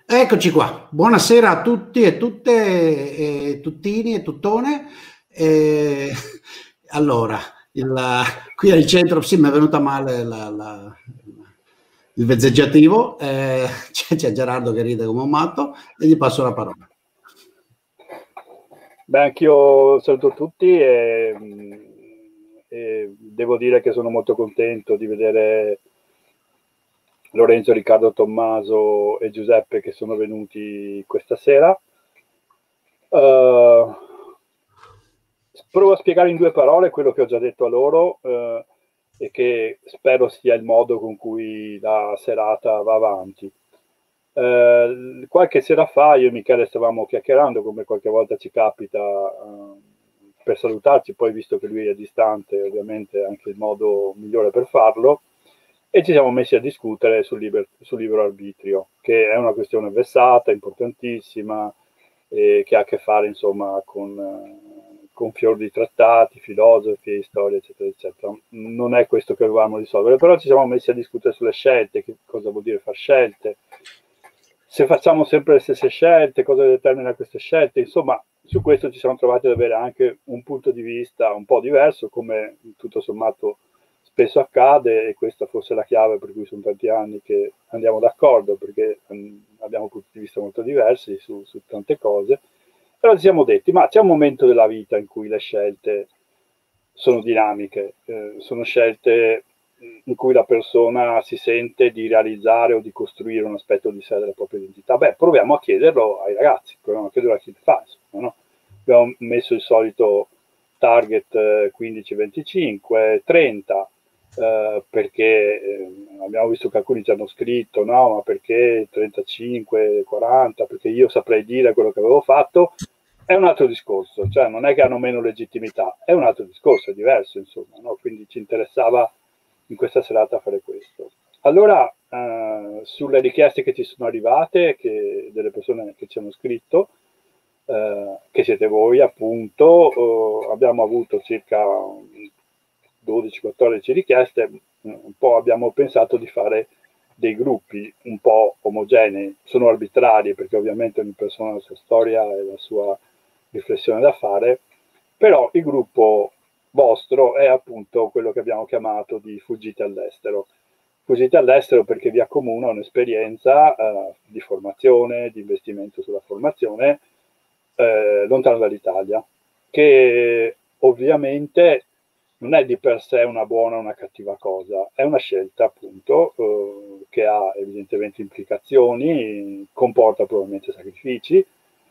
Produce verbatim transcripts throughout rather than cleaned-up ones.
Eccoci qua, buonasera a tutti e tutte, e tuttini e tuttone. E, allora, il, qui al centro, sì, mi è venuta male la, la, il vezzeggiativo, eh, c'è, c'è Gerardo che ride come un matto e gli passo la parola. Beh, anch'io saluto tutti e, e devo dire che sono molto contento di vedere Lorenzo, Riccardo, Tommaso e Giuseppe che sono venuti questa sera. Uh, provo a spiegare in due parole quello che ho già detto a loro uh, e che spero sia il modo con cui la serata va avanti. Uh, qualche sera fa io e Michele stavamo chiacchierando, come qualche volta ci capita, uh, per salutarci, poi visto che lui è distante ovviamente è anche il modo migliore per farlo, e ci siamo messi a discutere sul, liber, sul libero arbitrio, che è una questione vessata, importantissima, eh, che ha a che fare insomma con, eh, con fior di trattati, filosofi, storia, eccetera, eccetera. Non è questo che volevamo risolvere, però ci siamo messi a discutere sulle scelte, che cosa vuol dire fare scelte, se facciamo sempre le stesse scelte, cosa determina queste scelte, insomma su questo ci siamo trovati ad avere anche un punto di vista un po' diverso, come tutto sommato spesso accade, e questa forse è la chiave per cui sono tanti anni che andiamo d'accordo, perché um, abbiamo punti di vista molto diversi su, su tante cose. Però ci siamo detti, ma c'è un momento della vita in cui le scelte sono dinamiche, eh, sono scelte in cui la persona si sente di realizzare o di costruire un aspetto di sé, della propria identità. Beh, proviamo a chiederlo ai ragazzi, proviamo a chiederlo a chi fa, insomma, no? Abbiamo messo il solito target eh, quindici venticinque, trenta, eh, perché eh, abbiamo visto che alcuni ci hanno scritto, no, ma perché trentacinque, quaranta, perché io saprei dire quello che avevo fatto. È un altro discorso, cioè non è che hanno meno legittimità, è un altro discorso, è diverso, insomma, no? Quindi ci interessava in questa serata fare questo. Allora, eh, sulle richieste che ci sono arrivate, che, delle persone che ci hanno scritto, eh, che siete voi appunto, eh, abbiamo avuto circa dodici quattordici richieste, un po' abbiamo pensato di fare dei gruppi un po' omogenei, sono arbitrari perché ovviamente ogni persona ha la sua storia e la sua riflessione da fare, però il gruppo vostro è appunto quello che abbiamo chiamato di fuggite all'estero. Fuggite all'estero perché vi accomuna un'esperienza eh, di formazione, di investimento sulla formazione eh, lontano dall'Italia, che ovviamente non è di per sé una buona o una cattiva cosa, è una scelta appunto eh, che ha evidentemente implicazioni, comporta probabilmente sacrifici,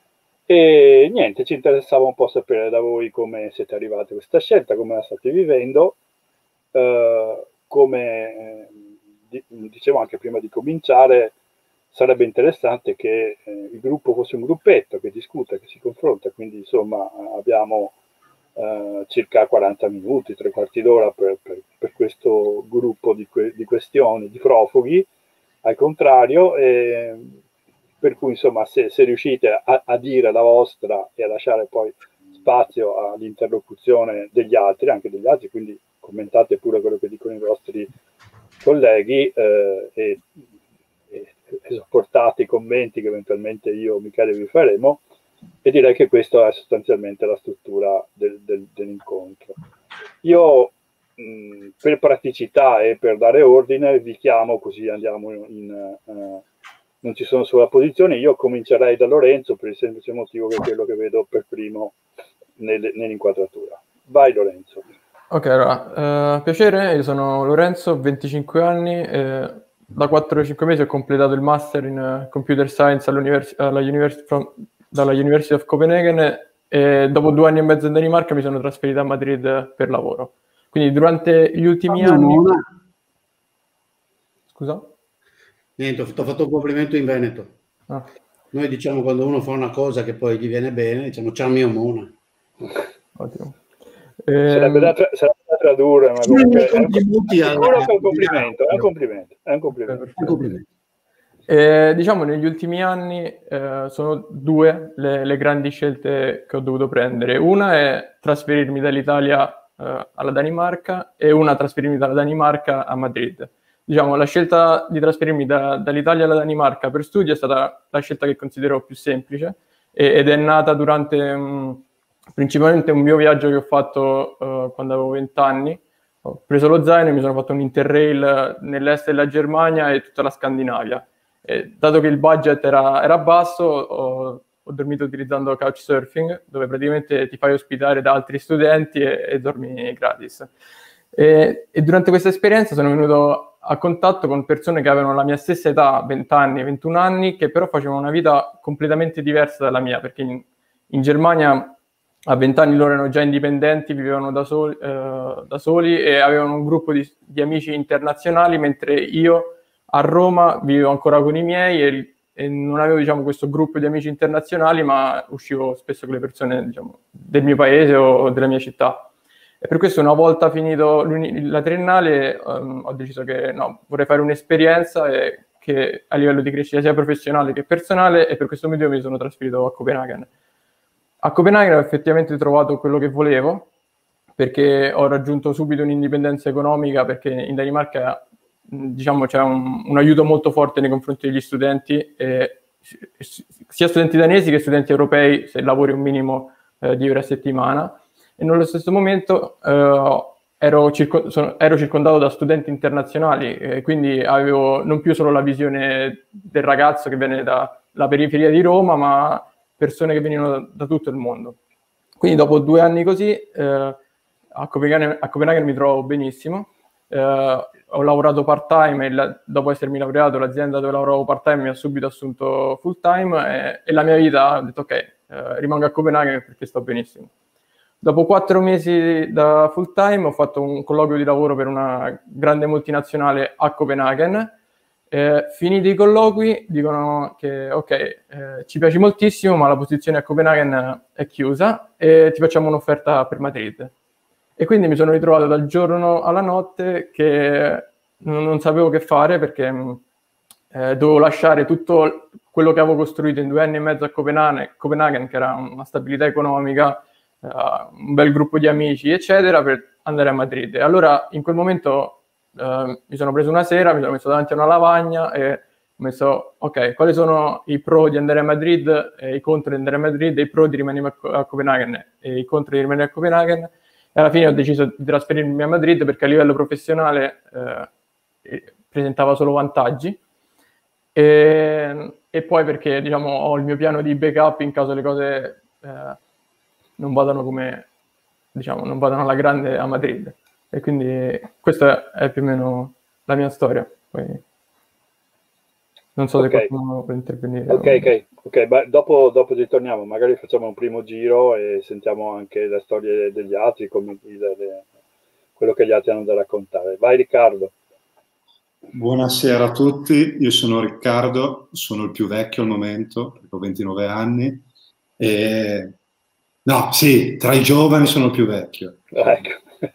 e niente, ci interessava un po' sapere da voi come siete arrivati a questa scelta, come la state vivendo, eh, come eh, di, dicevo anche prima di cominciare, sarebbe interessante che eh, il gruppo fosse un gruppetto che discute, che si confronta, quindi insomma abbiamo eh, circa quaranta minuti, tre quarti d'ora per, per, per questo gruppo di, que, di questioni, di profughi, al contrario, eh, per cui insomma se, se riuscite a, a dire la vostra e a lasciare poi spazio all'interlocuzione degli altri, anche degli altri, quindi commentate pure quello che dicono i vostri colleghi eh, e, e, e sopportate i commenti che eventualmente io o Michele vi faremo, e direi che questa è sostanzialmente la struttura del, del, dell'incontro. Io mh, per praticità e per dare ordine vi chiamo, così andiamo in, in uh, non ci sono sovrapposizioni. Io comincerei da Lorenzo per il semplice motivo che è quello che vedo per primo nel, nell'inquadratura. Vai Lorenzo. Ok, allora, uh, piacere, io sono Lorenzo, ho venticinque anni, e da quattro cinque mesi ho completato il master in uh, Computer Science all'univers- alla University from, dalla University of Copenhagen, e dopo due anni e mezzo in Danimarca mi sono trasferito a Madrid per lavoro. Quindi durante gli ultimi Ah, anni... Mona. Scusa? Niente, ti ho fatto un complimento in Veneto. Ah. Noi diciamo quando uno fa una cosa che poi gli viene bene, diciamo ciao mio Mona. Ottimo. Sarebbe da, tra- sarebbe da tradurre, ma comunque è un, alla... è un complimento, è un complimento, è un complimento. È un complimento. Eh, diciamo negli ultimi anni eh, sono due le, le grandi scelte che ho dovuto prendere. Una è trasferirmi dall'Italia eh, alla Danimarca, e una trasferirmi dalla Danimarca a Madrid. diciamo, la scelta di trasferirmi da, dall'Italia alla Danimarca per studio è stata la scelta che considero più semplice e, ed è nata durante um, principalmente un mio viaggio che ho fatto uh, quando avevo venti anni. Ho preso lo zaino e mi sono fatto un interrail nell'est della Germania e tutta la Scandinavia. E, dato che il budget era, era basso, ho, ho dormito utilizzando Couchsurfing, dove praticamente ti fai ospitare da altri studenti e, e dormi gratis. E, e durante questa esperienza sono venuto a contatto con persone che avevano la mia stessa età, venti anni, ventuno anni, che però facevano una vita completamente diversa dalla mia, perché in, in Germania a venti anni loro erano già indipendenti, vivevano da soli, eh, da soli e avevano un gruppo di, di amici internazionali, mentre io a Roma vivevo ancora con i miei e, e non avevo, diciamo, questo gruppo di amici internazionali, ma uscivo spesso con le persone, diciamo, del mio paese o della mia città. E per questo, una volta finito la triennale, um, ho deciso che no, vorrei fare un'esperienza e, che a livello di crescita sia professionale che personale, e per questo motivo mi sono trasferito a Copenaghen. A Copenaghen ho effettivamente trovato quello che volevo, perché ho raggiunto subito un'indipendenza economica, perché in Danimarca, diciamo, c'è un, un aiuto molto forte nei confronti degli studenti, e sia studenti danesi che studenti europei, se lavori un minimo eh, di ore a settimana. E nello stesso momento eh, ero, circo- sono, ero circondato da studenti internazionali, e quindi avevo non più solo la visione del ragazzo che viene dalla periferia di Roma, ma persone che venivano da, da tutto il mondo. Quindi dopo due anni così eh, a, Copenaghen, a Copenaghen mi trovo benissimo. Eh, ho lavorato part-time e la, dopo essermi laureato l'azienda dove lavoravo part-time mi ha subito assunto full-time, e, e la mia vita ha detto ok, eh, rimango a Copenaghen perché sto benissimo. Dopo quattro mesi da full time ho fatto un colloquio di lavoro per una grande multinazionale a Copenaghen. Eh, finiti i colloqui dicono che ok, eh, ci piaci moltissimo, ma la posizione a Copenaghen è chiusa e ti facciamo un'offerta per Madrid. E quindi mi sono ritrovato dal giorno alla notte che non, non sapevo che fare, perché eh, dovevo lasciare tutto quello che avevo costruito in due anni e mezzo a Copenaghen, Copenaghen che era una stabilità economica, Uh, un bel gruppo di amici, eccetera, per andare a Madrid. E allora in quel momento uh, mi sono preso una sera, mi sono messo davanti a una lavagna e ho messo, ok, quali sono i pro di andare a Madrid e i contro di andare a Madrid, e i pro di rimanere a, a Copenaghen e i contro di rimanere a Copenaghen. E alla fine ho deciso di trasferirmi a Madrid perché a livello professionale uh, presentava solo vantaggi, e, e poi perché, diciamo, ho il mio piano di backup in caso le cose uh, non vadano come, diciamo, non vadano alla grande a Madrid. E quindi questa è più o meno la mia storia. Poi non so okay. se qualcuno può intervenire. Ok, ok, ok. Beh, dopo, dopo ritorniamo, magari facciamo un primo giro e sentiamo anche le storie degli altri, come le, le, quello che gli altri hanno da raccontare. Vai Riccardo. Buonasera a tutti, io sono Riccardo, sono il più vecchio al momento, perché ho ventinove anni, e no, sì, tra i giovani sono il più vecchio. Ecco.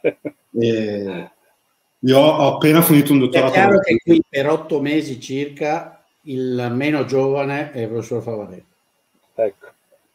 E io ho appena finito un dottorato. È chiaro che qui per otto mesi circa il meno giovane è il professor Favaretto. Ecco.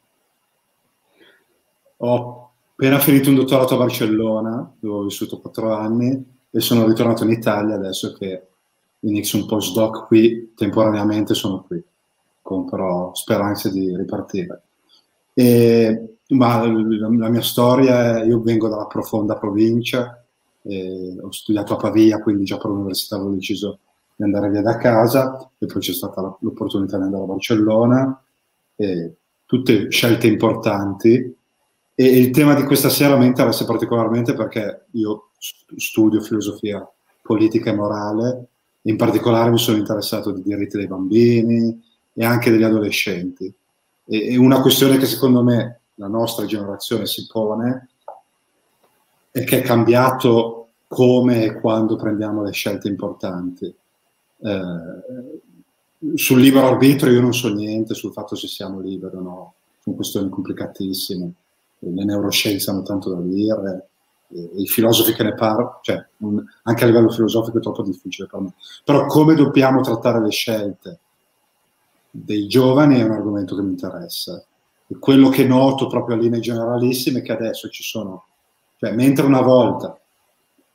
Ho appena finito un dottorato a Barcellona, dove ho vissuto quattro anni, e sono ritornato in Italia adesso che inizio un postdoc qui, temporaneamente sono qui, con però speranze di ripartire. E ma la mia storia, io vengo dalla profonda provincia, eh, ho studiato a Pavia, quindi già per l'università avevo deciso di andare via da casa, e poi c'è stata l'opportunità di andare a Barcellona, eh, tutte scelte importanti, e il tema di questa sera mi interessa particolarmente perché io studio filosofia politica e morale, in particolare mi sono interessato di diritti dei bambini e anche degli adolescenti, e una questione che secondo me la nostra generazione si pone è che è cambiato come e quando prendiamo le scelte importanti. Eh, sul libero arbitrio io non so niente, sul fatto se siamo liberi o no, sono questioni complicatissime, le neuroscienze hanno tanto da dire, e i filosofi che ne parlano, cioè un, anche a livello filosofico è troppo difficile per me, però come dobbiamo trattare le scelte dei giovani è un argomento che mi interessa. E quello che noto proprio a linee generalissime è che adesso ci sono, cioè mentre una volta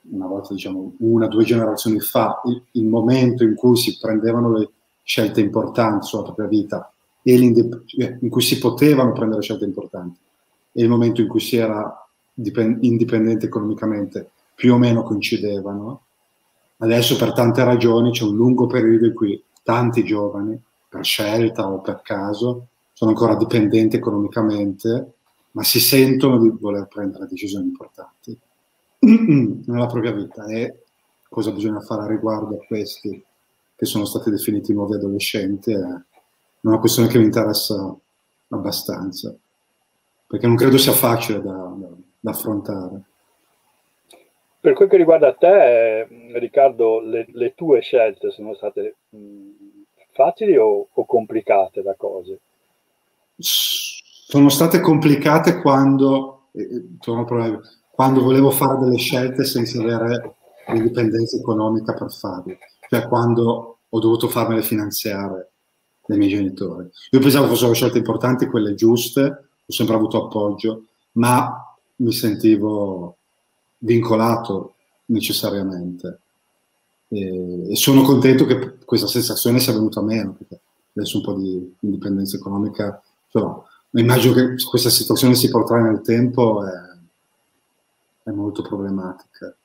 una volta, diciamo, una o due generazioni fa, il, il momento in cui si prendevano le scelte importanti sulla propria vita e in cui si potevano prendere scelte importanti e il momento in cui si era indipendente economicamente più o meno coincidevano. Adesso per tante ragioni c'è un lungo periodo in cui tanti giovani, per scelta o per caso, sono ancora dipendenti economicamente, ma si sentono di voler prendere decisioni importanti nella propria vita. E cosa bisogna fare a riguardo a questi che sono stati definiti nuovi adolescenti è una questione che mi interessa abbastanza, perché non credo sia facile da, da, da affrontare. Per quel che riguarda te, Riccardo, le, le tue scelte sono state mh, facili o, o complicate da cose? Sono state complicate quando, eh, quando volevo fare delle scelte senza avere l'indipendenza economica per farle, cioè quando ho dovuto farmele finanziare dai miei genitori. Io pensavo fossero scelte importanti, quelle giuste, ho sempre avuto appoggio, ma mi sentivo vincolato necessariamente. E, e sono contento che questa sensazione sia venuta meno, perché adesso un po' di indipendenza economica, cioè, immagino che questa situazione si porterà nel tempo, è, è molto problematica.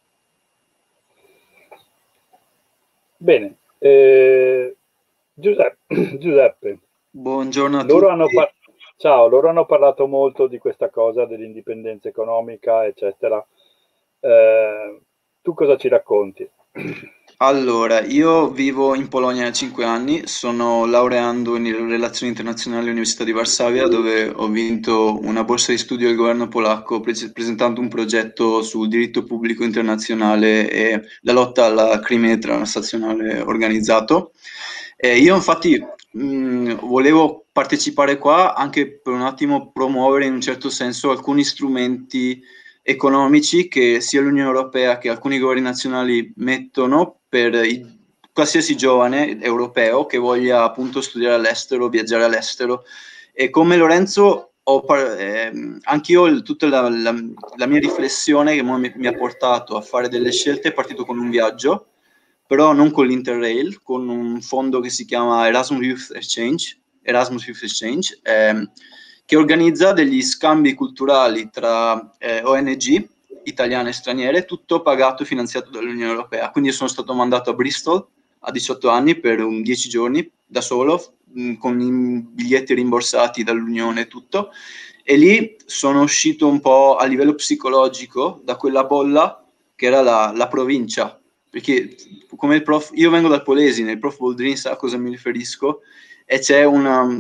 Bene, eh, Giuseppe, Giuseppe, buongiorno a loro tutti. Hanno Ciao, loro hanno parlato molto di questa cosa dell'indipendenza economica, eccetera. Eh, tu cosa ci racconti? Allora, io vivo in Polonia da cinque anni, sono laureando in relazioni internazionali all'Università di Varsavia, dove ho vinto una borsa di studio del governo polacco pre- presentando un progetto sul diritto pubblico internazionale e la lotta al crimine transnazionale organizzato. Eh, io infatti mh, volevo partecipare qua anche per un attimo promuovere in un certo senso alcuni strumenti economici che sia l'Unione Europea che alcuni governi nazionali mettono per i, qualsiasi giovane europeo che voglia appunto studiare all'estero, viaggiare all'estero. E come Lorenzo ho par- eh, anch'io tutta la, la, la mia riflessione che mi, mi ha portato a fare delle scelte è partito con un viaggio, però non con l'Interrail, con un fondo che si chiama Erasmus Youth Exchange, Erasmus Youth Exchange ehm, che organizza degli scambi culturali tra eh, O N G italiane e straniere, tutto pagato e finanziato dall'Unione Europea. Quindi sono stato mandato a Bristol a diciotto anni per un dieci giorni da solo, mh, con i biglietti rimborsati dall'Unione e tutto, e lì sono uscito un po' a livello psicologico da quella bolla che era la, la provincia, perché come il prof, io vengo dal Polesine, il prof Boldrini sa a cosa mi riferisco, e c'è una...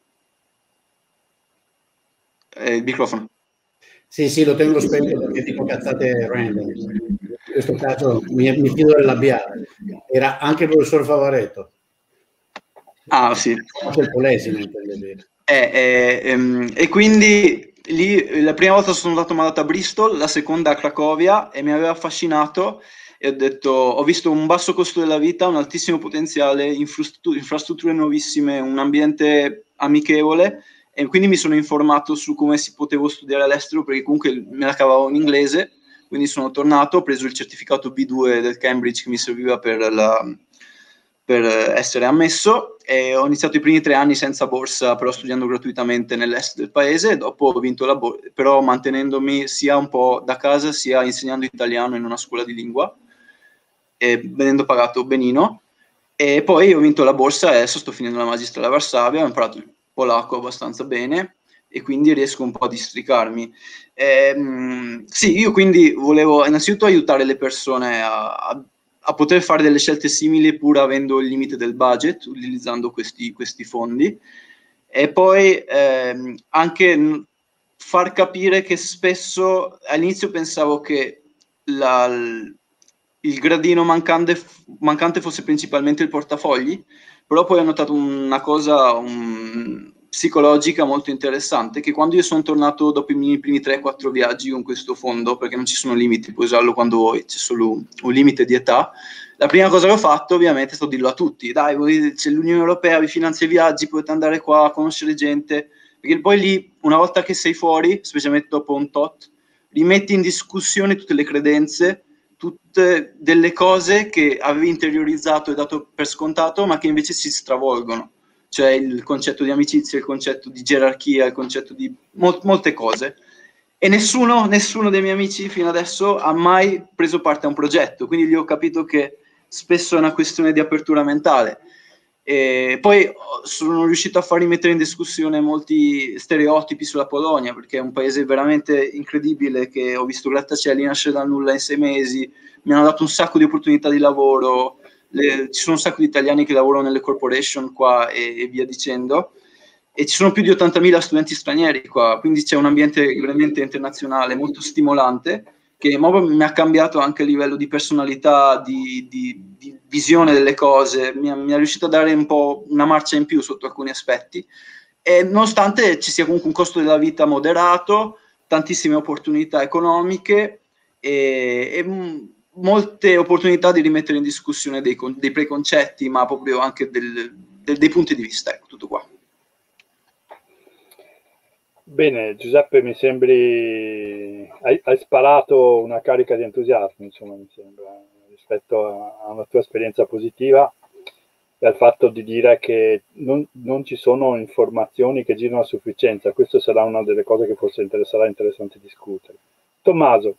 Eh, il microfono. Sì, sì, lo tengo spento perché dico cazzate random. In questo caso mi, mi fido del labiale. Era anche il professor Favaretto. Ah, sì. Il Polesine, intendo dire. Eh, eh, ehm, e quindi lì la prima volta sono andato mandato a Bristol, la seconda a Cracovia, e mi aveva affascinato e ho detto, ho visto un basso costo della vita, un altissimo potenziale, infrastrutture, infrastrutture nuovissime, un ambiente amichevole, e quindi mi sono informato su come si potevo studiare all'estero, perché comunque me la cavavo in inglese, quindi sono tornato, ho preso il certificato B due del Cambridge che mi serviva per, la, per essere ammesso, e ho iniziato i primi tre anni senza borsa, però studiando gratuitamente nell'est del paese, e dopo ho vinto la borsa, però mantenendomi sia un po' da casa, sia insegnando italiano in una scuola di lingua, e venendo pagato benino. E poi ho vinto la borsa e adesso sto finendo la magistrale a Varsavia, ho imparato il polacco abbastanza bene e quindi riesco un po' a districarmi. Ehm, sì, io quindi volevo innanzitutto aiutare le persone a, a, a poter fare delle scelte simili pur avendo il limite del budget, utilizzando questi, questi fondi, e poi ehm, anche far capire che spesso all'inizio pensavo che la, il gradino mancante, mancante fosse principalmente il portafogli, però poi ho notato una cosa un, psicologica molto interessante, che quando io sono tornato dopo i miei primi tre quattro viaggi con questo fondo, perché non ci sono limiti, puoi usarlo quando vuoi, c'è solo un, un limite di età, la prima cosa che ho fatto ovviamente è stato dirlo a tutti, dai, voi, c'è l'Unione Europea, vi finanzia i viaggi, potete andare qua a conoscere gente, perché poi lì, una volta che sei fuori, specialmente dopo un tot, rimetti in discussione tutte le credenze tutte delle cose che avevi interiorizzato e dato per scontato, ma che invece si stravolgono. Cioè il concetto di amicizia, il concetto di gerarchia, il concetto di mol- molte cose. E nessuno, nessuno dei miei amici fino adesso ha mai preso parte a un progetto, quindi lì ho capito che spesso è una questione di apertura mentale. E poi sono riuscito a far rimettere in discussione molti stereotipi sulla Polonia, perché è un paese veramente incredibile, che ho visto grattacieli nascere dal nulla in sei mesi, mi hanno dato un sacco di opportunità di lavoro, le, ci sono un sacco di italiani che lavorano nelle corporation qua e, e via dicendo, e ci sono più di ottantamila studenti stranieri qua, quindi c'è un ambiente veramente internazionale, molto stimolante, che mi ha cambiato anche a livello di personalità, di, di, di visione delle cose, mi è, mi è riuscito a dare un po' una marcia in più sotto alcuni aspetti, e nonostante ci sia comunque un costo della vita moderato, tantissime opportunità economiche e, e molte opportunità di rimettere in discussione dei, dei preconcetti, ma proprio anche del, del, dei punti di vista, ecco, tutto qua. Bene, Giuseppe, mi sembri hai, hai sparato una carica di entusiasmo, insomma, mi sembra, rispetto a, a una tua esperienza positiva e al fatto di dire che non, non ci sono informazioni che girano a sufficienza. Questo sarà una delle cose che forse sarà interessante discutere. Tommaso.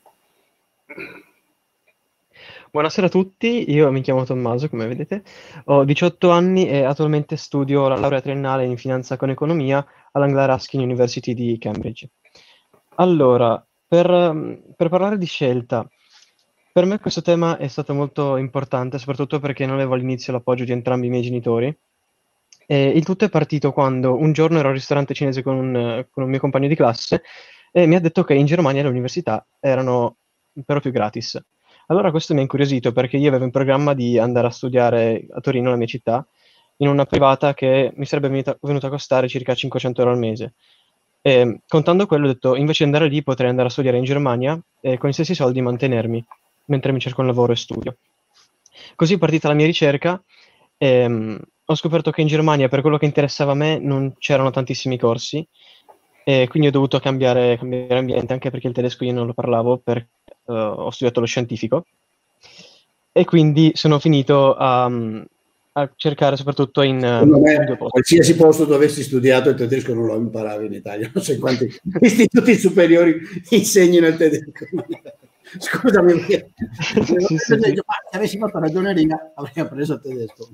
Buonasera a tutti, io mi chiamo Tommaso, come vedete, ho diciotto anni e attualmente studio la laurea triennale in finanza con economia all'Anglia Ruskin University di Cambridge. Allora, per, per parlare di scelta, per me questo tema è stato molto importante, soprattutto perché non avevo all'inizio l'appoggio di entrambi i miei genitori. E il tutto è partito quando un giorno ero al ristorante cinese con un, con un mio compagno di classe e mi ha detto che in Germania le università erano però più gratis. Allora questo mi ha incuriosito perché io avevo in programma di andare a studiare a Torino, la mia città, in una privata che mi sarebbe venuta, venuta a costare circa cinquecento euro al mese. E, contando quello ho detto, invece di andare lì potrei andare a studiare in Germania e con gli stessi soldi mantenermi, mentre mi cerco un lavoro e studio. Così è partita la mia ricerca e um, ho scoperto che in Germania, per quello che interessava a me, non c'erano tantissimi corsi e quindi ho dovuto cambiare, cambiare ambiente, anche perché il tedesco io non lo parlavo, perché uh, ho studiato lo scientifico e quindi sono finito a, a cercare soprattutto in, Secondo me, in due posti. Qualsiasi posto dove avessi studiato il tedesco non lo imparavi in Italia, non so quanti istituti superiori insegnino il tedesco. Scusami, perché sì, sì, sì. Se avessi fatto ragioneria avrei preso il tedesco.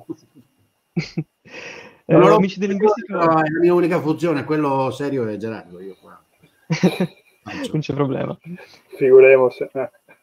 Eh, non amici dell'linguistica, è la mia unica funzione, quello serio è Gerardo. Io qua. Non c'è problema. Figuremose.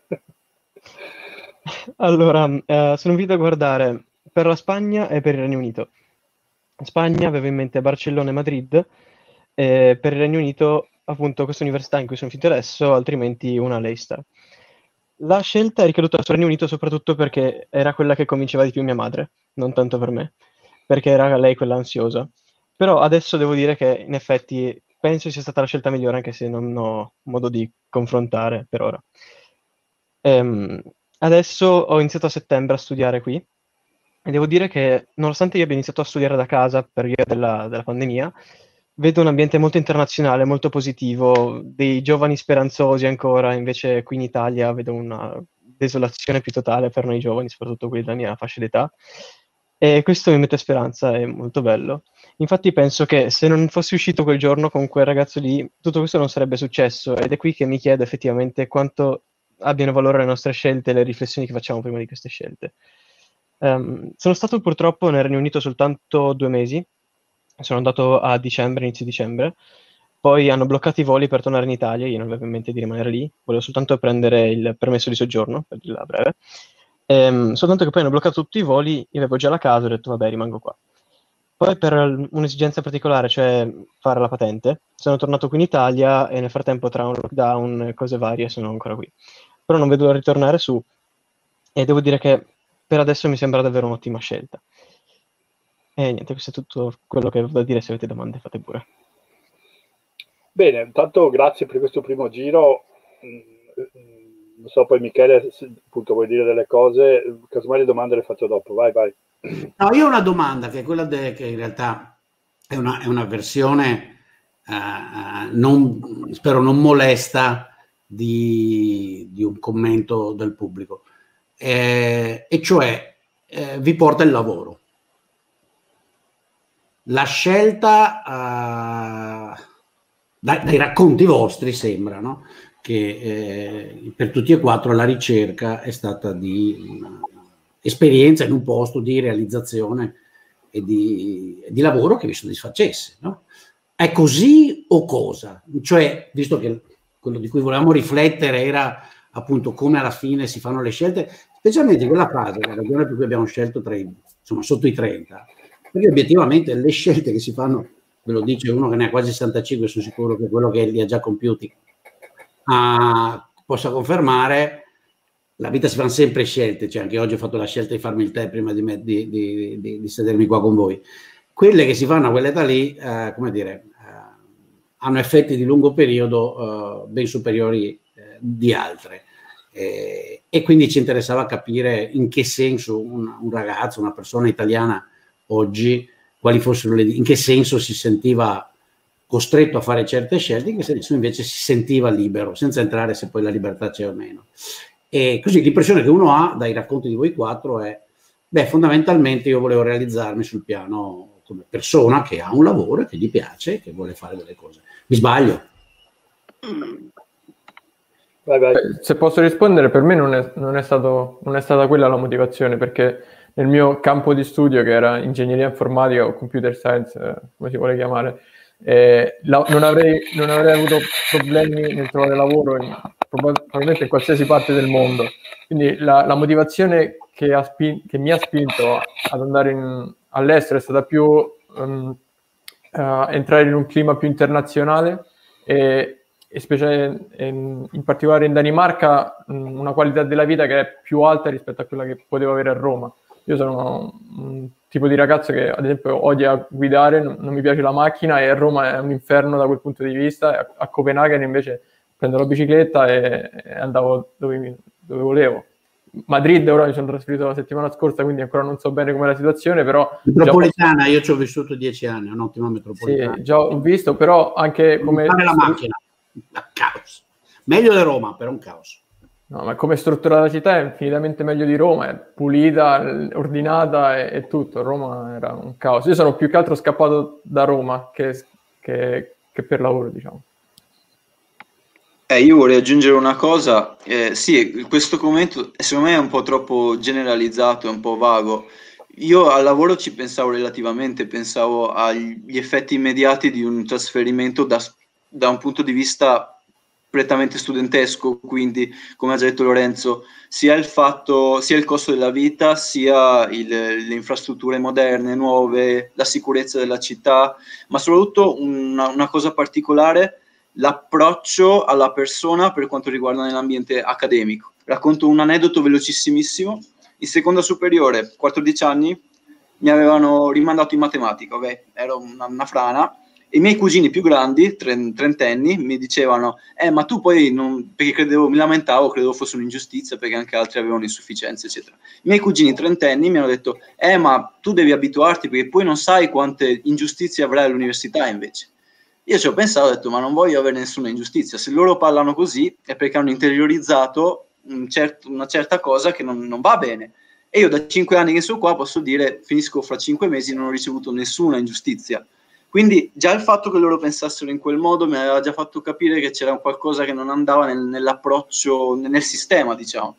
Allora, eh, sono invitato a guardare per la Spagna e per il Regno Unito. In Spagna avevo in mente Barcellona e Madrid, e per il Regno Unito appunto questa università in cui sono finito adesso, altrimenti una Leicester. La scelta è ricaduta sul Regno Unito soprattutto perché era quella che convinceva di più mia madre, non tanto per me, perché era lei quella ansiosa. Però adesso devo dire che in effetti penso sia stata la scelta migliore, anche se non ho modo di confrontare per ora. Ehm, adesso ho iniziato a settembre a studiare qui e devo dire che nonostante io abbia iniziato a studiare da casa per via della, della pandemia, vedo un ambiente molto internazionale, molto positivo, dei giovani speranzosi ancora, invece qui in Italia vedo una desolazione più totale per noi giovani, soprattutto quelli della mia fascia d'età, e questo mi mette speranza, è molto bello. Infatti penso che se non fossi uscito quel giorno con quel ragazzo lì, tutto questo non sarebbe successo, ed è qui che mi chiedo effettivamente quanto abbiano valore le nostre scelte e le riflessioni che facciamo prima di queste scelte. Um, sono stato purtroppo nel Regno Unito soltanto due mesi, sono andato a dicembre, inizio dicembre, poi hanno bloccato i voli per tornare in Italia, io non avevo in mente di rimanere lì, volevo soltanto prendere il permesso di soggiorno, per dirla breve, ehm, soltanto che poi hanno bloccato tutti i voli, io avevo già la casa, ho detto vabbè rimango qua. Poi per un'esigenza particolare, cioè fare la patente, sono tornato qui in Italia e nel frattempo tra un lockdown e cose varie sono ancora qui. Però non vedo l'ora di ritornare su e devo dire che per adesso mi sembra davvero un'ottima scelta. E niente, questo è tutto quello che avevo da dire, se avete domande fate pure. Bene, intanto grazie per questo primo giro. Non so, poi Michele, se appunto vuoi dire delle cose, casomai le domande le faccio dopo, vai, vai. No, io ho una domanda che è quella de, che in realtà è una, è una versione, uh, non, spero non molesta, di, di un commento del pubblico. eh, e cioè eh, vi porta il lavoro. La scelta, uh, dai, dai racconti vostri sembra, no? Che eh, per tutti e quattro la ricerca è stata di uh, esperienza in un posto di realizzazione e di, di lavoro che vi soddisfacesse, no? È così o cosa? Cioè, visto che quello di cui volevamo riflettere era appunto come alla fine si fanno le scelte, specialmente quella fase, la ragione per cui abbiamo scelto tra i, insomma, sotto i trenta, perché obiettivamente le scelte che si fanno, ve lo dice uno che ne ha quasi sessantacinque, sono sicuro che quello che li ha già compiuti ah, possa confermare, la vita si fanno sempre scelte, cioè anche oggi ho fatto la scelta di farmi il tè prima di, me, di, di, di, di sedermi qua con voi. Quelle che si fanno a quell'età lì, eh, come dire, eh, hanno effetti di lungo periodo eh, ben superiori eh, di altre. Eh, e quindi ci interessava capire in che senso un, un ragazzo, una persona italiana oggi, quali fossero le, in che senso si sentiva costretto a fare certe scelte, in che senso invece si sentiva libero, senza entrare se poi la libertà c'è o meno. E così l'impressione che uno ha dai racconti di voi quattro è, beh, fondamentalmente io volevo realizzarmi sul piano come persona che ha un lavoro e che gli piace, che vuole fare delle cose. Mi sbaglio? Vai, vai. Se posso rispondere, per me non è, non è, stato, non è stata quella la motivazione, perché nel mio campo di studio, che era ingegneria informatica o computer science, eh, come si vuole chiamare, eh, la, non, avrei, non avrei avuto problemi nel trovare lavoro in, probabilmente in qualsiasi parte del mondo. Quindi la, la motivazione che, ha spin, che mi ha spinto ad andare in, all'estero è stata più um, uh, entrare in un clima più internazionale e, e specie, in, in particolare in Danimarca um, una qualità della vita che è più alta rispetto a quella che potevo avere a Roma. Io sono un tipo di ragazzo che ad esempio odia guidare, non, non mi piace la macchina, e a Roma è un inferno da quel punto di vista. A, a Copenaghen invece prendo la bicicletta e, e andavo dove, mi, dove volevo. Madrid ora mi sono trasferito la settimana scorsa, quindi ancora non so bene com'è la situazione, però... Metropolitana, io ci ho vissuto dieci anni, un'ottima metropolitana. Sì, già ho visto, però anche come... Fare la macchina, caos. Meglio di Roma, però un caos. No, ma come struttura la città è infinitamente meglio di Roma, è pulita, ordinata e, e tutto. Roma era un caos. Io sono più che altro scappato da Roma che, che, che per lavoro, diciamo. Eh, io vorrei aggiungere una cosa, eh, sì, questo commento secondo me è un po' troppo generalizzato, è un po' vago. Io al lavoro ci pensavo relativamente, pensavo agli effetti immediati di un trasferimento da, da un punto di vista prettamente studentesco, quindi come ha già detto Lorenzo, sia il fatto, sia il costo della vita, sia il, le infrastrutture moderne, nuove, la sicurezza della città, ma soprattutto una, una cosa particolare, l'approccio alla persona per quanto riguarda nell'ambiente accademico. Racconto un aneddoto velocissimissimo. In seconda superiore, quattordici anni, mi avevano rimandato in matematica, okay? Ero una, una frana, e i miei cugini più grandi, trentenni, mi dicevano eh ma tu poi non, perché credevo, mi lamentavo, credevo fosse un'ingiustizia perché anche altri avevano insufficienze eccetera. I miei cugini trentenni mi hanno detto eh ma tu devi abituarti perché poi non sai quante ingiustizie avrai all'università invece. Io ci ho pensato, ho detto ma non voglio avere nessuna ingiustizia, se loro parlano così è perché hanno interiorizzato un certo, una certa cosa che non, non va bene, e io da cinque anni che sono qua posso dire, finisco fra cinque mesi, non ho ricevuto nessuna ingiustizia. Quindi già il fatto che loro pensassero in quel modo mi aveva già fatto capire che c'era qualcosa che non andava nel, nell'approccio, nel sistema, diciamo.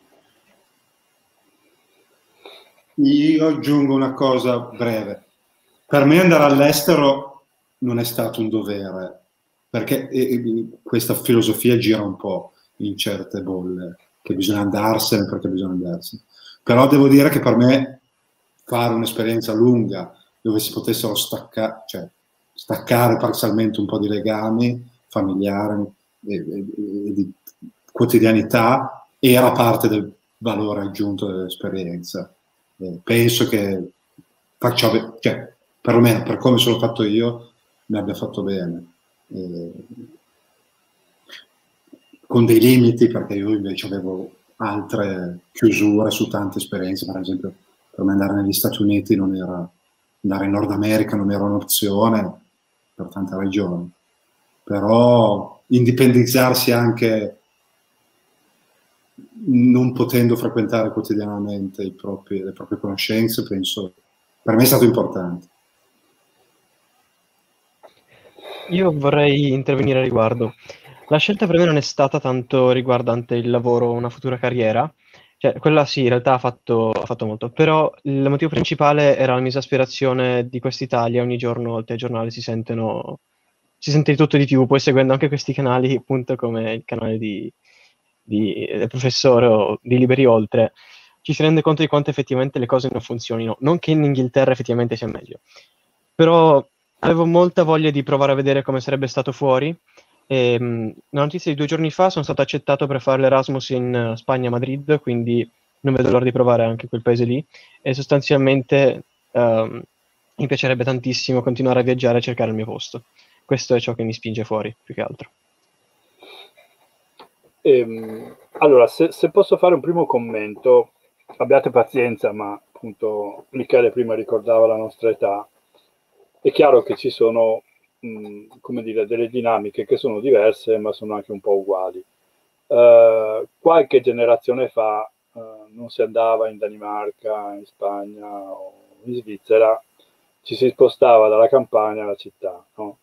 Io aggiungo una cosa breve. Per me andare all'estero non è stato un dovere, perché eh, questa filosofia gira un po' in certe bolle, che bisogna andarsene perché bisogna andarsene. Però devo dire che per me fare un'esperienza lunga dove si potessero staccare, cioè staccare parzialmente un po' di legami familiari e, e, e di quotidianità era parte del valore aggiunto dell'esperienza. Eh, penso che faccia, cioè, perlomeno per come sono fatto io, mi abbia fatto bene. Eh, con dei limiti, perché io invece avevo altre chiusure su tante esperienze. Per esempio, per me andare negli Stati Uniti non era, andare in Nord America non era un'opzione per tante ragioni, però indipendizzarsi anche non potendo frequentare quotidianamente i propri, le proprie conoscenze, penso, per me è stato importante. Io vorrei intervenire a riguardo. La scelta per me non è stata tanto riguardante il lavoro o una futura carriera, cioè quella sì, in realtà ha fatto, ha fatto molto, però il motivo principale era la mia esasperazione di quest'Italia. Ogni giorno al telegiornale si sentono, si sente di tutto e di più, poi seguendo anche questi canali, appunto come il canale di, di, del professore o di Liberi Oltre, ci si rende conto di quanto effettivamente le cose non funzionino. Non che in Inghilterra effettivamente sia meglio, però avevo molta voglia di provare a vedere come sarebbe stato fuori. E, mh, una notizia di due giorni fa, sono stato accettato per fare l'Erasmus in uh, Spagna, a Madrid, quindi non vedo l'ora di provare anche quel paese lì, e sostanzialmente um, mi piacerebbe tantissimo continuare a viaggiare e cercare il mio posto. Questo è ciò che mi spinge fuori, più che altro. Ehm, allora, se, se posso fare un primo commento, abbiate pazienza, ma appunto Michele prima ricordava la nostra età. È chiaro che ci sono, mh, come dire, delle dinamiche che sono diverse, ma sono anche un po' uguali. Uh, qualche generazione fa uh, non si andava in Danimarca, in Spagna o in Svizzera, ci si spostava dalla campagna alla città, no?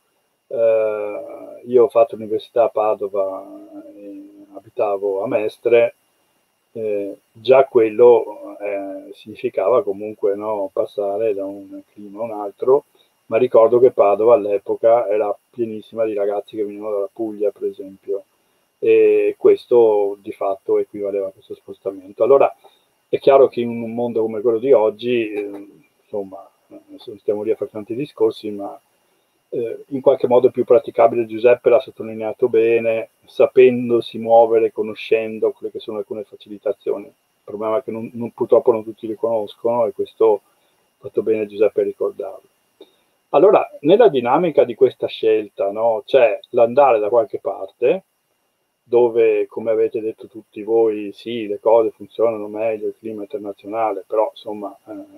Uh, io ho fatto l'università a Padova e abitavo a Mestre. Eh, già quello eh, significava comunque, no, passare da un clima a un altro. Ma ricordo che Padova all'epoca era pienissima di ragazzi che venivano dalla Puglia, per esempio, e questo di fatto equivaleva a questo spostamento. Allora è chiaro che in un mondo come quello di oggi, eh, insomma, non stiamo lì a fare tanti discorsi, ma eh, in qualche modo è più praticabile. Giuseppe l'ha sottolineato bene, sapendosi muovere, conoscendo quelle che sono alcune facilitazioni. Il problema è che non, non, purtroppo non tutti li conoscono, e questo ha fatto bene Giuseppe a ricordarlo. Allora, nella dinamica di questa scelta, no, c'è l'andare da qualche parte, dove, come avete detto tutti voi, sì, le cose funzionano meglio, il clima internazionale, però insomma,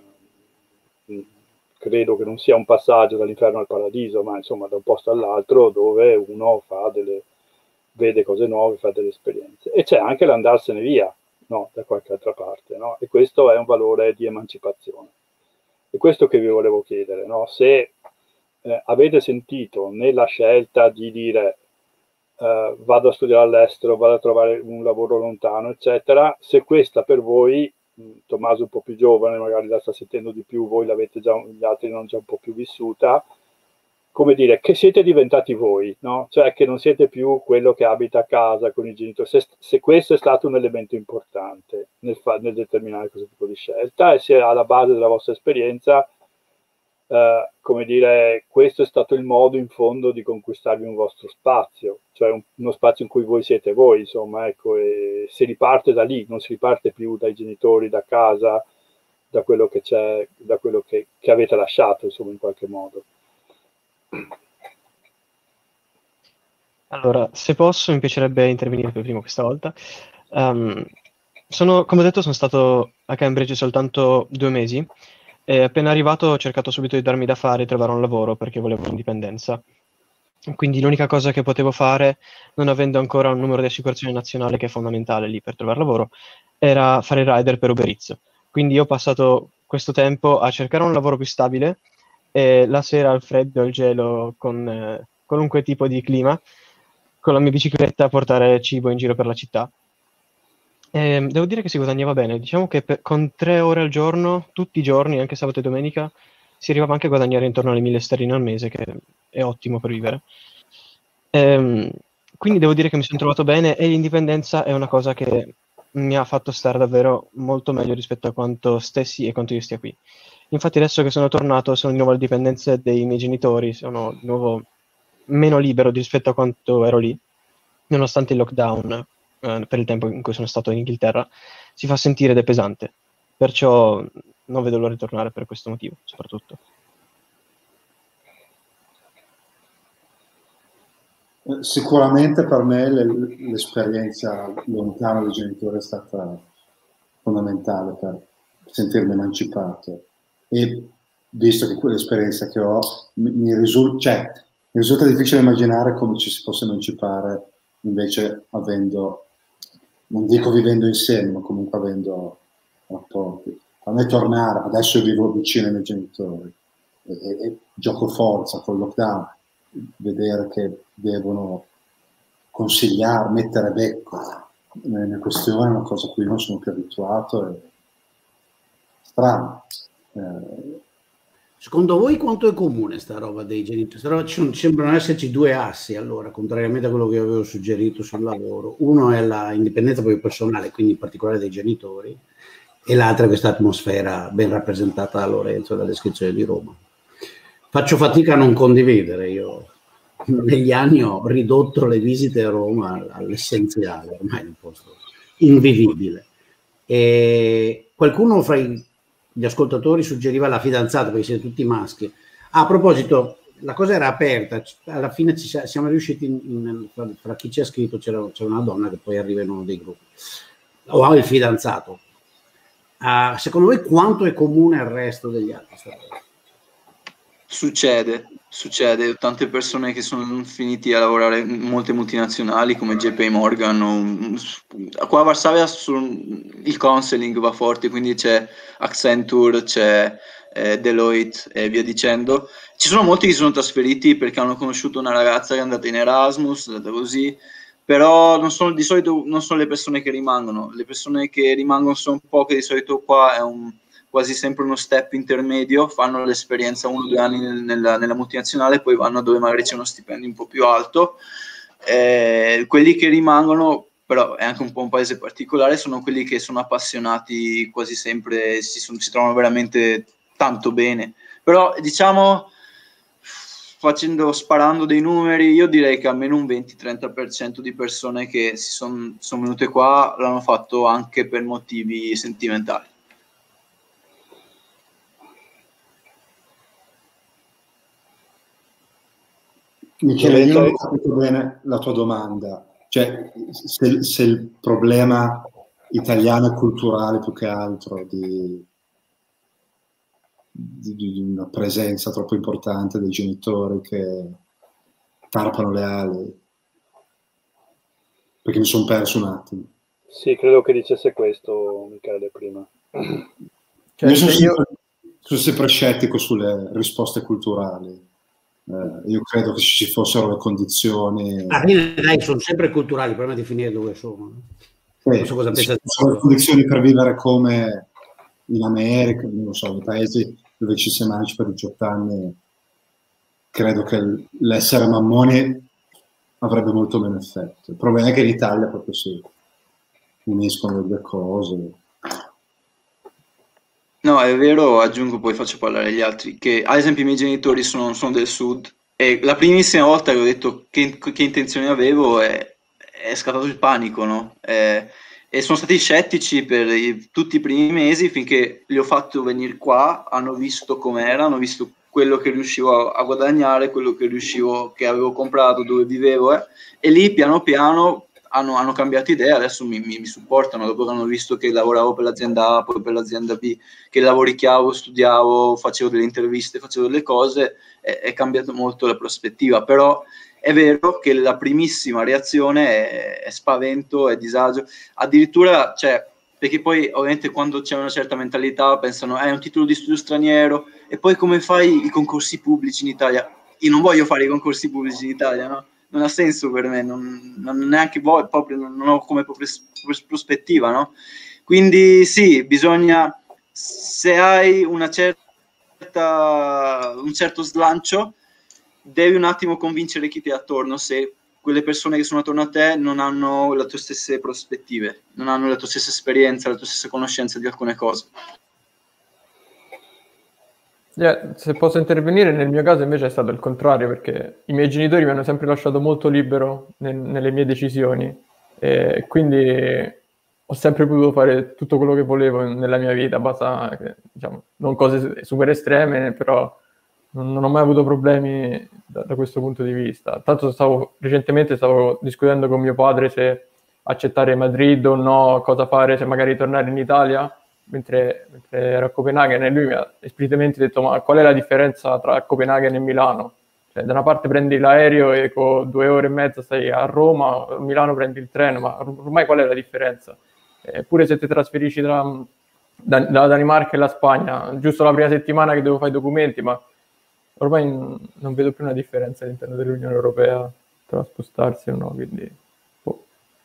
eh, credo che non sia un passaggio dall'inferno al paradiso, ma insomma da un posto all'altro dove uno fa delle, vede cose nuove, fa delle esperienze. E c'è anche l'andarsene via, no, da qualche altra parte, no? E questo è un valore di emancipazione. E questo che vi volevo chiedere, no? Se eh, avete sentito nella scelta di dire eh, vado a studiare all'estero, vado a trovare un lavoro lontano, eccetera, se questa per voi, Tommaso un po' più giovane, magari la sta sentendo di più, voi l'avete già, gli altri non già un po' più vissuta, come dire, che siete diventati voi, no? Cioè che non siete più quello che abita a casa con i genitori, se, se questo è stato un elemento importante nel, fa, nel determinare questo tipo di scelta, e se alla base della vostra esperienza, eh, come dire, questo è stato il modo in fondo di conquistarvi un vostro spazio, cioè un, uno spazio in cui voi siete voi, insomma, ecco, e si riparte da lì, non si riparte più dai genitori, da casa, da quello che c'è, da quello che, che avete lasciato, insomma, in qualche modo. Allora, se posso, mi piacerebbe intervenire per primo questa volta. Um, sono, come ho detto, sono stato a Cambridge soltanto due mesi, e appena arrivato ho cercato subito di darmi da fare e trovare un lavoro perché volevo l'indipendenza. Quindi l'unica cosa che potevo fare, non avendo ancora un numero di assicurazione nazionale che è fondamentale lì per trovare lavoro, era fare il rider per Uber Eats. Quindi ho passato questo tempo a cercare un lavoro più stabile, e la sera al freddo, al gelo, con eh, qualunque tipo di clima, con la mia bicicletta a portare cibo in giro per la città. E devo dire che si guadagnava bene. Diciamo che per, con tre ore al giorno, tutti i giorni, anche sabato e domenica, si arrivava anche a guadagnare intorno alle mille sterline al mese, che è ottimo per vivere. Ehm, quindi devo dire che mi sono trovato bene, e l'indipendenza è una cosa che mi ha fatto stare davvero molto meglio rispetto a quanto stessi e quanto io stia qui. Infatti adesso che sono tornato sono di nuovo alle dipendenze dei miei genitori, sono di nuovo meno libero rispetto a quanto ero lì, nonostante il lockdown, eh, per il tempo in cui sono stato in Inghilterra, si fa sentire ed è pesante. Perciò non vedo l'ora di tornare per questo motivo, soprattutto. Sicuramente per me l'esperienza lontana dai genitori è stata fondamentale per sentirmi emancipato, e visto che quell'esperienza che ho mi, mi, risulta, cioè, mi risulta difficile immaginare come ci si possa emancipare invece avendo non dico vivendo insieme, ma comunque avendo rapporti. A me tornare, adesso vivo vicino ai miei genitori, e, e, e gioco forza col lockdown, vedere che devono consigliare, mettere becco nelle questioni è una cosa a cui non sono più abituato, è strano. Eh, Secondo voi quanto è comune sta roba dei genitori? Sta roba, ci sono, sembrano esserci due assi, allora, contrariamente a quello che avevo suggerito sul lavoro. Uno è la indipendenza proprio personale, quindi in particolare dei genitori, e l'altra è questa atmosfera ben rappresentata da Lorenzo, dalla descrizione di Roma. Faccio fatica a non condividere, io negli anni ho ridotto le visite a Roma all'essenziale, ormai è un posto invivibile. E qualcuno fra i gli ascoltatori suggeriva la fidanzata, perché siete tutti maschi. Ah, a proposito, la cosa era aperta, alla fine ci siamo riusciti, in, in, fra, fra chi ci ha scritto c'era, c'era una donna che poi arriva in uno dei gruppi, o il fidanzato. Uh, secondo voi quanto è comune al resto degli altri? Succede, succede. Tante persone che sono finiti a lavorare in molte multinazionali come J P Morgan o, qua a Varsavia il counseling va forte, quindi c'è Accenture, c'è eh, Deloitte e via dicendo. Ci sono molti che si sono trasferiti perché hanno conosciuto una ragazza che è andata in Erasmus, è andata così, però non sono, di solito non sono le persone che rimangono, le persone che rimangono sono poche, di solito qua è un quasi sempre uno step intermedio, fanno l'esperienza uno o due anni nella, nella multinazionale, poi vanno dove magari c'è uno stipendio un po' più alto. Eh, quelli che rimangono, però è anche un po' un paese particolare, sono quelli che sono appassionati quasi sempre, si, sono, si trovano veramente tanto bene. Però diciamo, facendo, sparando dei numeri, io direi che almeno un venti trenta per cento di persone che si sono son venute qua l'hanno fatto anche per motivi sentimentali. Michele, io non ho capito bene la tua domanda, cioè se, se il problema italiano è culturale più che altro di, di, di una presenza troppo importante dei genitori che tarpano le ali, perché mi sono perso un attimo. Sì, credo che dicesse questo Michele prima. Cioè, io sono, io... Sempre, sono sempre scettico sulle risposte culturali. Eh, io credo che ci fossero le condizioni. Ah, dai, sono sempre culturali, prima di finire dove sono. Sì, non so cosa ci sono le condizioni per vivere come in America, non so, nei paesi dove ci si emancipa a diciotto anni. Credo che l'essere mammoni avrebbe molto meno effetto. Il problema è che in Italia proprio si uniscono le due cose. No, è vero, aggiungo, poi faccio parlare gli altri, che ad esempio i miei genitori sono, sono del sud e la primissima volta che ho detto che, che intenzioni avevo è, è scattato il panico, no? E, e sono stati scettici per i, tutti i primi mesi finché li ho fatto venire qua, hanno visto com'era, hanno visto quello che riuscivo a, a guadagnare, quello che riuscivo, che avevo comprato, dove vivevo, eh, e lì piano piano Hanno, hanno cambiato idea, adesso mi, mi, mi supportano dopo che hanno visto che lavoravo per l'azienda A, poi per l'azienda B, che lavoricchiavo, studiavo, facevo delle interviste, facevo delle cose, è, è cambiato molto la prospettiva, però è vero che la primissima reazione è, è spavento, è disagio, addirittura, cioè, perché poi ovviamente quando c'è una certa mentalità pensano, eh, è un titolo di studio straniero, e poi come fai i concorsi pubblici in Italia? Io non voglio fare i concorsi pubblici in Italia, no? Non ha senso per me, non, non neanche voi, proprio, non ho come prospettiva, no? Quindi sì, bisogna, se hai una certa, un certo slancio, devi un attimo convincere chi ti è attorno, se quelle persone che sono attorno a te non hanno le tue stesse prospettive, non hanno la tua stessa esperienza, la tua stessa conoscenza di alcune cose. Yeah, se posso intervenire, nel mio caso invece è stato il contrario, perché i miei genitori mi hanno sempre lasciato molto libero nel, nelle mie decisioni e quindi ho sempre potuto fare tutto quello che volevo nella mia vita, basta, diciamo, non cose super estreme, però non, non ho mai avuto problemi da, da questo punto di vista. Tanto stavo, recentemente stavo discutendo con mio padre se accettare Madrid o no, cosa fare, se magari tornare in Italia. Mentre, mentre ero a Copenaghen, e lui mi ha esplicitamente detto: ma qual è la differenza tra Copenaghen e Milano? Cioè, da una parte prendi l'aereo e con due ore e mezza stai a Roma, a Milano prendi il treno, ma ormai qual è la differenza? Eppure se ti trasferisci da, da, dalla Danimarca e la Spagna, giusto la prima settimana che devo fare i documenti, ma ormai non vedo più una differenza all'interno dell'Unione Europea tra spostarsi o no, quindi... Boh.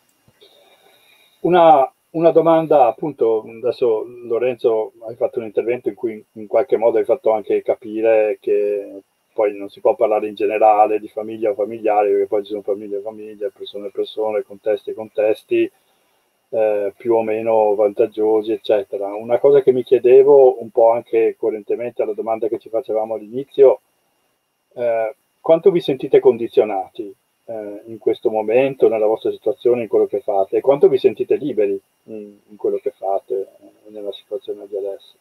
Una, una domanda, appunto, adesso Lorenzo hai fatto un intervento in cui in qualche modo hai fatto anche capire che poi non si può parlare in generale di famiglia o familiari, perché poi ci sono famiglie e famiglie, persone e persone, contesti e contesti, eh, più o meno vantaggiosi, eccetera. Una cosa che mi chiedevo, un po' anche coerentemente alla domanda che ci facevamo all'inizio, eh, quanto vi sentite condizionati eh, in questo momento, nella vostra situazione, in quello che fate, e quanto vi sentite liberi in, in quello che fate, eh, nella situazione di adesso?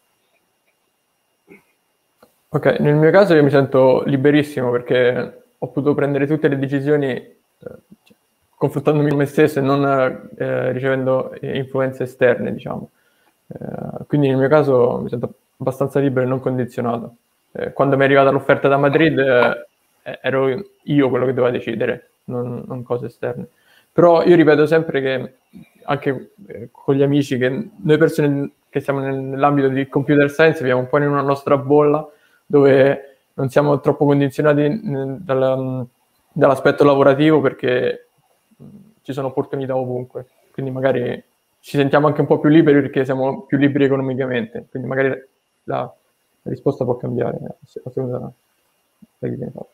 Ok, nel mio caso io mi sento liberissimo perché ho potuto prendere tutte le decisioni eh, confrontandomi con me stesso e non eh, ricevendo influenze esterne, diciamo. Eh, quindi nel mio caso mi sento abbastanza libero e non condizionato. Eh, quando mi è arrivata l'offerta da Madrid eh, ero io quello che doveva decidere, non, non cose esterne. Però io ripeto sempre che anche eh, con gli amici, che noi persone che siamo nell'ambito di computer science viviamo un po' in una nostra bolla, dove non siamo troppo condizionati dal, dall'aspetto lavorativo perché ci sono opportunità ovunque, quindi magari ci sentiamo anche un po' più liberi perché siamo più liberi economicamente, quindi magari la, la risposta può cambiare a seconda da chi viene fatto.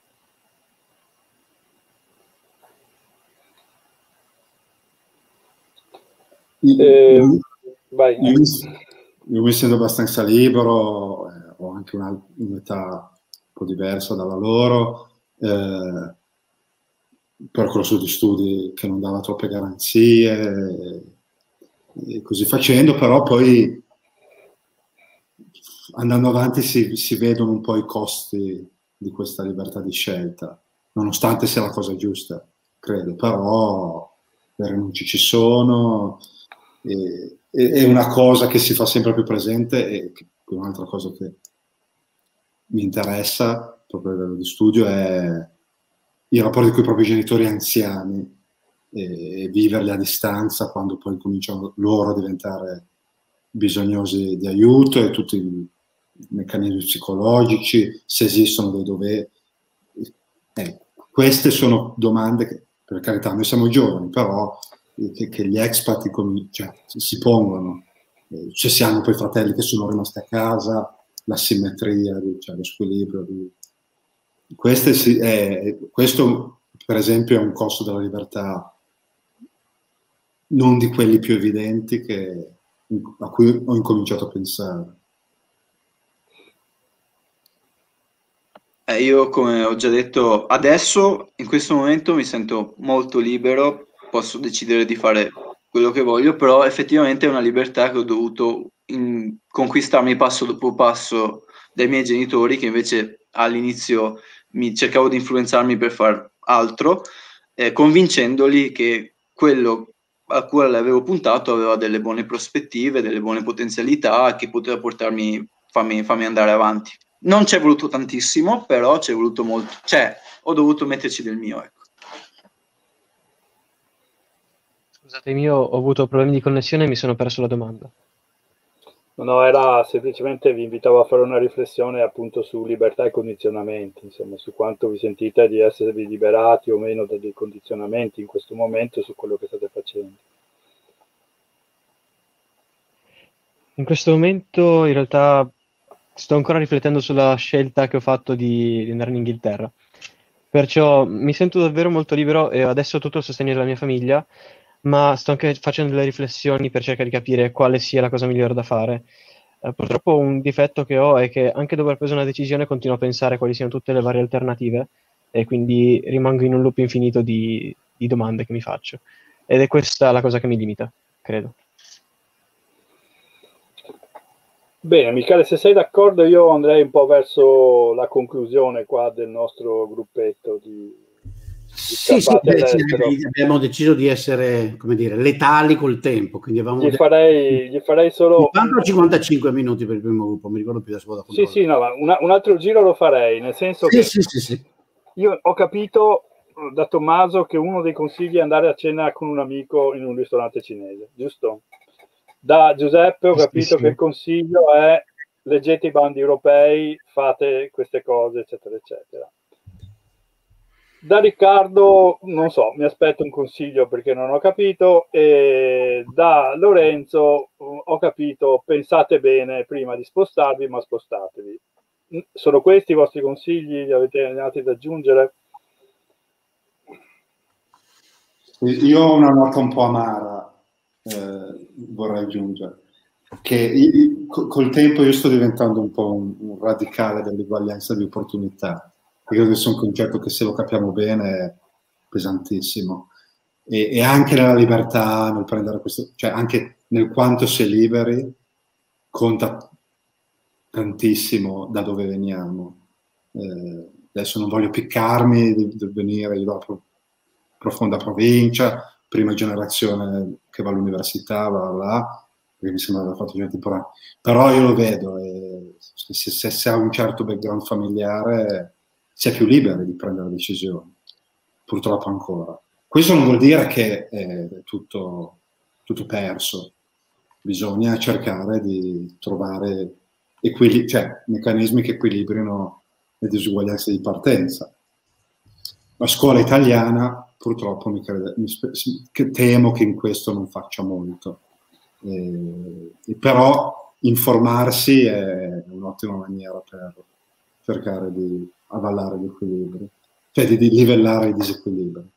Eh, vai. Io, io mi sento abbastanza libero, eh, ho anche una, un'età un po' diversa dalla loro, eh, percorso di studi che non dava troppe garanzie, e così facendo, però poi andando avanti si, si vedono un po' i costi di questa libertà di scelta, nonostante sia la cosa giusta, credo, però le rinunce ci sono, e, e, è una cosa che si fa sempre più presente, e che, un'altra cosa che mi interessa proprio a livello di studio è i rapporti con i propri genitori anziani e, e viverli a distanza quando poi cominciano loro a diventare bisognosi di aiuto, e tutti i meccanismi psicologici, se esistono dei doveri. Eh, queste sono domande che, per carità, noi siamo giovani, però che, che gli expat cioè, si pongono. Eh, se si hanno poi fratelli che sono rimasti a casa, la simmetria, cioè lo squilibrio. Di... Queste si, è, questo, per esempio, è un costo della libertà non di quelli più evidenti che, a cui ho incominciato a pensare. Eh, io, come ho già detto, adesso, in questo momento, mi sento molto libero, posso decidere di fare quello che voglio, però effettivamente è una libertà che ho dovuto in, conquistarmi passo dopo passo dai miei genitori, che invece all'inizio mi cercavo di influenzarmi per far altro, eh, convincendoli che quello a cui avevo puntato aveva delle buone prospettive, delle buone potenzialità, che poteva portarmi, farmi, farmi andare avanti. Non ci è voluto tantissimo, però ci è voluto molto, cioè ho dovuto metterci del mio, ecco. Scusatemi, io ho avuto problemi di connessione e mi sono perso la domanda. No, era semplicemente, vi invitavo a fare una riflessione appunto su libertà e condizionamenti, insomma, su quanto vi sentite di esservi liberati o meno da dei condizionamenti in questo momento, su quello che state facendo. In questo momento in realtà sto ancora riflettendo sulla scelta che ho fatto di, di andare in Inghilterra, perciò mi sento davvero molto libero e adesso ho tutto il sostegno della mia famiglia, ma sto anche facendo delle riflessioni per cercare di capire quale sia la cosa migliore da fare. Eh, purtroppo un difetto che ho è che anche dopo aver preso una decisione continuo a pensare quali siano tutte le varie alternative, e quindi rimango in un loop infinito di, di domande che mi faccio, ed è questa la cosa che mi limita, credo. Bene, Michele, se sei d'accordo io andrei un po' verso la conclusione qua del nostro gruppetto di, di sì, sì, beh, sì, abbiamo deciso di essere, come dire, letali col tempo, quindi avevamo gli farei, gli farei solo cinquantacinque minuti per il primo gruppo, mi ricordo più adesso. Sì, sì, no, ma una, un altro giro lo farei, nel senso sì, che sì, sì, sì. io ho capito da Tommaso che uno dei consigli è andare a cena con un amico in un ristorante cinese, giusto? Da Giuseppe ho capito Giustissimo. che il consiglio è leggete i bandi europei, fate queste cose, eccetera, eccetera. Da Riccardo, non so, mi aspetto un consiglio perché non ho capito, e da Lorenzo ho capito, pensate bene prima di spostarvi, ma spostatevi. Sono questi i vostri consigli? Li avete altri da aggiungere? Io ho una nota un po' amara, eh, vorrei aggiungere, che io, col tempo io sto diventando un po' un, un radicale dell'uguaglianza di opportunità. Credo che sia un concetto che, se lo capiamo bene, è pesantissimo. E, e anche nella libertà, nel prendere questo, cioè anche nel quanto si è liberi, conta tantissimo da dove veniamo. Eh, adesso non voglio piccarmi di, di venire dopo profonda provincia, prima generazione che va all'università, va là, perché mi sembra aver fatto già temporanea. Però io lo vedo, e se, se, se ha un certo background familiare si è più liberi di prendere decisioni, purtroppo ancora. Questo non vuol dire che è tutto, tutto perso, bisogna cercare di trovare equilibri, cioè, meccanismi che equilibrino le disuguaglianze di partenza. La scuola italiana purtroppo mi crede, mi che temo che in questo non faccia molto, eh, però informarsi è un'ottima maniera per cercare di avvallare gli equilibri, cioè di, di livellare i disequilibri.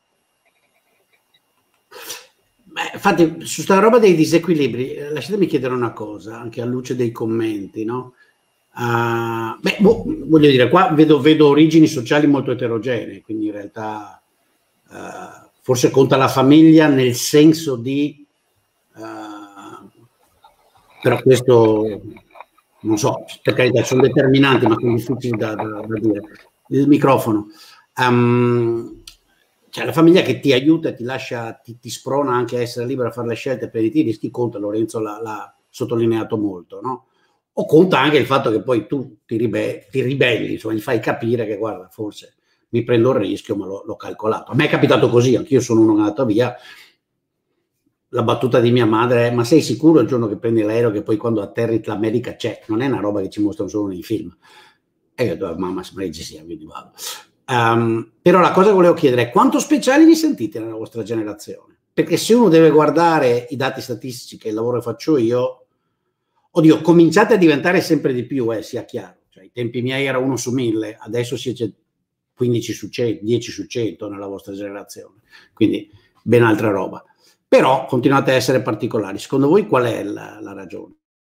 Beh, infatti, su sta roba dei disequilibri, eh, lasciatemi chiedere una cosa, anche a luce dei commenti, no? Uh, beh, boh, voglio dire, qua vedo, vedo origini sociali molto eterogenee, quindi in realtà uh, forse conta la famiglia nel senso di, uh, però questo non so, per carità sono determinanti, ma sono difficili da, da, da dire. Il microfono. Um, cioè la famiglia che ti aiuta e ti lascia, ti, ti sprona anche a essere libero a fare le scelte, per i rischi conta, Lorenzo l'ha sottolineato molto, no? O conta anche il fatto che poi tu ti, ribe ti ribelli, insomma, gli fai capire che guarda, forse mi prendo il rischio, ma l'ho calcolato. A me è capitato così, anch'io sono uno che è andato via. La battuta di mia madre è: ma sei sicuro il giorno che prendi l'aereo che poi quando atterri l'America c'è? Non è una roba che ci mostrano solo nei film. E io ho detto: mamma, sembra che ci sia, quindi vado. Um, però la cosa che volevo chiedere è: quanto speciali vi sentite nella vostra generazione? Perché se uno deve guardare i dati statistici, che è il lavoro che faccio io, oddio, cominciate a diventare sempre di più, eh, sia chiaro. Cioè, i tempi miei era uno su mille, adesso siete quindici su cento, dieci su cento nella vostra generazione. Quindi ben altra roba. Però continuate a essere particolari. Secondo voi qual è la, la ragione?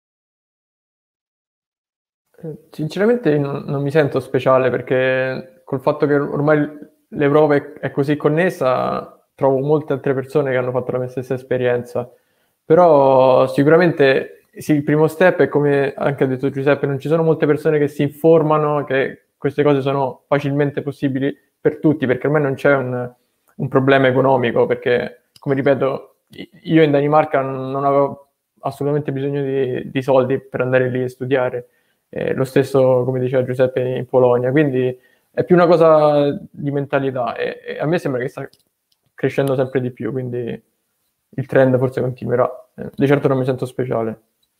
Sinceramente non, non mi sento speciale, perché col fatto che ormai l'Europa è, è così connessa, trovo molte altre persone che hanno fatto la mia stessa esperienza. Però sicuramente sì, il primo step è, come anche ha detto Giuseppe, non ci sono molte persone che si informano che queste cose sono facilmente possibili per tutti, perché ormai non c'è un, un problema economico, perché, come ripeto, io in Danimarca non avevo assolutamente bisogno di, di soldi per andare lì a studiare, eh, lo stesso, come diceva Giuseppe, in Polonia, quindi è più una cosa di mentalità, e, e a me sembra che sta crescendo sempre di più, quindi il trend forse continuerà. Eh, di certo non mi sento speciale.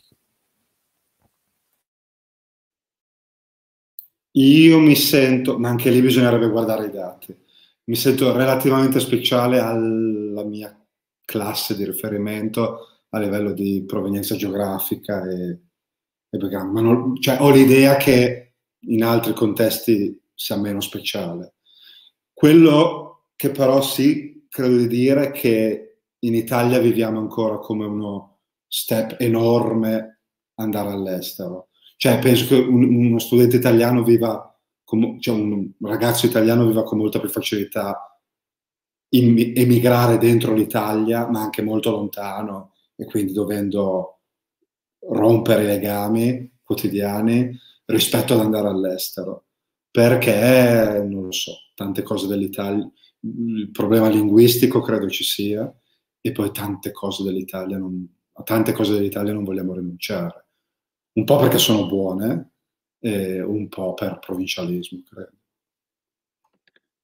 Io mi sento, ma anche lì bisognerebbe guardare i dati, mi sento relativamente speciale alla mia classe di riferimento a livello di provenienza geografica e, e background, ma non, cioè, ho l'idea che in altri contesti sia meno speciale. Quello che però sì, credo di dire che in Italia viviamo ancora come uno step enorme andare all'estero. Cioè, penso che un, uno studente italiano viva, com, cioè un ragazzo italiano viva con molta più facilità in, emigrare dentro l'Italia, ma anche molto lontano, e quindi dovendo rompere i legami quotidiani rispetto ad andare all'estero. Perché, non lo so, tante cose dell'Italia, il problema linguistico credo ci sia, e poi tante cose dell'Italia non, a tante cose dell'Italia non vogliamo rinunciare. Un po' perché sono buone, e un po' per provincialismo, credo.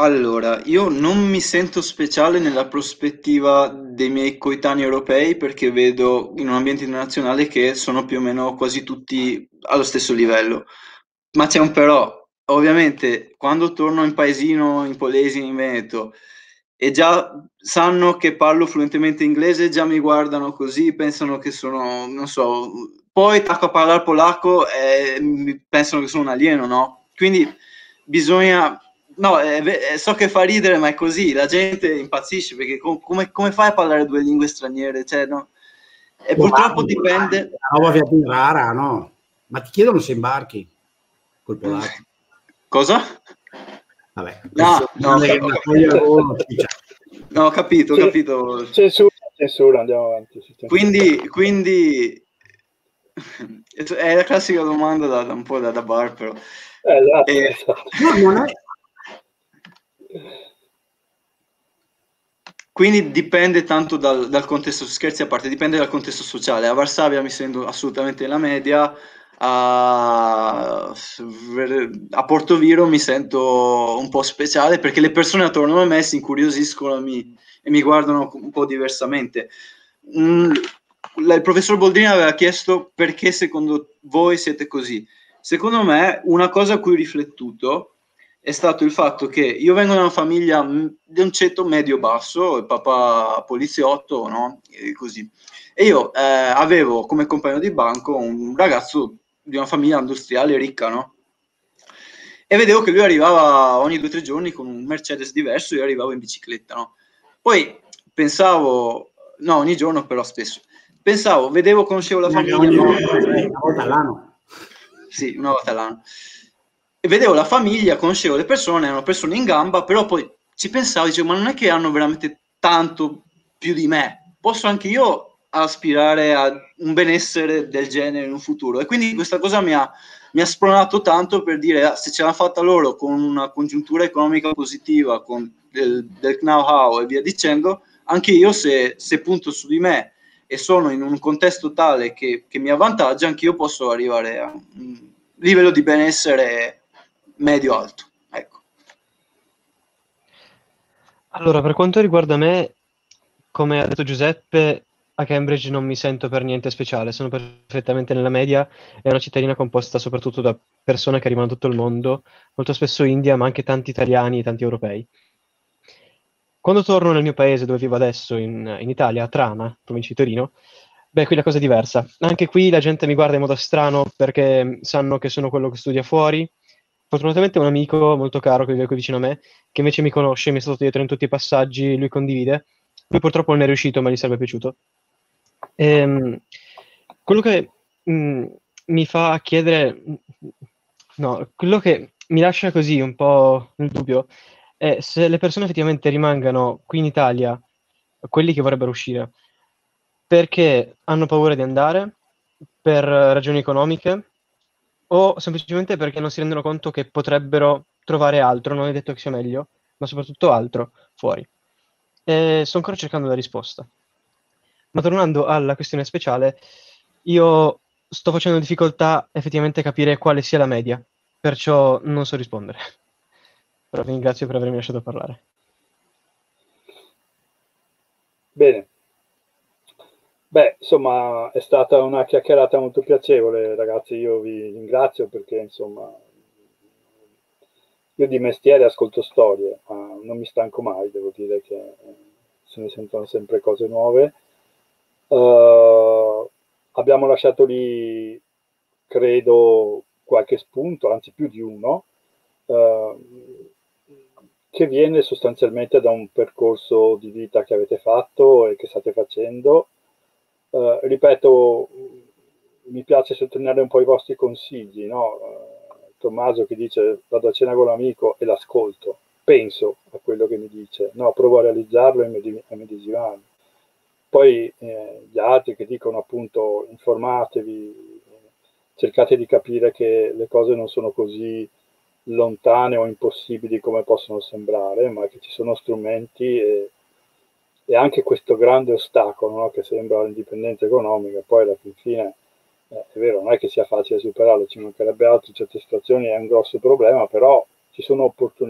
Allora, io non mi sento speciale nella prospettiva dei miei coetanei europei perché vedo in un ambiente internazionale che sono più o meno quasi tutti allo stesso livello. Ma c'è un però, ovviamente, quando torno in paesino, in Polesine, in Veneto, e già sanno che parlo fluentemente inglese, già mi guardano così, pensano che sono, non so, poi tacco a parlare polacco e mi- pensano che sono un alieno, no? Quindi bisogna, no, è ve- è- so che fa ridere, ma è così, la gente impazzisce perché com- come, come fai a parlare due lingue straniere? Cioè, no? E purtroppo dipende. La roba via più rara, no? Ma ti chiedono se imbarchi col polacco. Cosa? Vabbè, No, no, le- ho la cap- foglia al volo, cioè, no, ho capito, ho Sì. capito. Censura, censura, andiamo avanti. sì, censura. Quindi, quindi è la classica domanda da, da un po' da, da bar, però. Eh, esatto, Eh, esatto. no, non è. Quindi dipende tanto dal, dal contesto, scherzi a parte, dipende dal contesto sociale. A Varsavia mi sento assolutamente la media, a, a Portoviro mi sento un po' speciale perché le persone attorno a me si incuriosiscono e mi, e mi guardano un po' diversamente. Mm, la- il professor Boldrini aveva chiesto perché secondo voi siete così. Secondo me una cosa a cui ho riflettuto è stato il fatto che io vengo da una famiglia mh, di un ceto medio-basso, il papà poliziotto, no? E così. E io eh, avevo come compagno di banco un ragazzo di una famiglia industriale ricca, no? E vedevo che lui arrivava ogni due o tre giorni con un Mercedes diverso, io arrivavo in bicicletta, no? Poi pensavo, no, ogni giorno però spesso, pensavo, vedevo, conoscevo la famiglia, Ogni- no? una volta all'anno. Sì, una volta all'anno. E vedevo la famiglia, conoscevo le persone, erano persone in gamba, però poi ci pensavo, dicevo, ma non è che hanno veramente tanto più di me, posso anche io aspirare a un benessere del genere in un futuro. E quindi questa cosa mi ha, mi ha spronato tanto per dire, ah, se ce l'hanno fatta loro con una congiuntura economica positiva, con del, del know-how e via dicendo, anche io se, se punto su di me e sono in un contesto tale che, che mi avvantaggia, anche io posso arrivare a un livello di benessere medio-alto. Ecco. Allora, per quanto riguarda me, come ha detto Giuseppe, a Cambridge non mi sento per niente speciale, sono perfettamente nella media, è una cittadina composta soprattutto da persone che arrivano da tutto il mondo, molto spesso India, ma anche tanti italiani e tanti europei. Quando torno nel mio paese dove vivo adesso, in, in Italia, a Trana, provincia di Torino, beh, qui la cosa è diversa. Anche qui la gente mi guarda in modo strano perché sanno che sono quello che studia fuori. Fortunatamente un amico molto caro che vive qui vicino a me, che invece mi conosce, mi è stato dietro in tutti i passaggi, lui condivide. Lui purtroppo non è riuscito, ma gli sarebbe piaciuto. Ehm, quello che mh, mi fa chiedere, no, quello che mi lascia così un po' nel dubbio è se le persone effettivamente rimangano qui in Italia, quelli che vorrebbero uscire, perché hanno paura di andare, per ragioni economiche, o semplicemente perché non si rendono conto che potrebbero trovare altro, non è detto che sia meglio, ma soprattutto altro fuori. E sto ancora cercando la risposta. Ma tornando alla questione speciale, io sto facendo difficoltà effettivamente a capire quale sia la media, perciò non so rispondere. Però vi ringrazio per avermi lasciato parlare. Bene. Beh, insomma, è stata una chiacchierata molto piacevole, ragazzi. Io vi ringrazio perché, insomma, io di mestiere ascolto storie, ma non mi stanco mai, devo dire che eh, se ne sentono sempre cose nuove. Uh, abbiamo lasciato lì, credo, qualche spunto, anzi più di uno, uh, che viene sostanzialmente da un percorso di vita che avete fatto e che state facendo. Uh, ripeto, mi piace sottolineare un po' i vostri consigli, no? Uh, Tommaso che dice vado a cena con l'amico e l'ascolto, penso a quello che mi dice, no, provo a realizzarlo e a medesimarmi. Poi eh, gli altri che dicono appunto informatevi, cercate di capire che le cose non sono così lontane o impossibili come possono sembrare, ma che ci sono strumenti e e anche questo grande ostacolo, no, che sembra l'indipendenza economica, poi alla fine eh, è vero, non è che sia facile superarlo, ci mancherebbe altro, in certe situazioni è un grosso problema, però ci sono opportunità,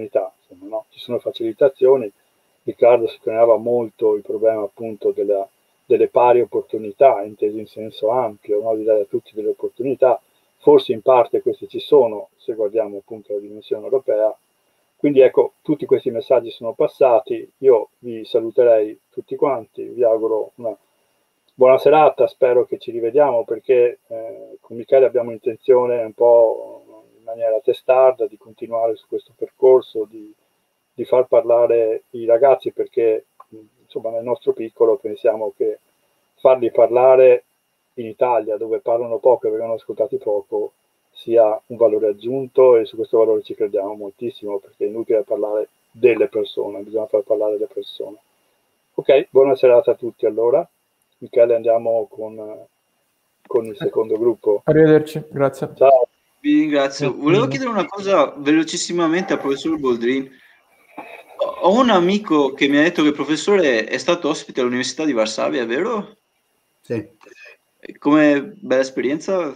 insomma, no? Ci sono facilitazioni. Riccardo sottolineava molto il problema appunto della, delle pari opportunità, inteso in senso ampio, no? Di dare a tutti delle opportunità. Forse in parte queste ci sono, se guardiamo appunto la dimensione europea. Quindi ecco, tutti questi messaggi sono passati, io vi saluterei tutti quanti, vi auguro una buona serata, spero che ci rivediamo perché eh, con Michele abbiamo intenzione un po' in maniera testarda di continuare su questo percorso, di, di far parlare i ragazzi perché insomma nel nostro piccolo pensiamo che farli parlare in Italia dove parlano poco e vengono ascoltati poco sia un valore aggiunto e su questo valore ci crediamo moltissimo perché è inutile parlare delle persone, bisogna far parlare le persone. Ok, buona serata a tutti allora. Michele, andiamo con, con il secondo gruppo. Arrivederci, grazie. Ciao. Vi ringrazio. Volevo chiedere una cosa velocissimamente al professor Boldrin. Ho un amico che mi ha detto che il professore è stato ospite all'Università di Varsavia, è vero? Sì. Come bella esperienza?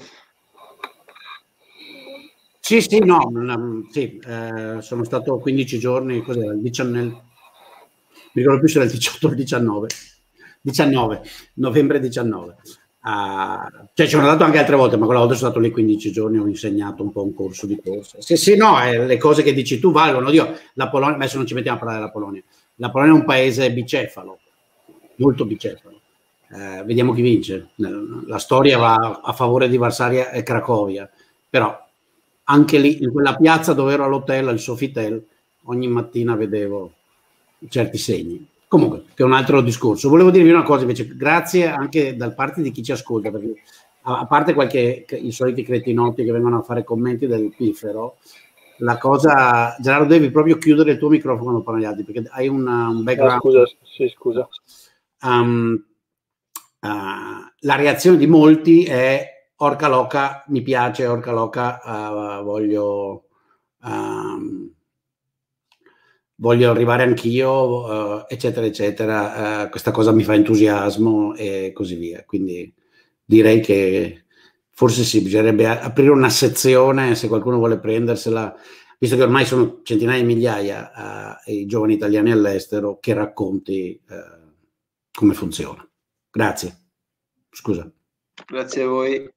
Sì, sì, no, sì, eh, sono stato quindici giorni, cos'era, il diciannove, mi ricordo più se era il diciotto o il diciannove, diciannove, novembre diciannove. Uh, cioè ci sono andato anche altre volte, ma quella volta sono stato lì quindici giorni, ho insegnato un po' un corso di corsa. Sì, sì, no, eh, le cose che dici tu valgono. Dio, la Polonia, adesso non ci mettiamo a parlare della Polonia, la Polonia è un paese bicefalo, molto bicefalo. Eh, vediamo chi vince. La storia va a favore di Varsavia e Cracovia, però anche lì, in quella piazza dove ero all'hotel, al Sofitel, ogni mattina vedevo certi segni. Comunque, che è un altro discorso. Volevo dirvi una cosa invece, grazie anche da parte di chi ci ascolta, perché a parte qualche, i soliti cretinotti che vengono a fare commenti del piffero, la cosa, Gerardo, devi proprio chiudere il tuo microfono quando parli agli altri, perché hai una, un background. No, scusa, sì, scusa. Um, uh, la reazione di molti è orca loca, mi piace, orca loca, uh, voglio, um, voglio arrivare anch'io, uh, eccetera, eccetera. Uh, questa cosa mi fa entusiasmo e così via. Quindi direi che forse sì, bisognerebbe aprire una sezione, se qualcuno vuole prendersela, visto che ormai sono centinaia di migliaia uh, i giovani italiani all'estero, che racconti uh, come funziona. Grazie. Scusa. Grazie a voi.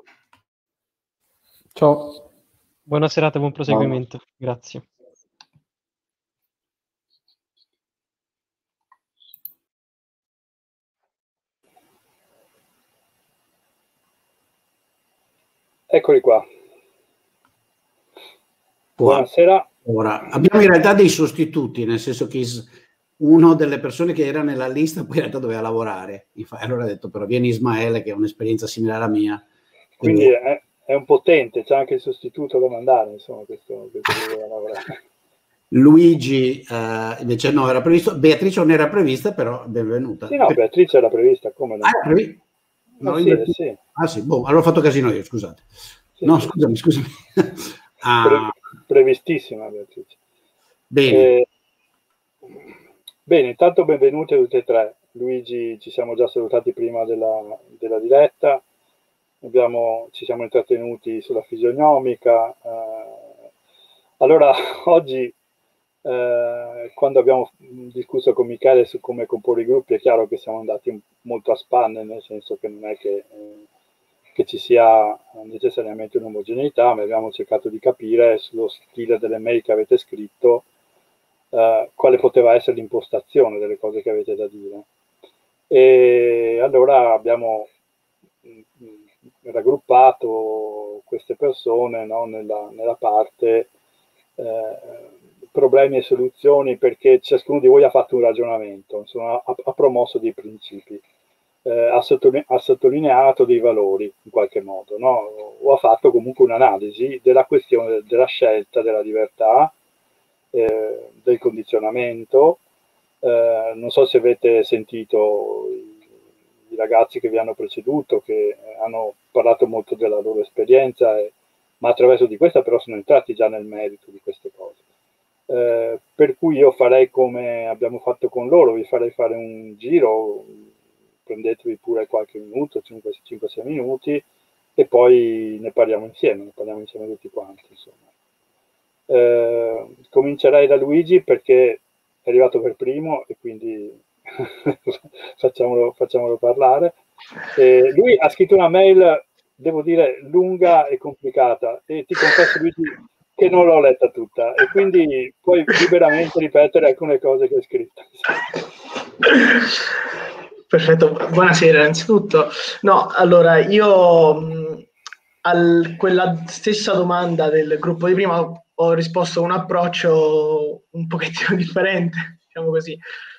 Ciao. Buona serata, buon proseguimento. Ciao. Grazie. Eccoli qua. Buonasera. Ora, abbiamo in realtà dei sostituti, nel senso che una delle persone che era nella lista poi in realtà doveva lavorare. Allora ha detto, però viene Ismaele, che ha un'esperienza simile alla mia. Quindi, quindi è, è un potente, c'è anche il sostituto da mandare, insomma, questo, questo doveva lavorare. Luigi eh, invece no, era previsto. Beatrice non era prevista, però benvenuta. Sì, no, Beatrice era prevista, come no? Ah, era prevista? No, sì, io... sì. Ah sì, boh, allora ho fatto casino io, scusate. Sì, no, sì. scusami, scusami. ah. Pre- previstissima Beatrice. Bene. Eh, bene, intanto benvenuti a tutti e tre. Luigi, ci siamo già salutati prima della, della diretta, abbiamo, ci siamo intrattenuti sulla fisionomica. Eh, allora, oggi, eh, quando abbiamo discusso con Michele su come comporre i gruppi, è chiaro che siamo andati un, molto a spanne, nel senso che non è che... Eh, che ci sia necessariamente un'omogeneità, ma abbiamo cercato di capire sullo stile delle mail che avete scritto eh, quale poteva essere l'impostazione delle cose che avete da dire. E allora abbiamo mh, raggruppato queste persone, no, nella, nella parte eh, problemi e soluzioni, perché ciascuno di voi ha fatto un ragionamento, insomma, ha, ha promosso dei principi. Eh, ha, sottoline- ha sottolineato dei valori in qualche modo, no? O ha fatto comunque un'analisi della questione della scelta, della libertà, eh, del condizionamento. Eh, non so se avete sentito i, i ragazzi che vi hanno preceduto, che hanno parlato molto della loro esperienza, e, ma attraverso di questa però sono entrati già nel merito di queste cose. Eh, per cui io farei come abbiamo fatto con loro, vi farei fare un giro, prendetevi pure qualche minuto, cinque sei minuti, e poi ne parliamo insieme, ne parliamo insieme tutti quanti, insomma. Eh, comincerei da Luigi perché è arrivato per primo e quindi facciamolo, facciamolo parlare. Eh, lui ha scritto una mail, devo dire, lunga e complicata, e ti confesso, Luigi, che non l'ho letta tutta, e quindi puoi liberamente ripetere alcune cose che hai scritto. Perfetto, buonasera innanzitutto. No, allora, io mh, a quella stessa domanda del gruppo di prima ho risposto con un approccio un pochettino differente, diciamo così.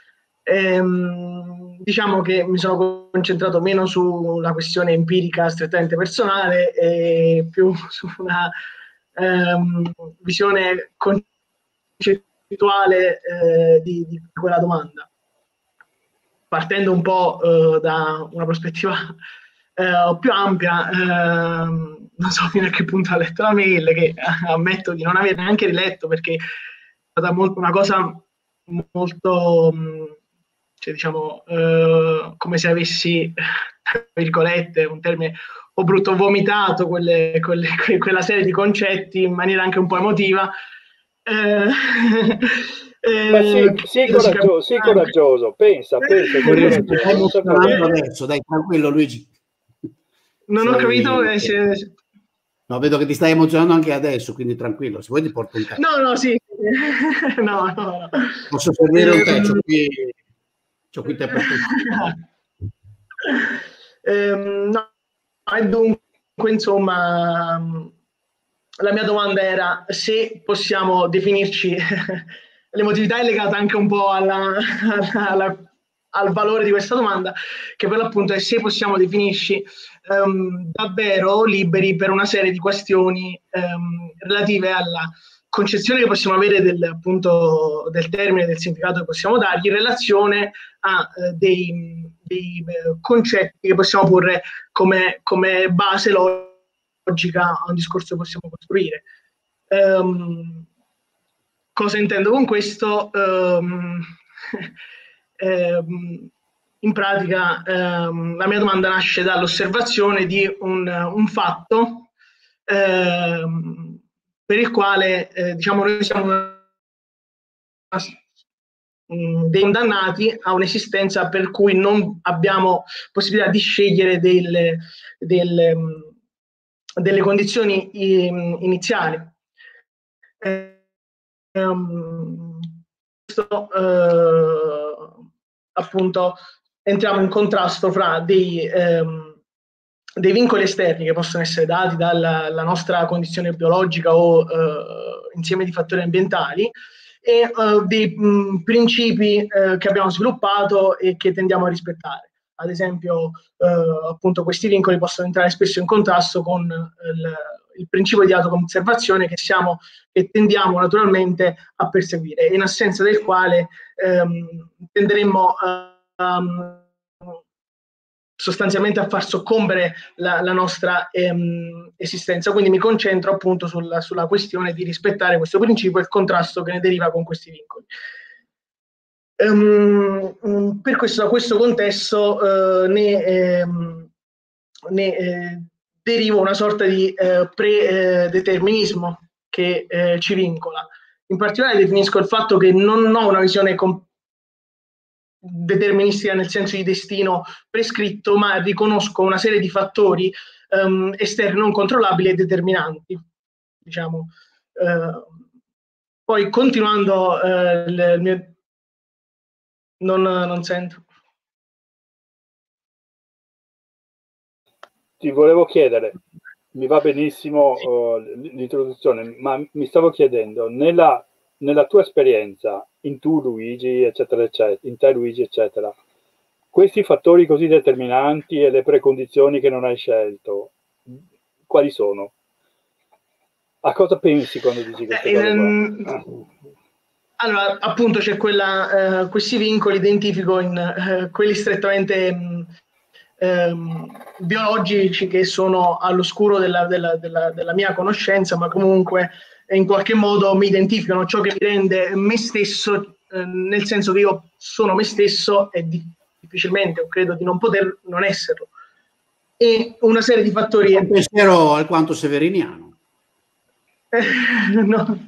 Ehm, diciamo che mi sono concentrato meno sulla questione empirica strettamente personale e più su una ehm, visione concettuale eh, di, di quella domanda, partendo un po' eh, da una prospettiva eh, più ampia. Eh, non so fino a che punto ha letto la mail, che ammetto di non aver neanche riletto, perché è stata molto, una cosa molto, cioè, diciamo, eh, come se avessi, tra virgolette, un termine o brutto, vomitato quelle, quelle, quella serie di concetti in maniera anche un po' emotiva. Eh, Ma sì, sì, coraggioso, sì, coraggioso, pensa, pensa. Stai emozionando adesso, dai, tranquillo Luigi. Non Sei... ho capito. Eh, se... No, vedo che ti stai emozionando anche adesso, quindi tranquillo, se vuoi ti porto un caffè. No, no, sì. no, no, no. Posso servire un tè, c'ho qui, c'ho qui te per tutto. ehm, no, e dunque, insomma, la mia domanda era se possiamo definirci, l'emotività è legata anche un po' alla, alla, al valore di questa domanda, che per l'appunto è se possiamo definirci um, davvero liberi per una serie di questioni um, relative alla concezione che possiamo avere del, appunto, del termine, del significato che possiamo dargli in relazione a uh, dei, dei uh, concetti che possiamo porre come, come base logica a un discorso che possiamo costruire. Um, cosa intendo con questo? Um, um, in pratica um, la mia domanda nasce dall'osservazione di un, un fatto um, per il quale eh, diciamo noi siamo una, um, dei condannati a un'esistenza per cui non abbiamo possibilità di scegliere delle, delle, um, delle condizioni in, iniziali. Eh, um, questo eh, appunto entriamo in contrasto fra dei, ehm, dei vincoli esterni che possono essere dati dalla nostra condizione biologica o eh, insieme di fattori ambientali e eh, dei mh, principi eh, che abbiamo sviluppato e che tendiamo a rispettare. Ad esempio, eh, appunto, questi vincoli possono entrare spesso in contrasto con il, il principio di autoconservazione che, siamo, che tendiamo naturalmente a perseguire, in assenza del quale ehm, tenderemmo a, um, sostanzialmente a far soccombere la, la nostra ehm, esistenza. Quindi mi concentro appunto sulla, sulla questione di rispettare questo principio e il contrasto che ne deriva con questi vincoli. Um, per questo, da questo contesto eh, ne, ehm, ne eh, deriva una sorta di eh, predeterminismo che eh, ci vincola. In particolare definisco il fatto che non ho una visione deterministica nel senso di destino prescritto, ma riconosco una serie di fattori um, esterni non controllabili e determinanti. Diciamo. Uh, poi continuando uh, il, il mio... Non, non sento. Ti volevo chiedere, mi va benissimo uh, l'introduzione, ma mi stavo chiedendo, nella, nella tua esperienza, in tu Luigi, eccetera, eccetera, in te Luigi, eccetera, questi fattori così determinanti e le precondizioni che non hai scelto, quali sono? A cosa pensi quando dici queste eh, cose qua? Um... Allora, appunto, c'è quella, eh, questi vincoli identifico in eh, quelli strettamente mh, ehm, biologici che sono all'oscuro della, della, della, della mia conoscenza, ma comunque eh, in qualche modo mi identificano, ciò che mi rende me stesso, eh, nel senso che io sono me stesso e di, difficilmente, o credo di non poter non esserlo. E una serie di fattori... È un pensiero alquanto severiniano. no.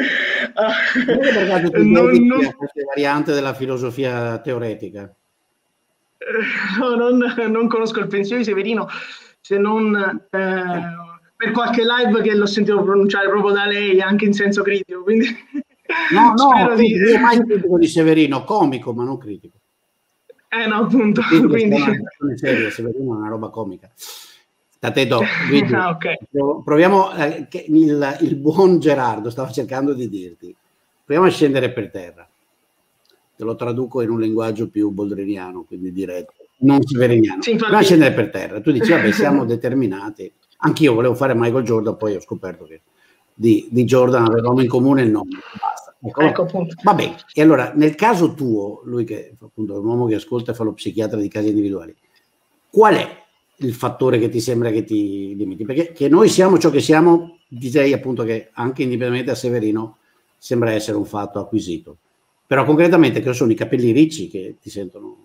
uh, non, non... queste varianti della filosofia teoretica. No, non, non conosco il pensiero di Severino, se non eh, per qualche live che l'ho sentito pronunciare proprio da lei, anche in senso critico. Quindi no, no, di... io mai critico di Severino, comico, ma non critico. Eh no, appunto. Quindi... Una serie, Severino è una roba comica. Tateto, quindi, ah, okay. Proviamo, eh, che il, il buon Gerardo stava cercando di dirti, proviamo a scendere per terra. Te lo traduco in un linguaggio più boldriniano, quindi diretto, non severiniano. Sì, infatti... Proviamo a scendere per terra. Tu dici, vabbè, siamo determinati. Anch'io volevo fare Michael Jordan, poi ho scoperto che di, di Jordan avevamo in comune il nome. Basta. Ecco, ecco, appunto. Va bene. E allora, nel caso tuo, lui che appunto è un uomo che ascolta e fa lo psichiatra di casi individuali, qual è il fattore che ti sembra che ti limiti? Perché che noi siamo ciò che siamo, direi appunto che anche indipendentemente da Severino sembra essere un fatto acquisito. Però concretamente che sono i capelli ricci che ti sentono?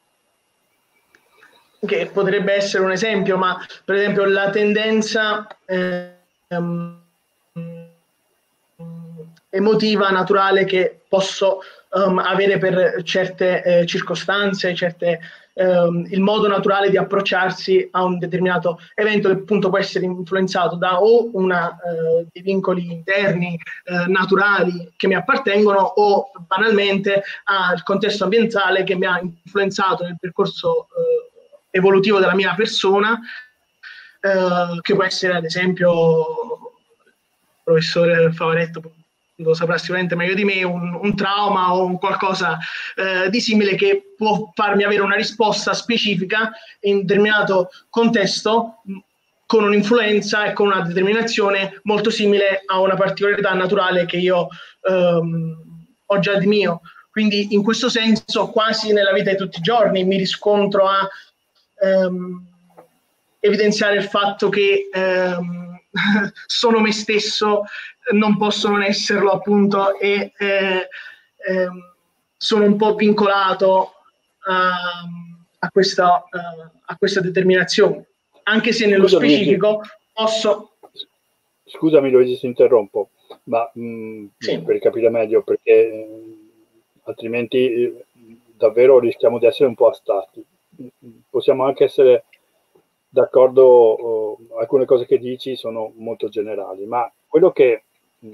Che potrebbe essere un esempio, ma per esempio la tendenza eh, um, emotiva, naturale che posso um, avere per certe eh, circostanze, certe, um, il modo naturale di approcciarsi a un determinato evento che appunto può essere influenzato da o una, uh, dei vincoli interni uh, naturali che mi appartengono o banalmente al contesto ambientale che mi ha influenzato nel percorso uh, evolutivo della mia persona, uh, che può essere ad esempio, il professore Favaretto lo saprà sicuramente meglio di me, un, un trauma o un qualcosa eh, di simile che può farmi avere una risposta specifica in un determinato contesto con un'influenza e con una determinazione molto simile a una particolarità naturale che io ehm, ho già di mio. Quindi in questo senso quasi nella vita di tutti i giorni mi riscontro a ehm, evidenziare il fatto che ehm, sono me stesso, non posso non esserlo appunto e eh, eh, sono un po' vincolato a, a, questa, uh, a questa determinazione, anche se nello Scusami, specifico Luigi. posso... Scusami Luigi se interrompo, ma mh, sì. per capire meglio, perché mh, altrimenti eh, davvero rischiamo di essere un po' astratti. Possiamo anche essere d'accordo, oh, alcune cose che dici sono molto generali, ma quello che mh,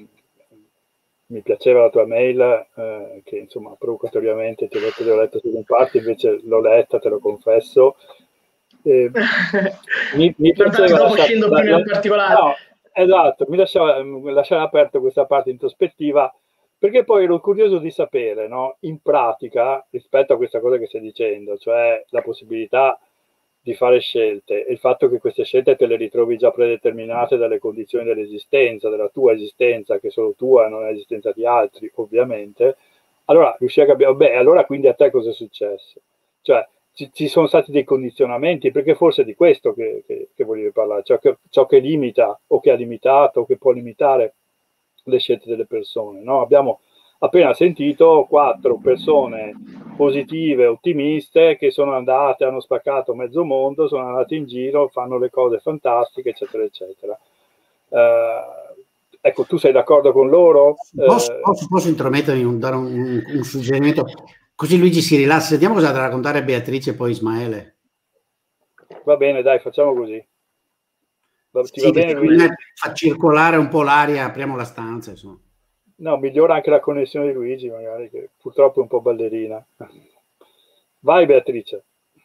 mi piaceva la tua mail, eh, che insomma provocatoriamente ti ho detto che l'ho letta solo in parte, invece l'ho letta, te lo confesso. Eh, mi, mi piaceva dopo scendo più nel particolare. No, esatto, mi lasciava, mi lasciava aperto questa parte introspettiva, perché poi ero curioso di sapere, no, in pratica, rispetto a questa cosa che stai dicendo, cioè la possibilità di fare scelte e il fatto che queste scelte te le ritrovi già predeterminate dalle condizioni dell'esistenza, della tua esistenza, che è solo tua e non è l'esistenza di altri, ovviamente, allora riuscì a capire, beh, allora quindi a te cosa è successo? Cioè, ci, ci sono stati dei condizionamenti, perché forse è di questo che, che, che volevi parlare, cioè che, ciò che limita o che ha limitato o che può limitare le scelte delle persone, no? Abbiamo appena sentito quattro persone positive, ottimiste, che sono andate, hanno spaccato mezzo mondo, sono andate in giro, fanno le cose fantastiche, eccetera, eccetera. Uh, ecco, tu sei d'accordo con loro? Posso, uh, posso, posso intromettermi, un, dare un, un suggerimento? Così Luigi si rilassa. Sentiamo cosa ha da raccontare Beatrice e poi Ismaele. Va bene, dai, facciamo così. Va, ti sì, va bene, Luigi? Fa circolare un po' l'aria, apriamo la stanza, insomma. No, migliora anche la connessione di Luigi, magari, che purtroppo è un po' ballerina. Vai, Beatrice.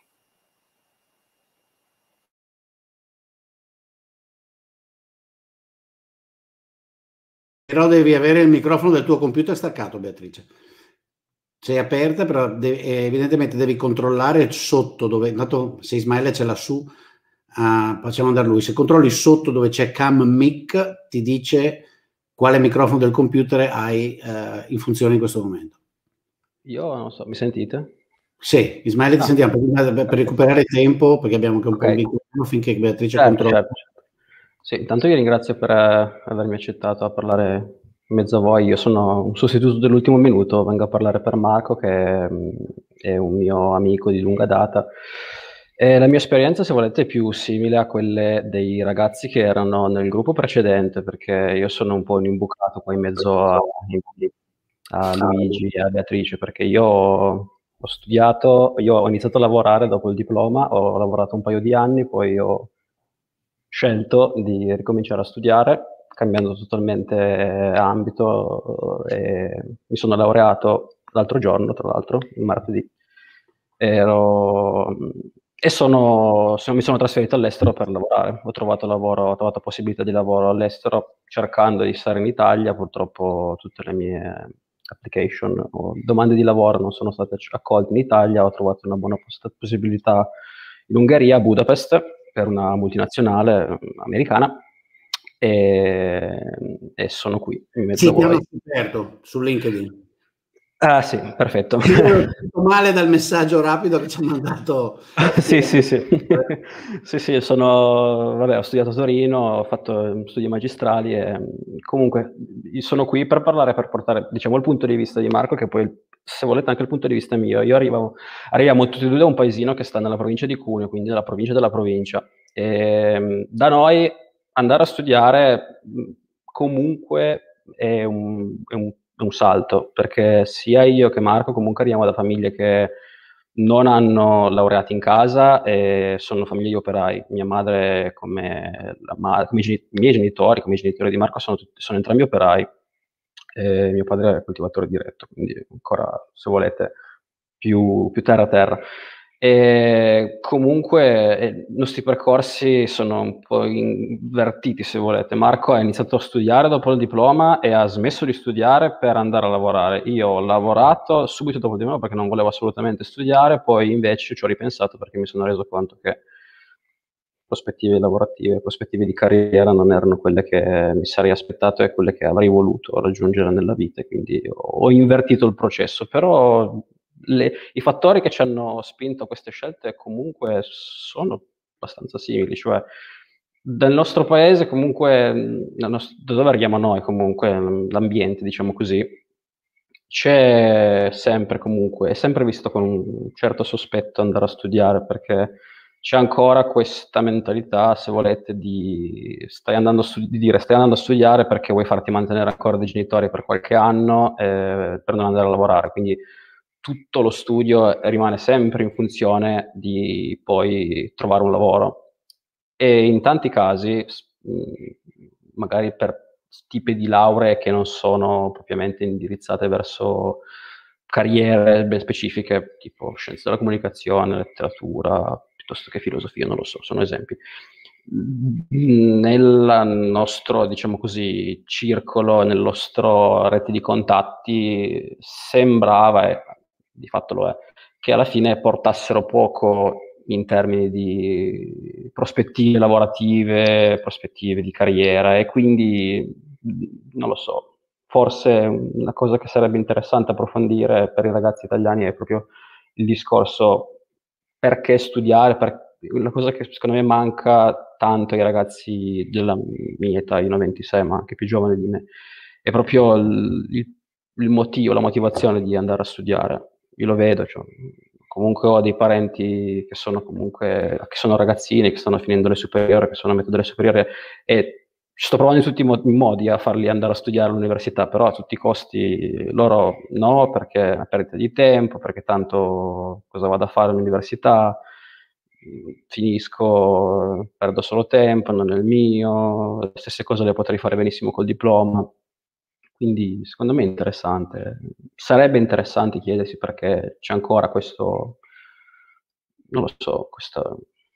Però devi avere il microfono del tuo computer staccato, Beatrice. Sei aperta, però devi, evidentemente devi controllare sotto dove, dato se Ismaele ce l'ha su, uh, facciamo andare lui. Se controlli sotto dove c'è Cam Mic, ti dice quale microfono del computer hai uh, in funzione in questo momento. Io non so, mi sentite? Sì, Ismaele ti ah. sentiamo, per, per recuperare tempo, perché abbiamo anche un okay. po' di finché Beatrice certo, controlla. Certo. Sì, intanto io ringrazio per eh, avermi accettato a parlare in mezzo a voi. Io sono un sostituto dell'ultimo minuto, vengo a parlare per Marco, che mh, è un mio amico di lunga data. E la mia esperienza, se volete, è più simile a quelle dei ragazzi che erano nel gruppo precedente, perché io sono un po' un imbucato qua in mezzo a, a Luigi e a Beatrice, perché io ho studiato, io ho iniziato a lavorare dopo il diploma, ho lavorato un paio di anni, poi ho scelto di ricominciare a studiare, cambiando totalmente ambito, e mi sono laureato l'altro giorno, tra l'altro, il martedì. Ero... E sono, sono, mi sono trasferito all'estero per lavorare. Ho trovato lavoro, ho trovato possibilità di lavoro all'estero cercando di stare in Italia. Purtroppo tutte le mie application o domande di lavoro non sono state accolte in Italia. Ho trovato una buona poss- possibilità in Ungheria, a Budapest, per una multinazionale americana, e, e sono qui in mezzo sì, a voi. Sì, ti hanno scoperto su LinkedIn. Ah sì, perfetto. Male dal messaggio rapido che ci ha mandato. sì, sì, sì. sì, sì, sono, vabbè, ho studiato a Torino, ho fatto studi magistrali e comunque sono qui per parlare, per portare, diciamo, il punto di vista di Marco, che poi, se volete, anche il punto di vista mio. Io arrivo, arriviamo tutti e due da un paesino che sta nella provincia di Cuneo, quindi nella provincia della provincia. E da noi andare a studiare comunque è un, è un un salto, perché sia io che Marco comunque arriviamo da famiglie che non hanno laureati in casa e sono famiglie di operai. Mia madre, come, la ma- come i miei genitori, come i genitori di Marco, sono, tutti, sono entrambi operai. E mio padre è coltivatore diretto, quindi ancora, se volete, più, più terra a terra. E comunque eh, i nostri percorsi sono un po' invertiti, se volete. Marco ha iniziato a studiare dopo il diploma e ha smesso di studiare per andare a lavorare. Io ho lavorato subito dopo il diploma perché non volevo assolutamente studiare, poi invece ci ho ripensato perché mi sono reso conto che prospettive lavorative, prospettive di carriera non erano quelle che mi sarei aspettato e quelle che avrei voluto raggiungere nella vita, quindi ho invertito il processo. Però Le, i fattori che ci hanno spinto a queste scelte comunque sono abbastanza simili, cioè del nostro paese comunque, nostro, da dove arriviamo noi comunque, l'ambiente, diciamo così, c'è sempre comunque, è sempre visto con un certo sospetto andare a studiare, perché c'è ancora questa mentalità, se volete, di, stai andando a studi- di dire stai andando a studiare perché vuoi farti mantenere ancora dei genitori per qualche anno eh, per non andare a lavorare, quindi tutto lo studio rimane sempre in funzione di poi trovare un lavoro. E in tanti casi, magari per tipi di lauree che non sono propriamente indirizzate verso carriere ben specifiche, tipo scienze della comunicazione, letteratura, piuttosto che filosofia, non lo so, sono esempi. Nel nostro, diciamo così, circolo, nel nostro rete di contatti, sembrava, e di fatto lo è, che alla fine portassero poco in termini di prospettive lavorative, prospettive di carriera, e quindi, non lo so, forse una cosa che sarebbe interessante approfondire per i ragazzi italiani è proprio il discorso perché studiare, per, una cosa che secondo me manca tanto ai ragazzi della mia età, io ne ho ventisei, ma anche più giovani di me, è proprio il, il, il motivo, la motivazione di andare a studiare. Io lo vedo, cioè, comunque ho dei parenti che sono comunque, che sono ragazzini, che stanno finendo le superiori, che sono a metà delle superiori, e sto provando in tutti i modi a farli andare a studiare all'università, però a tutti i costi loro no, perché è una perdita di tempo, perché tanto cosa vado a fare all'università, finisco, perdo solo tempo, non è il mio, le stesse cose le potrei fare benissimo col diploma. Quindi secondo me è interessante, sarebbe interessante chiedersi perché c'è ancora questo, non lo so, questa,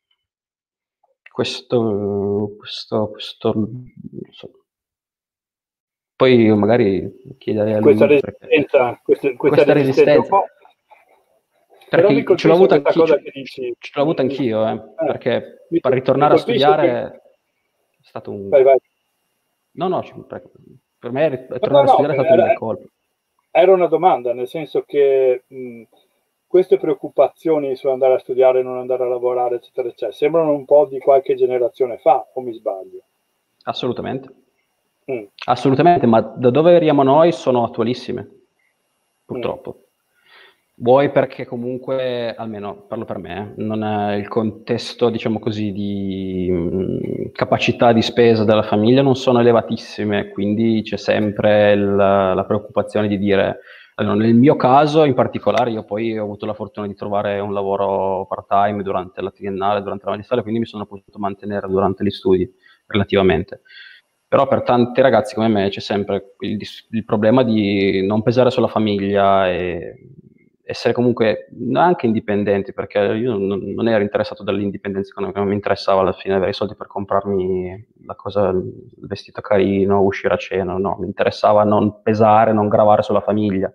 questo, questo, questo, non so. Poi magari chiederei a lui questa resistenza, questa, questa, questa resistenza, resistenza. perché ce l'ho avuta anch'io, ce, dici, ce l'ho avuta anch'io, eh, eh, perché mi, per ritornare a studiare che... è stato un... Vai, vai. No, no, per me tornare no, no, a studiare no, è stato era, un bel colpo. Era una domanda, nel senso che mh, queste preoccupazioni su andare a studiare, non andare a lavorare, eccetera, eccetera, sembrano un po' di qualche generazione fa, o mi sbaglio? Assolutamente. Mm. Assolutamente, ma da dove arriviamo noi sono attualissime, purtroppo. Mm. Vuoi perché comunque, almeno parlo per me, non è il contesto, diciamo così, di mh, capacità di spesa della famiglia non sono elevatissime, quindi c'è sempre il, la preoccupazione di dire, allora, nel mio caso in particolare, io poi ho avuto la fortuna di trovare un lavoro part-time durante la triennale, durante la magistrale, quindi mi sono potuto mantenere durante gli studi relativamente. Però per tanti ragazzi come me c'è sempre il, il problema di non pesare sulla famiglia e essere comunque anche indipendenti, perché io non, non ero interessato dall'indipendenza economica, non mi interessava alla fine avere i soldi per comprarmi la cosa, il vestito carino, uscire a cena, no, mi interessava non pesare, non gravare sulla famiglia.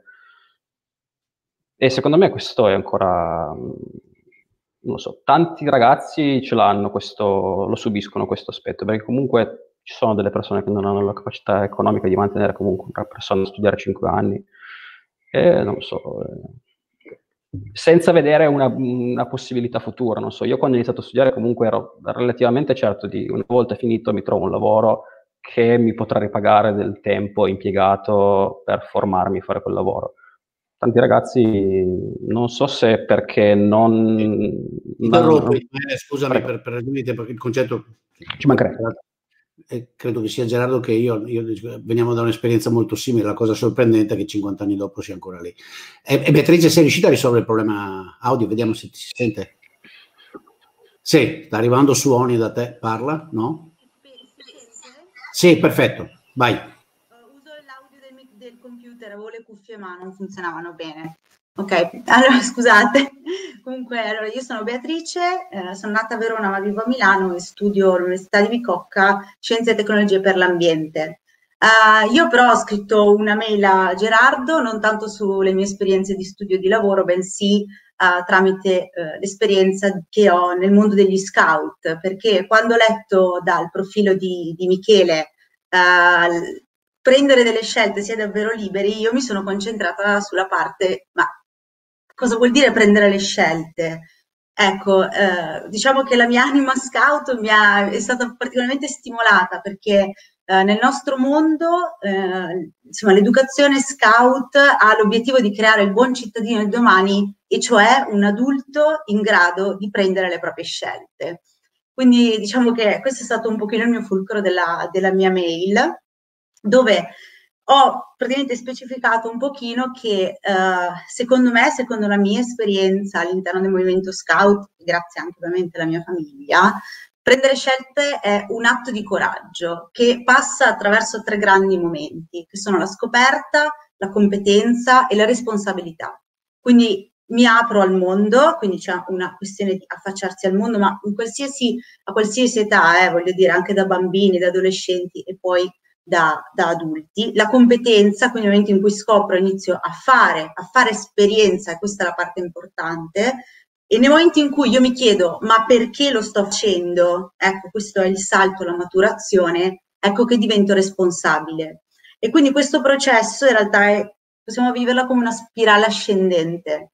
E secondo me questo è ancora, non lo so, tanti ragazzi ce l'hanno, questo, lo subiscono questo aspetto, perché comunque ci sono delle persone che non hanno la capacità economica di mantenere comunque una persona a studiare cinque anni, e non lo so, eh, senza vedere una, una possibilità futura, non so, io quando ho iniziato a studiare comunque ero relativamente certo di, una volta finito mi trovo un lavoro che mi potrà ripagare del tempo impiegato per formarmi e fare quel lavoro. Tanti ragazzi, non so se perché non... Interrompo, eh, scusami per, per il tempo, il concetto... Ci mancherebbe. Eh, credo che sia Gerardo che io, io veniamo da un'esperienza molto simile, la cosa sorprendente è che cinquanta anni dopo sia ancora lì. E, e Beatrice, sei riuscita a risolvere il problema audio? Vediamo se ti si sente. Sì, sta arrivando suoni da te, parla, no? Sì, perfetto, vai. Uso l'audio del, del computer, avevo le cuffie ma non funzionavano bene. Ok, allora scusate. Comunque, allora, io sono Beatrice, eh, sono nata a Verona ma vivo a Milano e studio all'Università di Bicocca Scienze e Tecnologie per l'Ambiente. Uh, io però ho scritto una mail a Gerardo, non tanto sulle mie esperienze di studio e di lavoro, bensì uh, tramite uh, l'esperienza che ho nel mondo degli scout, perché quando ho letto dal profilo di, di Michele uh, prendere delle scelte sia davvero liberi, io mi sono concentrata sulla parte, ma cosa vuol dire prendere le scelte? Ecco, eh, diciamo che la mia anima scout mi ha, è stata particolarmente stimolata perché eh, nel nostro mondo eh, insomma, l'educazione scout ha l'obiettivo di creare il buon cittadino del domani, e cioè un adulto in grado di prendere le proprie scelte. Quindi diciamo che questo è stato un pochino il mio fulcro della, della mia mail, dove ho praticamente specificato un pochino che eh, secondo me, secondo la mia esperienza all'interno del movimento scout, grazie anche ovviamente alla mia famiglia, prendere scelte è un atto di coraggio che passa attraverso tre grandi momenti, che sono la scoperta, la competenza e la responsabilità. Quindi mi apro al mondo, quindi c'è una questione di affacciarsi al mondo, ma in qualsiasi, a qualsiasi età, eh, voglio dire, anche da bambini, da adolescenti e poi Da, da adulti, la competenza, quindi nel momento in cui scopro inizio a fare, a fare esperienza, e questa è la parte importante, e nel momento in cui io mi chiedo ma perché lo sto facendo, ecco questo è il salto, la maturazione, ecco che divento responsabile. E quindi questo processo in realtà è, possiamo viverla come una spirale ascendente,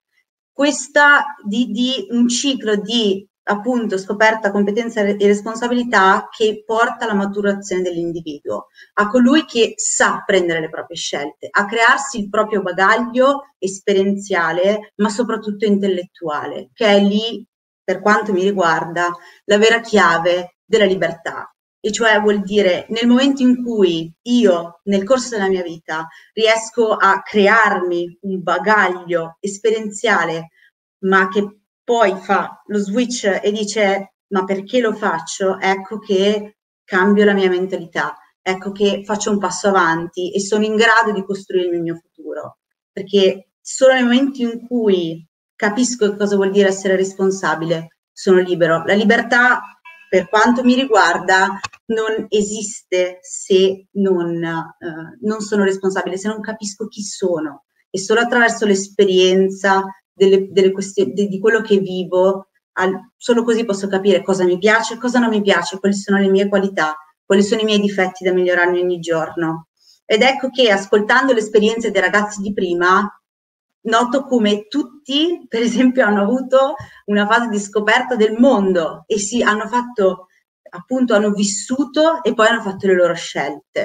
questa di, di un ciclo di appunto scoperta, competenza e responsabilità che porta alla maturazione dell'individuo, a colui che sa prendere le proprie scelte, a crearsi il proprio bagaglio esperienziale, ma soprattutto intellettuale, che è lì, per quanto mi riguarda, la vera chiave della libertà. E cioè vuol dire nel momento in cui io, nel corso della mia vita, riesco a crearmi un bagaglio esperienziale, ma che poi fa lo switch e dice ma perché lo faccio? Ecco che cambio la mia mentalità, ecco che faccio un passo avanti e sono in grado di costruire il mio futuro, perché solo nel momento in cui capisco cosa vuol dire essere responsabile sono libero. La libertà, per quanto mi riguarda, non esiste se non, eh, non sono responsabile, se non capisco chi sono, e solo attraverso l'esperienza Delle, delle questioni, di, di quello che vivo, al, solo così posso capire cosa mi piace, cosa non mi piace, quali sono le mie qualità, quali sono i miei difetti da migliorarmi ogni giorno. Ed ecco che ascoltando le esperienze dei ragazzi di prima, noto come tutti, per esempio, hanno avuto una fase di scoperta del mondo e si hanno fatto, appunto, hanno vissuto e poi hanno fatto le loro scelte.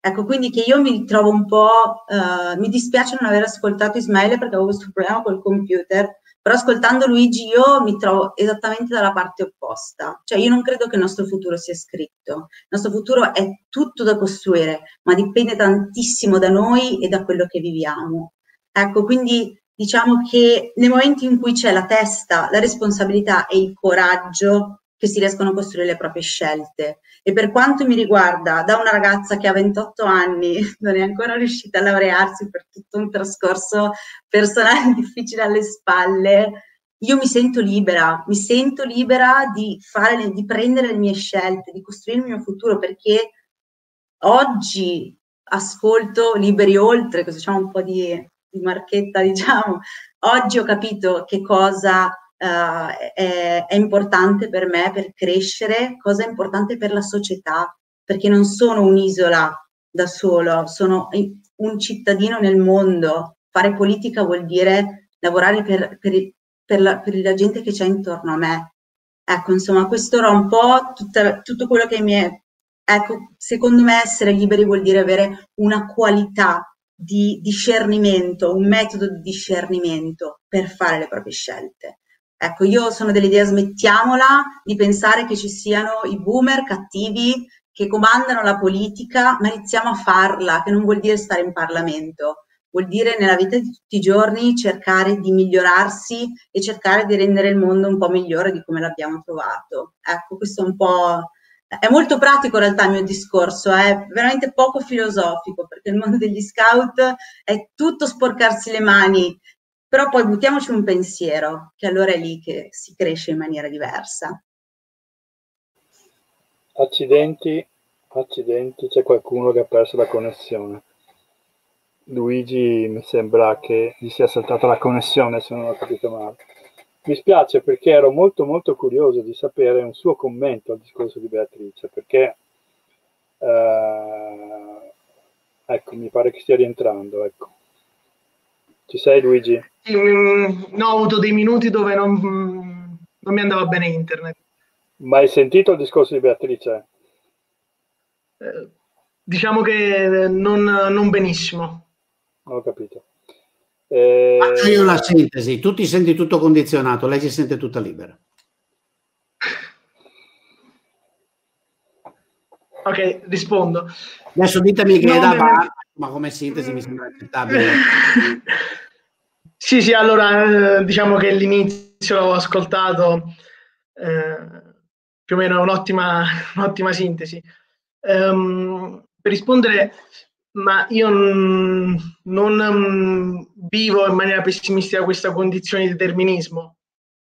Ecco, quindi che io mi trovo un po', eh, mi dispiace non aver ascoltato Ismaele perché avevo questo problema col computer, però ascoltando Luigi io mi trovo esattamente dalla parte opposta. Cioè io non credo che il nostro futuro sia scritto, il nostro futuro è tutto da costruire, ma dipende tantissimo da noi e da quello che viviamo. Ecco, quindi diciamo che nei momenti in cui c'è la testa, la responsabilità e il coraggio, che si riescono a costruire le proprie scelte. E per quanto mi riguarda, da una ragazza che ha ventotto anni, non è ancora riuscita a laurearsi per tutto un trascorso personale difficile alle spalle, io mi sento libera, mi sento libera di fare, di prendere le mie scelte, di costruire il mio futuro, perché oggi ascolto Liberi Oltre, così facciamo un po' di, di marchetta, diciamo, oggi ho capito che cosa Uh, è, è importante per me per crescere, cosa è importante per la società, perché non sono un'isola da solo, sono un cittadino nel mondo. Fare politica vuol dire lavorare per, per, per, la, per la gente che c'è intorno a me. Ecco, insomma, questo era un po' tutta, tutto quello che mi è... Ecco, secondo me essere liberi vuol dire avere una qualità di discernimento, un metodo di discernimento per fare le proprie scelte. Ecco, io sono dell'idea smettiamola di pensare che ci siano i boomer cattivi che comandano la politica, ma iniziamo a farla, che non vuol dire stare in Parlamento, vuol dire nella vita di tutti i giorni cercare di migliorarsi e cercare di rendere il mondo un po' migliore di come l'abbiamo trovato. Ecco, questo è un po'... È molto pratico in realtà il mio discorso, è veramente poco filosofico, perché il mondo degli scout è tutto sporcarsi le mani, però poi buttiamoci un pensiero, che allora è lì che si cresce in maniera diversa. Accidenti, accidenti, c'è qualcuno che ha perso la connessione. Luigi mi sembra che gli sia saltata la connessione, se non ho capito male. Mi spiace perché ero molto molto curioso di sapere un suo commento al discorso di Beatrice, perché eh, ecco, mi pare che stia rientrando, ecco. Ci sei, Luigi? No, ho avuto dei minuti dove non, non mi andava bene internet. Ma hai sentito il discorso di Beatrice? Eh, diciamo che non, non benissimo. Ho capito. Eh... Faccio io la sintesi, tu ti senti tutto condizionato, lei si sente tutta libera. Ok, rispondo. Adesso ditemi che no, è da me... bar, ma come sintesi mi sembra accettabile. Sì, sì, allora eh, diciamo che l'inizio l'ho ascoltato, eh, più o meno è un'ottima, un'ottima sintesi. Um, per rispondere, ma io n- non um, vivo in maniera pessimistica questa condizione di determinismo.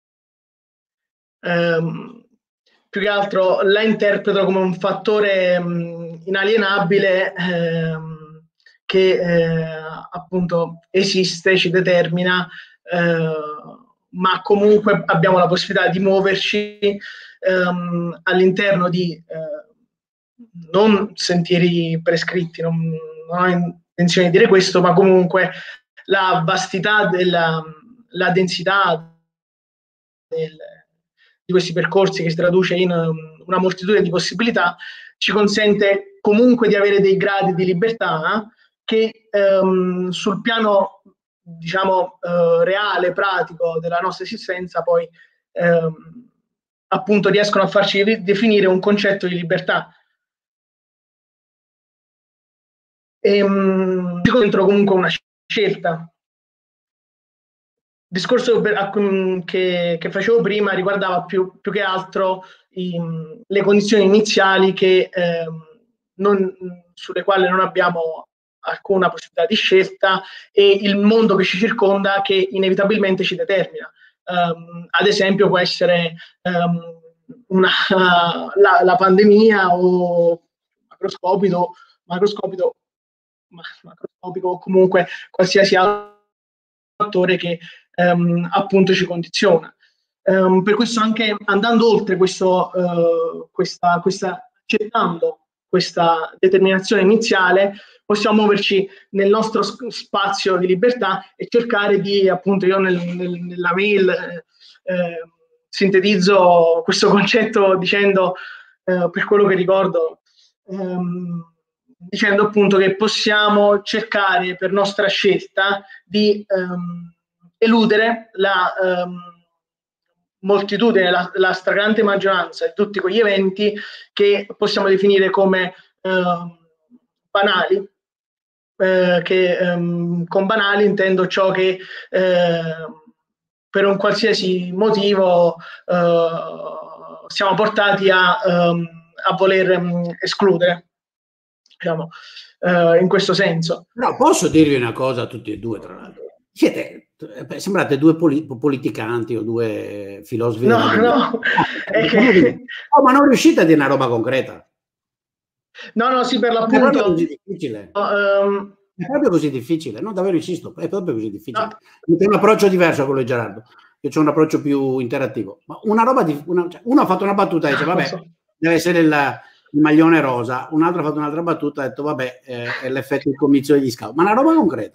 Um, più che altro la interpreto come un fattore um, inalienabile um, che eh, appunto esiste, ci determina, eh, ma comunque abbiamo la possibilità di muoverci ehm, all'interno di eh, non sentieri prescritti, non, non ho intenzione di dire questo, ma comunque la vastità della la densità del, di questi percorsi, che si traduce in um, una moltitudine di possibilità, ci consente comunque di avere dei gradi di libertà che um, sul piano, diciamo, uh, reale, pratico della nostra esistenza poi um, appunto riescono a farci definire un concetto di libertà. E, um, dentro comunque una scelta. Il discorso per, che, che facevo prima riguardava più, più che altro i, le condizioni iniziali che, eh, non, sulle quali non abbiamo alcuna possibilità di scelta, e il mondo che ci circonda che inevitabilmente ci determina. Um, ad esempio può essere um, una, la, la pandemia o macroscopico, macroscopico, macroscopico o comunque qualsiasi altro fattore che um, appunto ci condiziona. Um, per questo, anche andando oltre questo, uh, questa, questa, accettando questa determinazione iniziale, possiamo muoverci nel nostro spazio di libertà e cercare di, appunto, io nel, nel, nella mail eh, eh, sintetizzo questo concetto dicendo, eh, per quello che ricordo, ehm, dicendo appunto che possiamo cercare per nostra scelta di ehm, eludere la ehm, moltitudine, la, la stragrande maggioranza di tutti quegli eventi che possiamo definire come ehm, banali, eh, che ehm, con banali intendo ciò che eh, per un qualsiasi motivo eh, siamo portati a, um, a voler um, escludere, diciamo, uh, in questo senso. No, posso dirvi una cosa a tutti e due, tra l'altro. Siete, sembrate due poli- politicanti o due filosofi. No, no, è che... oh, ma non riuscite a dire una roba concreta. No, no, sì, per l'appunto. È proprio così difficile. Um... È proprio così difficile. No, davvero insisto, è proprio così difficile. No. C'è un approccio diverso a quello di Gerardo. Io c'ho un approccio più interattivo. Ma una roba di una, cioè, uno ha fatto una battuta e dice vabbè, so. deve essere il, il maglione rosa. Un altro ha fatto un'altra battuta e ha detto vabbè, eh, è l'effetto di comizio degli scout. Ma una roba concreta.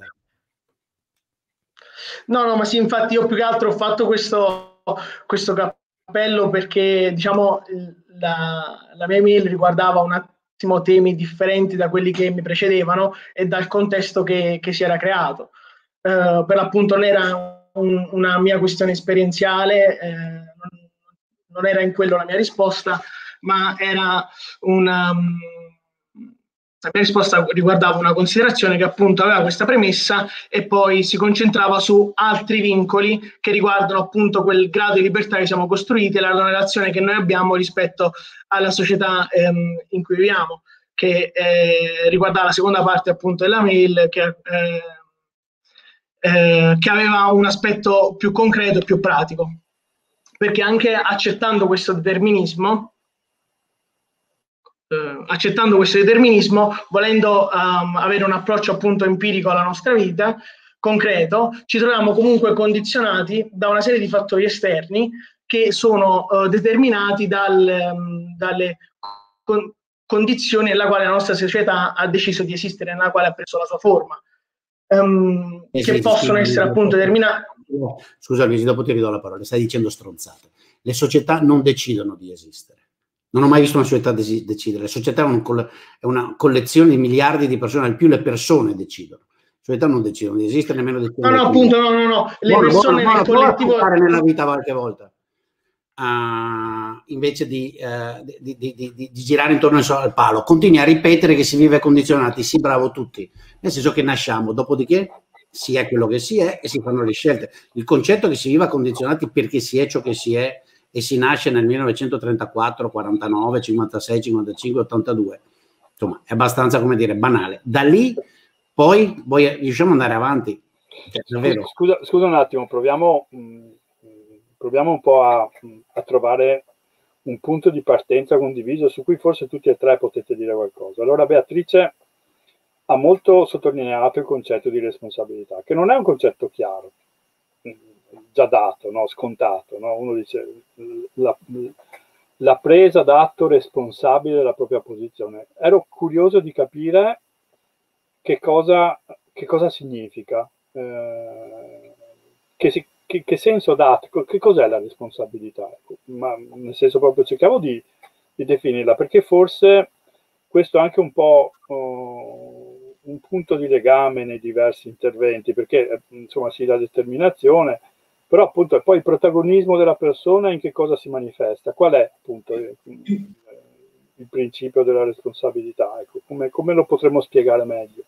No, no, ma sì, infatti io più che altro ho fatto questo, questo cappello perché diciamo la, la mia email riguardava un attimo temi differenti da quelli che mi precedevano e dal contesto che, che si era creato. Uh, per l'appunto non era un, una mia questione esperienziale, eh, non, non era in quello la mia risposta, ma era una, la mia risposta riguardava una considerazione che appunto aveva questa premessa e poi si concentrava su altri vincoli che riguardano appunto quel grado di libertà che siamo costruiti e la relazione che noi abbiamo rispetto alla società ehm, in cui viviamo, che eh, riguardava la seconda parte appunto della mail che eh, Eh, che aveva un aspetto più concreto e più pratico, perché anche accettando questo determinismo eh, accettando questo determinismo, volendo um, avere un approccio appunto empirico alla nostra vita, concreto, ci troviamo comunque condizionati da una serie di fattori esterni che sono uh, determinati dal, um, dalle con- condizioni nella quale la nostra società ha deciso di esistere, nella quale ha preso la sua forma. Um, eh, che sì, possono sì, essere sì, appunto sì. determinate. Scusami, dopo ti ridò la parola, stai dicendo stronzate. Le società non decidono di esistere. Non ho mai visto una società desi- decidere. La società è, un coll- è una collezione di miliardi di persone, al più le persone decidono. Le società non decidono di esistere, nemmeno decidono. No, no, appunto, no, no, no. Le buono, persone buono, nel buono, collettivo. Prova a fare nella vita qualche volta. Uh, invece di, uh, di, di, di, di girare intorno al palo, continui a ripetere che si vive condizionati, sì, bravo tutti, nel senso che nasciamo, dopodiché si è quello che si è e si fanno le scelte. Il concetto che si viva condizionati perché si è ciò che si è e si nasce nel millenovecentotrentaquattro, quarantanove, cinquantasei, cinquantacinque, ottantadue, insomma è abbastanza, come dire, banale. Da lì poi, poi riusciamo ad andare avanti. Cioè, davvero. Scusa, scusa un attimo, proviamo mh, proviamo un po' a, a trovare un punto di partenza condiviso su cui forse tutti e tre potete dire qualcosa. Allora Beatrice ha molto sottolineato il concetto di responsabilità, che non è un concetto chiaro, già dato, no? Scontato. No? Uno dice la, la presa d'atto responsabile della propria posizione. Ero curioso di capire che cosa, che cosa significa, eh, che si Che, che senso dà, che cos'è la responsabilità? Ma nel senso proprio cercavo di, di definirla, perché forse questo è anche un po' uh, un punto di legame nei diversi interventi, perché insomma sì, la determinazione, però appunto è poi il protagonismo della persona in che cosa si manifesta, qual è appunto il, il principio della responsabilità, ecco, come, come lo potremmo spiegare meglio?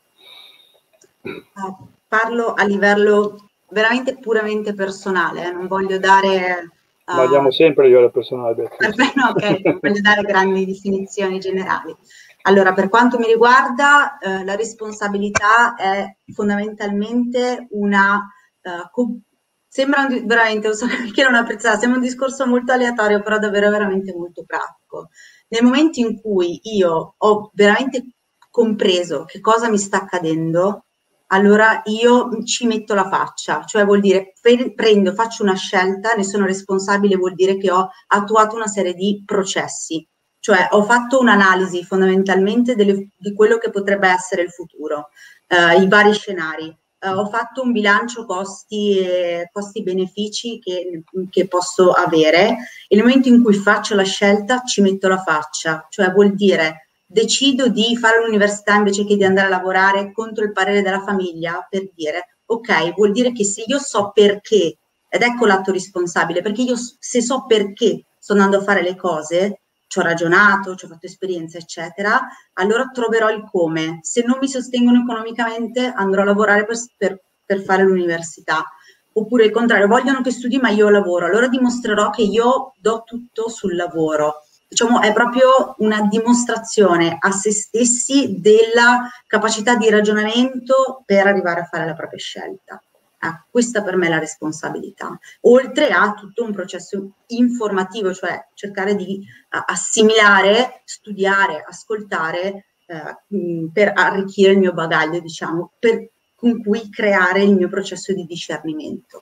Uh, parlo a livello veramente puramente personale, eh? Non voglio dare uh, ma andiamo sempre a livello personale. no, okay, non voglio dare grandi definizioni generali. Allora, per quanto mi riguarda, eh, la responsabilità è fondamentalmente una uh, co- sembra un, veramente, non so perché non apprezzare, sembra un discorso molto aleatorio, però davvero veramente molto pratico. Nel momento in cui io ho veramente compreso che cosa mi sta accadendo, allora io ci metto la faccia, cioè vuol dire prendo, faccio una scelta, ne sono responsabile, vuol dire che ho attuato una serie di processi, cioè ho fatto un'analisi fondamentalmente delle, di quello che potrebbe essere il futuro, eh, i vari scenari, eh, ho fatto un bilancio costi e costi benefici che, che posso avere e nel momento in cui faccio la scelta ci metto la faccia, cioè vuol dire decido di fare l'università invece che di andare a lavorare contro il parere della famiglia, per dire, ok, vuol dire che se io so perché, ed ecco l'atto responsabile, perché io se so perché sto andando a fare le cose, ci ho ragionato, ci ho fatto esperienza, eccetera, allora troverò il come. Se non mi sostengono economicamente, andrò a lavorare per, per, per fare l'università. Oppure il contrario, vogliono che studi ma io lavoro, allora dimostrerò che io do tutto sul lavoro. Diciamo, è proprio una dimostrazione a se stessi della capacità di ragionamento per arrivare a fare la propria scelta. Ah, questa per me è la responsabilità, oltre a tutto un processo informativo, cioè cercare di uh, assimilare, studiare, ascoltare uh, per arricchire il mio bagaglio, diciamo, per, con cui creare il mio processo di discernimento.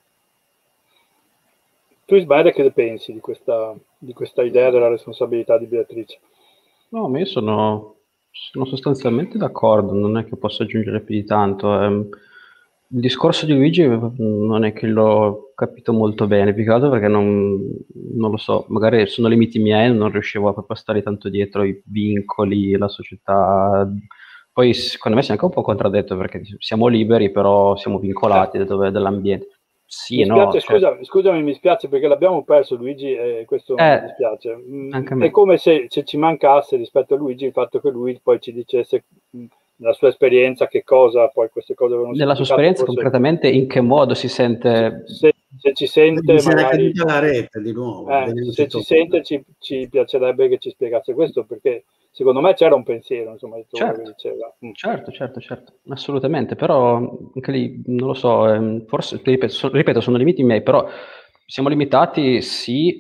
Tu, Ismaele, che ne pensi di questa, di questa idea della responsabilità di Beatrice? No, ma io sono, sono sostanzialmente d'accordo, non è che posso aggiungere più di tanto. Ehm, il discorso di Luigi non è che l'ho capito molto bene, più che altro perché non, non lo so, magari sono limiti miei, non riuscivo proprio a stare tanto dietro i vincoli, la società. Poi secondo me si è anche un po' contraddetto perché siamo liberi, però siamo vincolati da dove- dall'ambiente. Sì, Mi no, spiace, cioè, scusami, scusami, mi spiace perché l'abbiamo perso Luigi e questo eh, mi dispiace. Mm, anche a È me. come se, se ci mancasse rispetto a Luigi il fatto che lui poi ci dicesse mm, nella sua esperienza che cosa poi queste cose avevano Nella sua significato. esperienza, Forse concretamente, in che modo si se, sente? se- se ci sente Mi si era magari, caduta la rete di nuovo, eh, vediamoci se ci come. sente ci, ci piacerebbe che ci spiegasse questo perché secondo me c'era un pensiero, insomma, di tutto quello che Certo, diceva. Mm. certo, certo, certo, assolutamente, però anche lì, non lo so, ehm, forse, ripeto, so- ripeto, sono limiti miei, però siamo limitati, sì,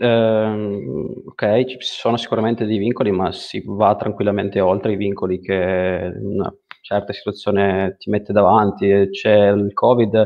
ehm, ok, ci sono sicuramente dei vincoli, ma si va tranquillamente oltre i vincoli che una certa situazione ti mette davanti. E c'è il Covid,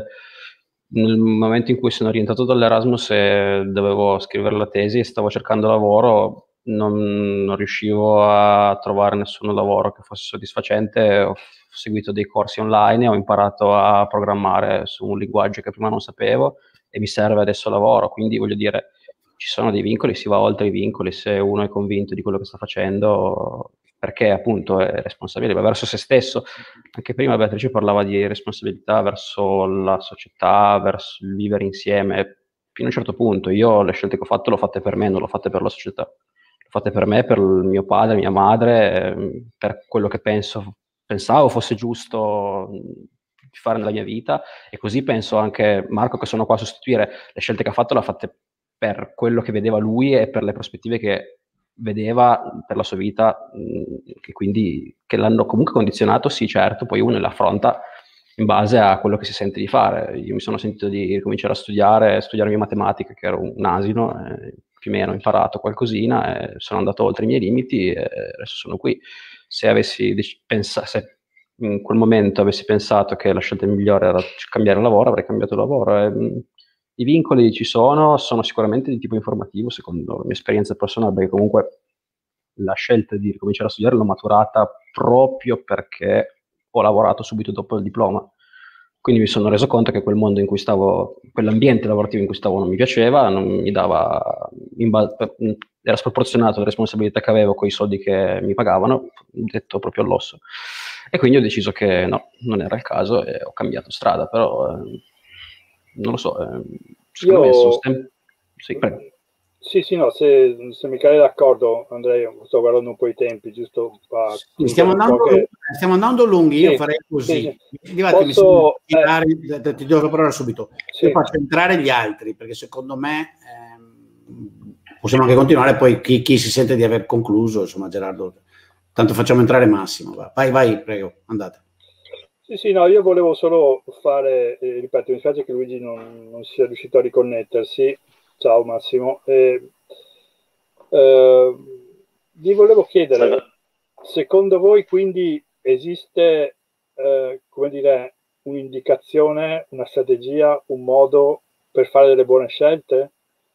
nel momento in cui sono rientrato dall'Erasmus e dovevo scrivere la tesi e stavo cercando lavoro, non, non riuscivo a trovare nessun lavoro che fosse soddisfacente. Ho seguito dei corsi online e ho imparato a programmare su un linguaggio che prima non sapevo e mi serve adesso lavoro. Quindi voglio dire, ci sono dei vincoli, si va oltre i vincoli se uno è convinto di quello che sta facendo, perché appunto è responsabile verso se stesso. Anche prima Beatrice parlava di responsabilità verso la società, verso il vivere insieme. Fino a un certo punto, io le scelte che ho fatto le ho fatte per me, non le ho fatte per la società. Le ho fatte per me, per il mio padre, mia madre, ehm, per quello che penso, pensavo fosse giusto mh, fare nella mia vita, e così penso anche Marco, che sono qua a sostituire. Le scelte che ha fatto le ha fatte per quello che vedeva lui e per le prospettive che vedeva per la sua vita, mh, che quindi che l'hanno comunque condizionato, sì, certo, poi uno le affronta in base a quello che si sente di fare. Io mi sono sentito di ricominciare a studiare, studiarmi matematica, che ero un asino, eh, più o meno ho imparato qualcosina, e sono andato oltre i miei limiti e adesso sono qui. Se avessi dec- pensa- se in quel momento avessi pensato che la scelta migliore era cambiare lavoro, avrei cambiato lavoro. E, mh, i vincoli ci sono, sono sicuramente di tipo informativo, secondo la mia esperienza personale, perché comunque la scelta di ricominciare a studiare l'ho maturata proprio perché ho lavorato subito dopo il diploma. Quindi mi sono reso conto che quel mondo in cui stavo, quell'ambiente lavorativo in cui stavo non mi piaceva, non mi dava, in ba- era sproporzionato la responsabilità che avevo con i soldi che mi pagavano, detto proprio all'osso. E quindi ho deciso che no, non era il caso e ho cambiato strada, però eh, non lo so, eh, secondo me sono Io sempre... Sì, prego. sì, sì, no, se, se Michele è d'accordo, Andrei, sto guardando un po' i tempi, giusto a Sì, stiamo, chiudere un po' andando, che... stiamo andando lunghi, io Sì, farei sì, così. sì. Di fatti mi sembra Posso... di eh, tirare- ti do la parola subito. Io sì. faccio entrare gli altri, perché secondo me ehm, possiamo anche continuare, poi chi, chi si sente di aver concluso, insomma Gerardo, tanto facciamo entrare Massimo. Va. Vai, vai, prego, andate. Sì, sì, no, io volevo solo fare, eh, ripeto, mi spiace che Luigi non, non sia riuscito a riconnettersi. Ciao Massimo. Eh, eh, vi volevo chiedere, secondo voi quindi esiste, eh, come dire, un'indicazione, una strategia, un modo per fare delle buone scelte?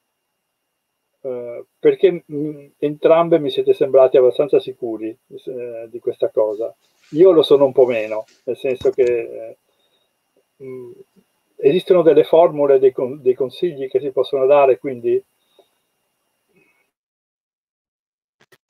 Eh, perché mh, entrambe mi siete sembrati abbastanza sicuri eh, di questa cosa. Io lo sono un po' meno, nel senso che eh, mh, esistono delle formule, dei, con- dei consigli che si possono dare, quindi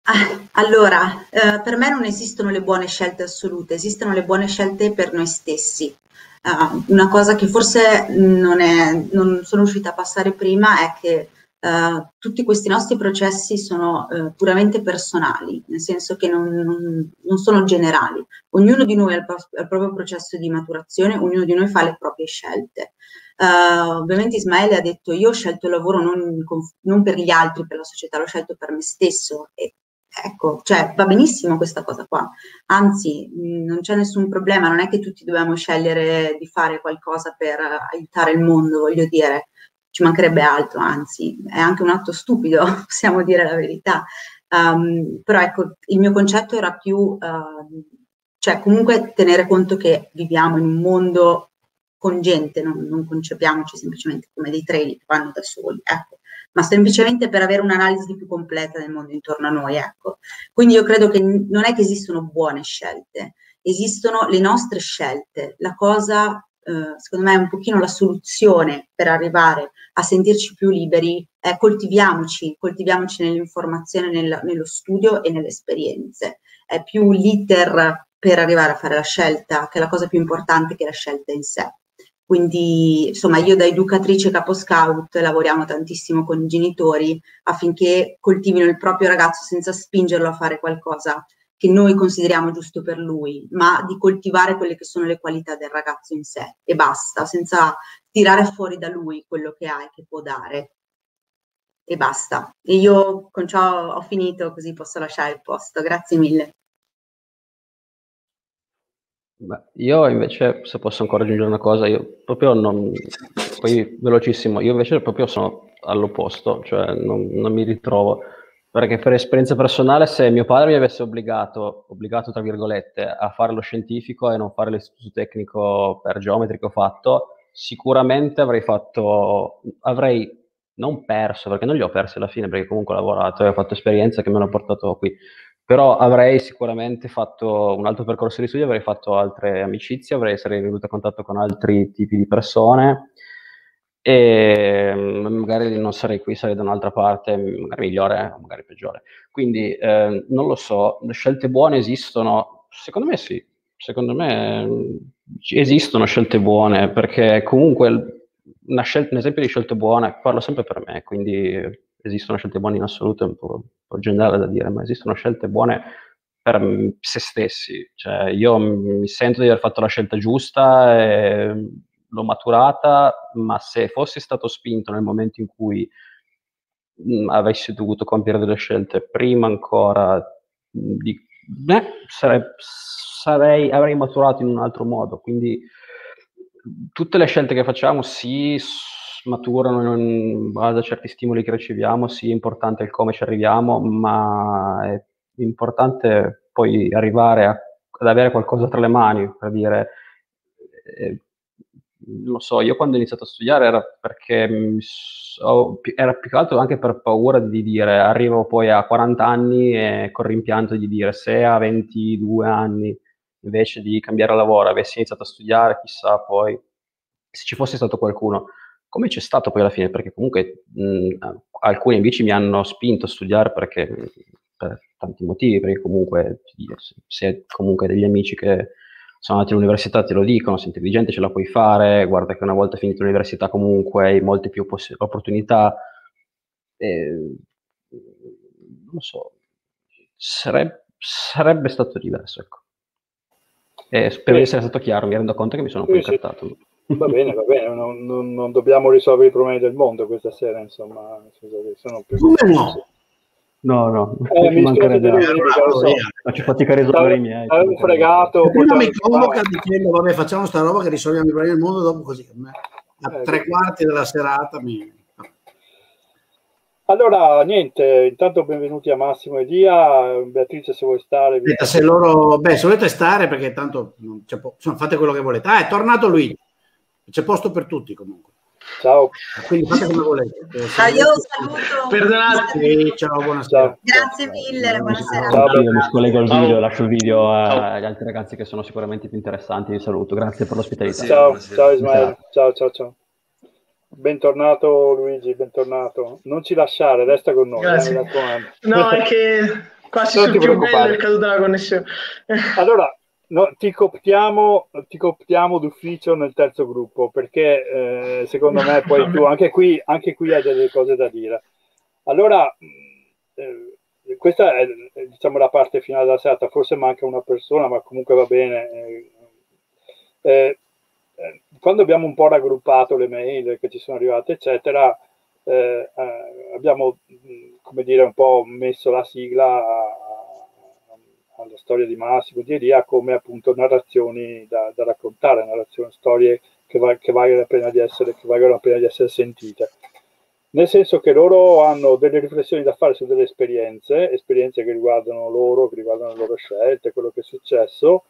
Allora, eh, per me non esistono le buone scelte assolute, esistono le buone scelte per noi stessi. Uh, una cosa che forse non, è, non sono riuscita a passare prima è che uh, tutti questi nostri processi sono uh, puramente personali, nel senso che non, non, non sono generali. Ognuno di noi ha il, pro- il proprio processo di maturazione, ognuno di noi fa le proprie scelte. Uh, ovviamente Ismaele ha detto: io ho scelto il lavoro non, non per gli altri, per la società, l'ho scelto per me stesso. E ecco, cioè va benissimo questa cosa qua, anzi mh, non c'è nessun problema, non è che tutti dobbiamo scegliere di fare qualcosa per aiutare il mondo, voglio dire, ci mancherebbe altro, anzi è anche un atto stupido, possiamo dire la verità. Um, però ecco, il mio concetto era più, uh, cioè comunque tenere conto che viviamo in un mondo con gente, non, non concepiamoci semplicemente come dei treni che vanno da soli, ecco, ma semplicemente per avere un'analisi più completa del mondo intorno a noi, ecco. Quindi io credo che non è che esistono buone scelte, esistono le nostre scelte. La cosa, eh, secondo me, è un pochino la soluzione per arrivare a sentirci più liberi, è coltiviamoci, coltiviamoci nell'informazione, nel, nello studio e nelle esperienze. È più l'iter per arrivare a fare la scelta, che è la cosa più importante, che è la scelta in sé. Quindi, insomma, io da educatrice capo scout lavoriamo tantissimo con i genitori affinché coltivino il proprio ragazzo senza spingerlo a fare qualcosa che noi consideriamo giusto per lui, ma di coltivare quelle che sono le qualità del ragazzo in sé e basta, senza tirare fuori da lui quello che ha e che può dare. E basta. E io con ciò ho finito, così posso lasciare il posto. Grazie mille. Beh, io invece, se posso ancora aggiungere una cosa, io proprio non, poi velocissimo, io invece proprio sono all'opposto, cioè non, non mi ritrovo, perché per esperienza personale, se mio padre mi avesse obbligato, obbligato tra virgolette, a fare lo scientifico e non fare l'istituto tecnico per geometri che ho fatto, sicuramente avrei fatto, avrei non perso, perché non li ho persi alla fine, perché comunque ho lavorato e ho fatto esperienze che mi hanno portato qui. Però avrei sicuramente fatto un altro percorso di studio, avrei fatto altre amicizie, avrei sarei venuto a contatto con altri tipi di persone e magari non sarei qui, sarei da un'altra parte, magari migliore, magari peggiore. Quindi eh, non lo so, le scelte buone esistono? Secondo me sì, secondo me esistono scelte buone, perché comunque una scelta, un esempio di scelte buone, parlo sempre per me, quindi esistono scelte buone in assoluto, è un po', un po' generale da dire, ma esistono scelte buone per se stessi. Cioè, io mi sento di aver fatto la scelta giusta, e l'ho maturata, ma se fossi stato spinto nel momento in cui mh, avessi dovuto compiere delle scelte prima ancora, di, beh, sarei, sarei, avrei maturato in un altro modo. Quindi tutte le scelte che facciamo si maturano in base a certi stimoli che riceviamo, sì, è importante il come ci arriviamo, ma è importante poi arrivare a, ad avere qualcosa tra le mani, per dire, eh, non lo so, io quando ho iniziato a studiare era perché mi so, era più che altro anche per paura di dire, arrivo poi a quaranta anni e col rimpianto di dire, se a ventidue anni invece di cambiare lavoro avessi iniziato a studiare, chissà poi se ci fosse stato qualcuno, come c'è stato poi alla fine, perché comunque mh, alcuni amici mi hanno spinto a studiare perché, per tanti motivi, perché comunque se comunque degli amici che sono andati all'università te lo dicono, sei intelligente, ce la puoi fare, guarda che una volta finito l'università comunque hai molte più poss- opportunità, e, non lo so, sarebbe, sarebbe stato diverso, ecco. E spero di essere stato chiaro, mi rendo conto che mi sono un po' incartato. Sì. Va bene, va bene, non, non, non dobbiamo risolvere i problemi del mondo questa sera, insomma, sono più... Come no? No, no, eh, mi mancherebbe no. So. Faccio fatica a risolvere i miei. Avevo fregato. Prima mi convoca dicendo, vabbè, facciamo sta roba che risolviamo i problemi del mondo, dopo così, a eh, tre quarti della serata mi... Allora, niente, intanto benvenuti a Massimo e Dia. Beatrice, se vuoi stare... Aspetta, se loro... Beh, se volete stare, perché tanto non c'è po... insomma, fate quello che volete. Ah, è tornato Luigi. C'è posto per tutti comunque. Ciao. Quindi fate come volete. Ah, io saluto. Perdonate. Sì, ciao, buonasera. Grazie mille, buonasera. Ciao, ciao, mi scollego il video, lascio il video agli altri ragazzi che sono sicuramente più interessanti. Vi saluto, grazie per l'ospitalità. Ciao, buonasera. Ciao Ismaele, ciao, ciao, ciao. Bentornato Luigi, bentornato. Non ci lasciare, resta con noi. Grazie. Eh, no, è che Quasi Non sul ti più bello è preoccupare. caduta la connessione. Allora, no, ti cooptiamo, ti cooptiamo d'ufficio nel terzo gruppo, perché eh, secondo me poi tu anche qui, anche qui hai delle cose da dire. Allora, eh, questa è, diciamo, la parte finale della serata, forse manca una persona, ma comunque va bene. Eh, eh, quando abbiamo un po' raggruppato le mail che ci sono arrivate, eccetera, eh, eh, abbiamo, come dire, un po' messo la sigla a, a, alla storia di Massimo, di Elia, come appunto narrazioni da, da raccontare, narrazioni, storie che, va, che, valgono la pena di essere, che valgono la pena di essere sentite. Nel senso che loro hanno delle riflessioni da fare su delle esperienze, esperienze che riguardano loro, che riguardano le loro scelte, quello che è successo,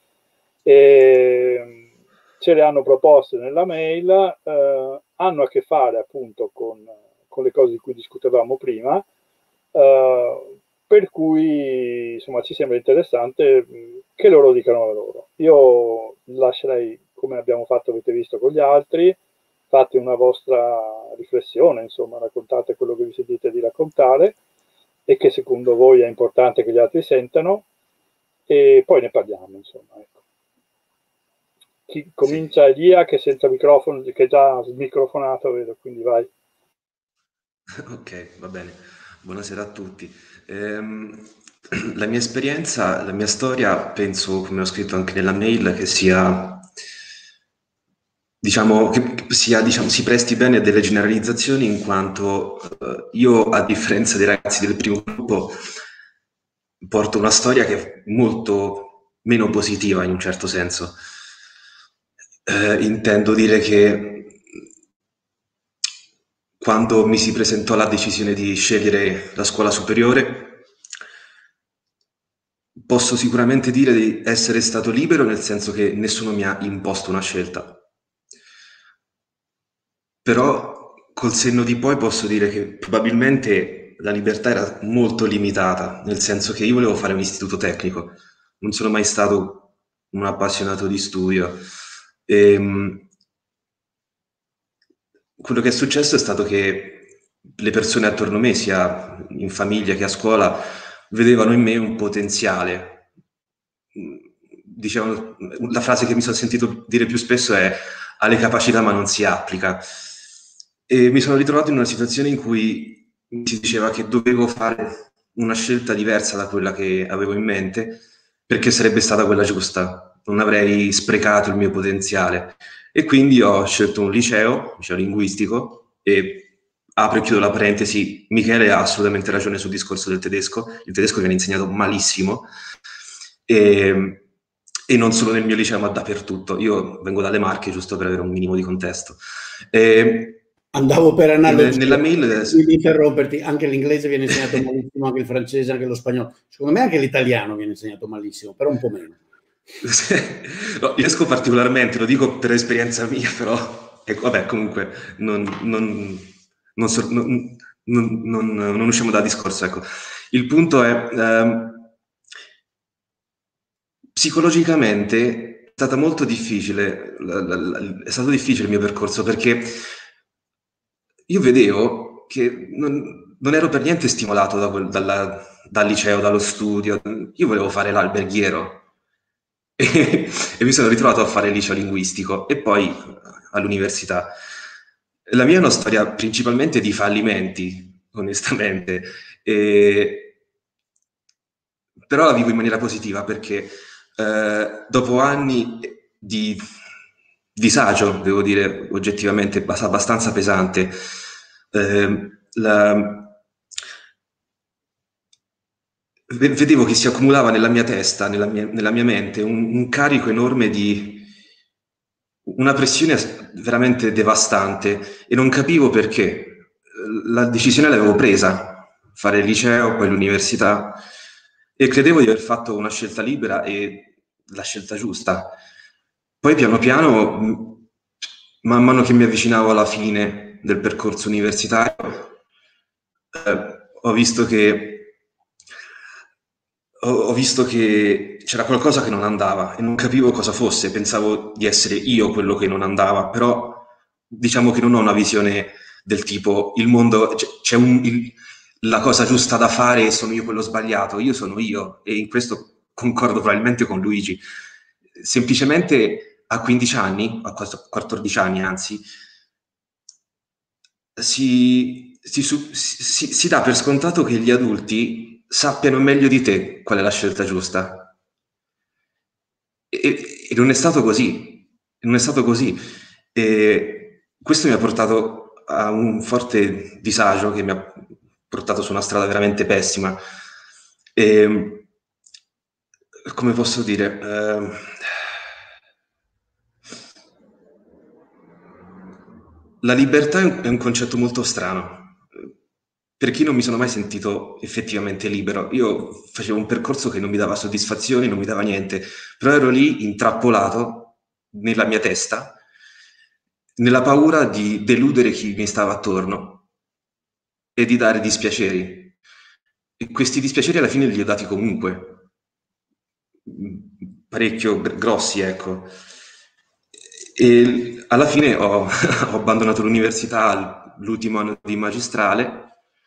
e ce le hanno proposte nella mail, eh, hanno a che fare appunto con, con le cose di cui discutevamo prima, eh, per cui insomma ci sembra interessante che loro dicano la loro. Io lascerei, come abbiamo fatto, avete visto con gli altri, fate una vostra riflessione, insomma, raccontate quello che vi sentite di raccontare e che secondo voi è importante che gli altri sentano, e poi ne parliamo, insomma, ecco. Chi comincia? Elia, che senza microfono, che è già smicrofonato, vedo, quindi vai. Ok, va bene. Buonasera a tutti. Ehm, la mia esperienza, la mia storia, penso, come ho scritto anche nella mail, che sia, diciamo, che sia, diciamo, si presti bene a delle generalizzazioni, in quanto eh, io, a differenza dei ragazzi del primo gruppo, porto una storia che è molto meno positiva in un certo senso. Eh, intendo dire che quando mi si presentò la decisione di scegliere la scuola superiore, posso sicuramente dire di essere stato libero, nel senso che nessuno mi ha imposto una scelta. Però col senno di poi posso dire che probabilmente la libertà era molto limitata, nel senso che io volevo fare un istituto tecnico, non sono mai stato un appassionato di studio. E, quello che è successo è stato che le persone attorno a me, sia in famiglia che a scuola, vedevano in me un potenziale. Dicevano, la frase che mi sono sentito dire più spesso è: ha le capacità ma non si applica. E mi sono ritrovato in una situazione in cui mi si diceva che dovevo fare una scelta diversa da quella che avevo in mente, perché sarebbe stata quella giusta, non avrei sprecato il mio potenziale. E quindi ho scelto un liceo, liceo linguistico, e apro e chiudo la parentesi, Michele ha assolutamente ragione sul discorso del tedesco, il tedesco viene insegnato malissimo, e, e non solo nel mio liceo ma dappertutto. Io vengo dalle Marche, giusto per avere un minimo di contesto. E, Andavo per analogia, nella mail, di interromperti, anche l'inglese viene insegnato malissimo, anche il francese, anche lo spagnolo. Secondo me anche l'italiano viene insegnato malissimo, però un po' meno. No, riesco particolarmente, lo dico per esperienza mia, però ecco, vabbè, comunque non, non, non, so, non, non, non, non usciamo dal discorso. Ecco. Il punto è, ehm, psicologicamente è stata molto difficile, è stato difficile il mio percorso, perché io vedevo che non, non ero per niente stimolato da quel, dalla, dal liceo, dallo studio. Io volevo fare l'alberghiero e, e mi sono ritrovato a fare il liceo linguistico e poi all'università. La mia è una storia principalmente di fallimenti, onestamente, e, però la vivo in maniera positiva, perché eh, dopo anni di disagio, devo dire oggettivamente abbastanza pesante, eh, la, vedevo che si accumulava nella mia testa, nella mia, nella mia mente, un, un carico enorme di una pressione veramente devastante, e non capivo perché. La decisione l'avevo presa, fare il liceo, poi l'università, e credevo di aver fatto una scelta libera e la scelta giusta. Poi piano piano, man mano che mi avvicinavo alla fine del percorso universitario, eh, ho visto che ho, ho visto che c'era qualcosa che non andava e non capivo cosa fosse. Pensavo di essere io quello che non andava, però diciamo che non ho una visione del tipo il mondo, c'è un, il, la cosa giusta da fare e sono io quello sbagliato. Io sono io, e in questo concordo probabilmente con Luigi. Semplicemente a quindici anni, a quattordici anni anzi, si, si, si, si dà per scontato che gli adulti sappiano meglio di te qual è la scelta giusta. E, e non è stato così. Non è stato così. E questo mi ha portato a un forte disagio che mi ha portato su una strada veramente pessima. E, come posso dire? Eh, la libertà è un, è un concetto molto strano. Per chi non mi sono mai sentito effettivamente libero, io facevo un percorso che non mi dava soddisfazioni, non mi dava niente, però ero lì intrappolato nella mia testa, nella paura di deludere chi mi stava attorno e di dare dispiaceri. E questi dispiaceri alla fine li ho dati comunque, parecchio grossi, ecco. E alla fine ho, ho abbandonato l'università l'ultimo anno di magistrale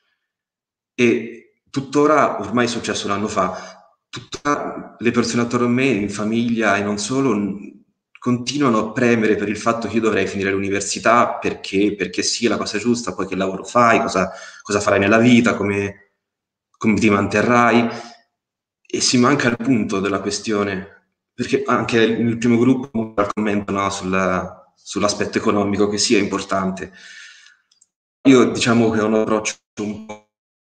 e tuttora, ormai è successo un anno fa, tuttora le persone attorno a me, in famiglia e non solo, continuano a premere per il fatto che io dovrei finire l'università perché, perché sì, è la cosa giusta, poi che lavoro fai, cosa, cosa farai nella vita, come, come ti manterrai, e si manca il punto della questione, perché anche nel primo gruppo commentano sulla, sull'aspetto economico, che sia importante. Io diciamo che ho un approccio un po'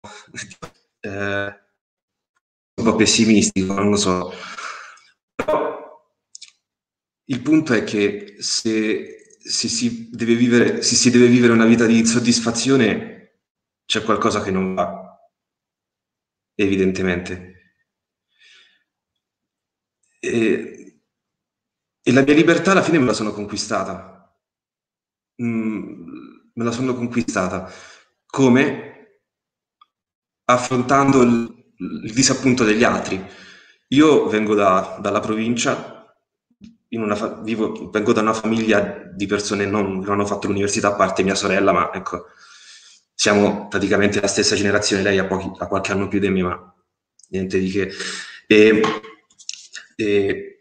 Eh, un po' pessimistico, non lo so. Però il punto è che se, se, si deve vivere, se si deve vivere una vita di soddisfazione, c'è qualcosa che non va, evidentemente. E, e la mia libertà alla fine me la sono conquistata. Mm, me la sono conquistata. Come? Affrontando il, il disappunto degli altri. Io vengo da, dalla provincia, in una fa- vivo, vengo da una famiglia di persone non, che non hanno fatto l'università, a parte mia sorella, ma ecco, siamo praticamente la stessa generazione, lei ha, pochi, ha qualche anno più di me, ma niente di che. E, e,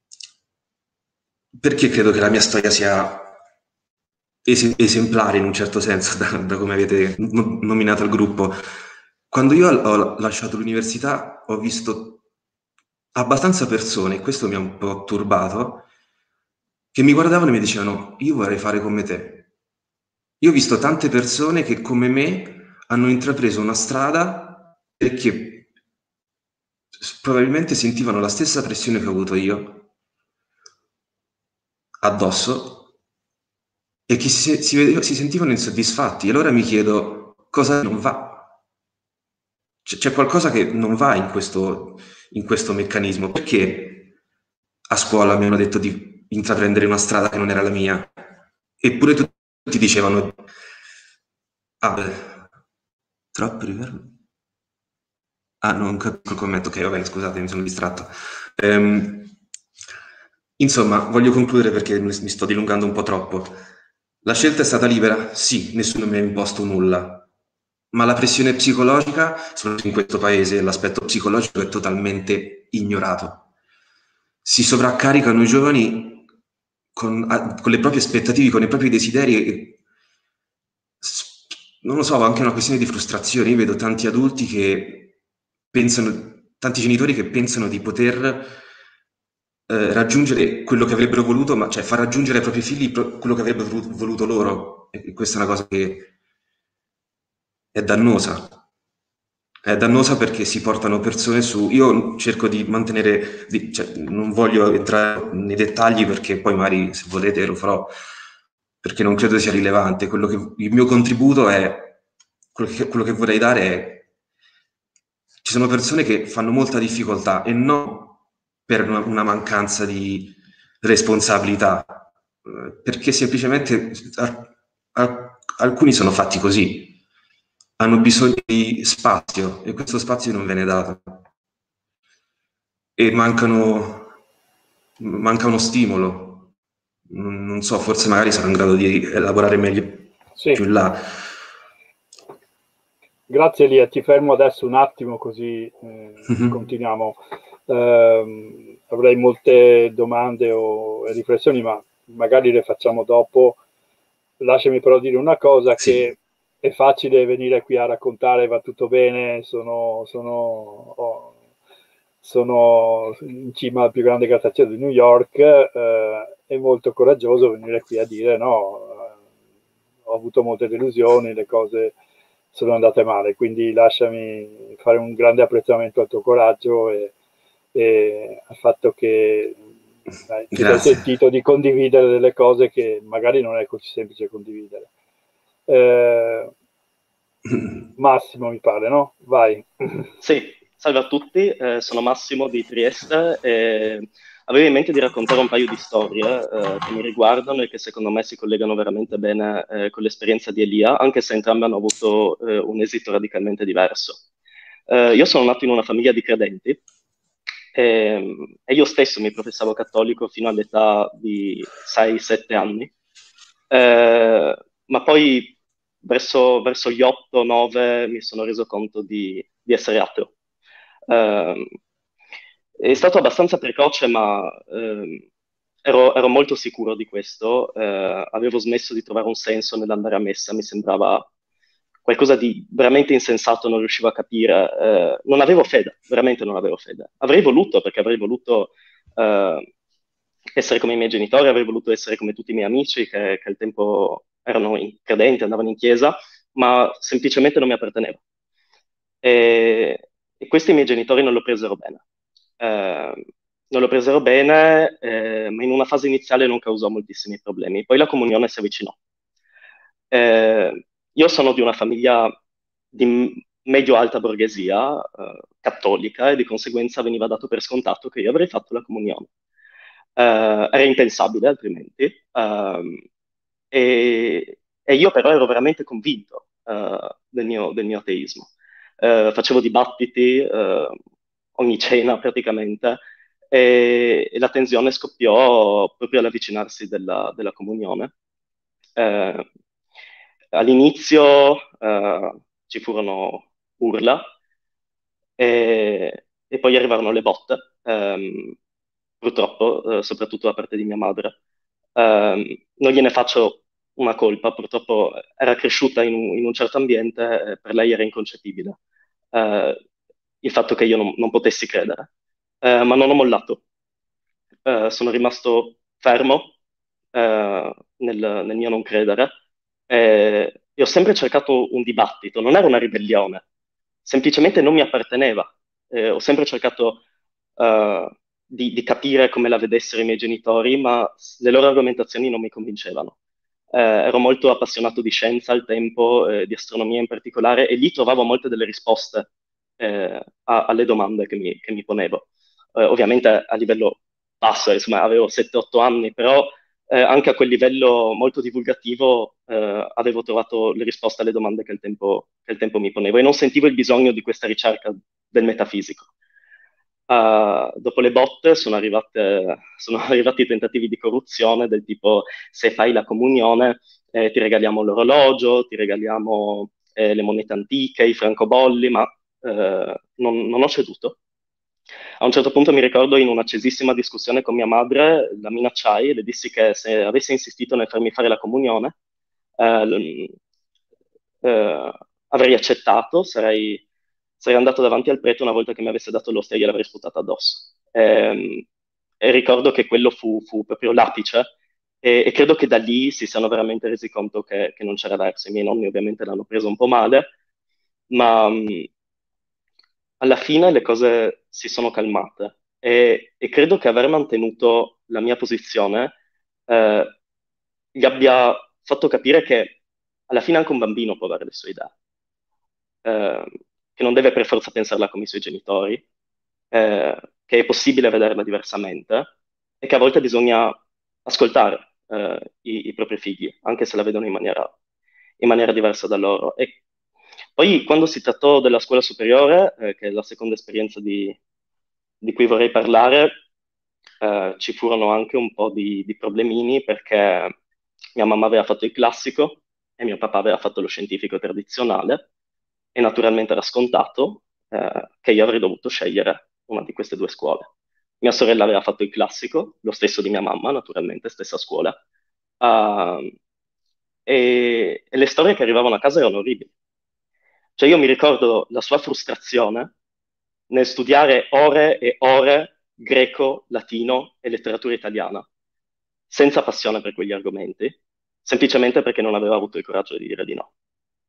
perché credo che la mia storia sia es- esemplare in un certo senso, da, da come avete no- nominato il gruppo. Quando io ho lasciato l'università ho visto abbastanza persone, e questo mi ha un po' turbato, che mi guardavano e mi dicevano: io vorrei fare come te. Io ho visto tante persone che come me hanno intrapreso una strada e che probabilmente sentivano la stessa pressione che ho avuto io addosso e che si, si, si sentivano insoddisfatti. E allora mi chiedo cosa non va. C'è qualcosa che non va in questo, in questo meccanismo. Perché a scuola mi hanno detto di intraprendere una strada che non era la mia? Eppure tutti dicevano: ah, beh, troppo riverbo? Ah, non capisco il commento. Ok, va bene, scusate, mi sono distratto. Ehm, insomma, voglio concludere perché mi sto dilungando un po' troppo. La scelta è stata libera? Sì, nessuno mi ha imposto nulla. Ma la pressione psicologica, soprattutto in questo paese, l'aspetto psicologico è totalmente ignorato. Si sovraccaricano i giovani con, con le proprie aspettative, con i propri desideri. E, non lo so, anche una questione di frustrazione. Io vedo tanti adulti che pensano, tanti genitori che pensano di poter eh, raggiungere quello che avrebbero voluto, ma cioè far raggiungere ai propri figli quello che avrebbero voluto, voluto loro. E questa è una cosa che è dannosa. È dannosa perché si portano persone su... Io cerco di mantenere... Di, cioè, non voglio entrare nei dettagli perché poi magari, se volete, lo farò, perché non credo sia rilevante. Quello che, il mio contributo è... Quello che, quello che vorrei dare è... Ci sono persone che fanno molta difficoltà e non per una, una mancanza di responsabilità, perché semplicemente a, a, alcuni sono fatti così. Hanno bisogno di spazio e questo spazio non viene dato e mancano, manca uno stimolo. Non, non so, forse magari sarò in grado di elaborare meglio sì. più in là. Grazie Elia, ti fermo adesso un attimo così eh, mm-hmm. continuiamo. Eh, avrei molte domande o riflessioni, ma magari le facciamo dopo. Lasciami però dire una cosa, sì. Che è facile venire qui a raccontare, va tutto bene, sono, sono, oh, sono in cima al più grande grattacielo di New York, eh, è molto coraggioso venire qui a dire no, eh, ho avuto molte delusioni, le cose sono andate male, quindi lasciami fare un grande apprezzamento al tuo coraggio e, e al fatto che dai, ti sei sentito di condividere delle cose che magari non è così semplice condividere. Eh, Massimo mi pare, no? Vai. Sì, salve a tutti, eh, sono Massimo di Trieste e avevo in mente di raccontare un paio di storie eh, che mi riguardano e che secondo me si collegano veramente bene eh, con l'esperienza di Elia, anche se entrambe hanno avuto eh, un esito radicalmente diverso. Eh, io sono nato in una famiglia di credenti e, e io stesso mi professavo cattolico fino all'età di sei sette anni, eh, ma poi verso, verso gli otto nove mi sono reso conto di, di essere ateo. Eh, è stato abbastanza precoce, ma eh, ero, ero molto sicuro di questo. Eh, avevo smesso di trovare un senso nell'andare a messa, mi sembrava qualcosa di veramente insensato, non riuscivo a capire. Eh, non avevo fede, veramente non avevo fede. Avrei voluto, perché avrei voluto eh, essere come i miei genitori, avrei voluto essere come tutti i miei amici che, che al tempo erano credenti, andavano in chiesa, ma semplicemente non mi apparteneva. E, e questi miei genitori non lo presero bene. Eh, non lo presero bene, eh, ma in una fase iniziale non causò moltissimi problemi. Poi la comunione si avvicinò. Eh, io sono di una famiglia di medio-alta borghesia, eh, cattolica, e di conseguenza veniva dato per scontato che io avrei fatto la comunione. Eh, era impensabile altrimenti. Eh, e, e io però ero veramente convinto eh, del mio, del mio ateismo. Eh, facevo dibattiti eh, ogni cena praticamente, e, e la tensione scoppiò proprio all'avvicinarsi della, della comunione. Eh, all'inizio eh, ci furono urla e, e poi arrivarono le botte, ehm, purtroppo, eh, soprattutto da parte di mia madre. Eh, non gliene faccio una colpa, purtroppo era cresciuta in un, in un certo ambiente e per lei era inconcepibile eh, il fatto che io non, non potessi credere. Eh, ma non ho mollato. Eh, sono rimasto fermo eh, nel, nel mio non credere eh, e ho sempre cercato un dibattito, non era una ribellione, semplicemente non mi apparteneva. Eh, ho sempre cercato eh, di, di capire come la vedessero i miei genitori, ma le loro argomentazioni non mi convincevano. Eh, ero molto appassionato di scienza al tempo, eh, di astronomia in particolare, e lì trovavo molte delle risposte eh, a, alle domande che mi, che mi ponevo. Eh, ovviamente a livello basso, insomma, avevo sette otto anni, però eh, anche a quel livello molto divulgativo eh, avevo trovato le risposte alle domande che il tempo, che il tempo mi ponevo e non sentivo il bisogno di questa ricerca del metafisico. Uh, dopo le botte sono, arrivate, sono arrivati i tentativi di corruzione del tipo: se fai la comunione eh, ti regaliamo l'orologio, ti regaliamo eh, le monete antiche, i francobolli, ma eh, non, non ho ceduto. A un certo punto mi ricordo, in un'accesissima discussione con mia madre, la minacciai e le dissi che se avesse insistito nel farmi fare la comunione eh, eh, avrei accettato, sarei sarei andato davanti al prete, una volta che mi avesse dato l'ostia gliel'avrei sputata addosso. E, e ricordo che quello fu, fu proprio l'apice, e, e credo che da lì si siano veramente resi conto che, che non c'era verso. I miei nonni ovviamente l'hanno preso un po' male, ma mh, alla fine le cose si sono calmate e, e credo che aver mantenuto la mia posizione eh, gli abbia fatto capire che alla fine anche un bambino può avere le sue idee. Eh, che non deve per forza pensarla come i suoi genitori, eh, che è possibile vederla diversamente e che a volte bisogna ascoltare eh, i, i propri figli, anche se la vedono in maniera, in maniera diversa da loro. E poi quando si trattò della scuola superiore, eh, che è la seconda esperienza di, di cui vorrei parlare, eh, ci furono anche un po' di, di problemini perché mia mamma aveva fatto il classico e mio papà aveva fatto lo scientifico tradizionale. e naturalmente era scontato eh, che io avrei dovuto scegliere una di queste due scuole. Mia sorella aveva fatto il classico, lo stesso di mia mamma, naturalmente, stessa scuola, uh, e, e le storie che arrivavano a casa erano orribili. Cioè io mi ricordo la sua frustrazione nel studiare ore e ore greco, latino e letteratura italiana, senza passione per quegli argomenti, semplicemente perché non aveva avuto il coraggio di dire di no.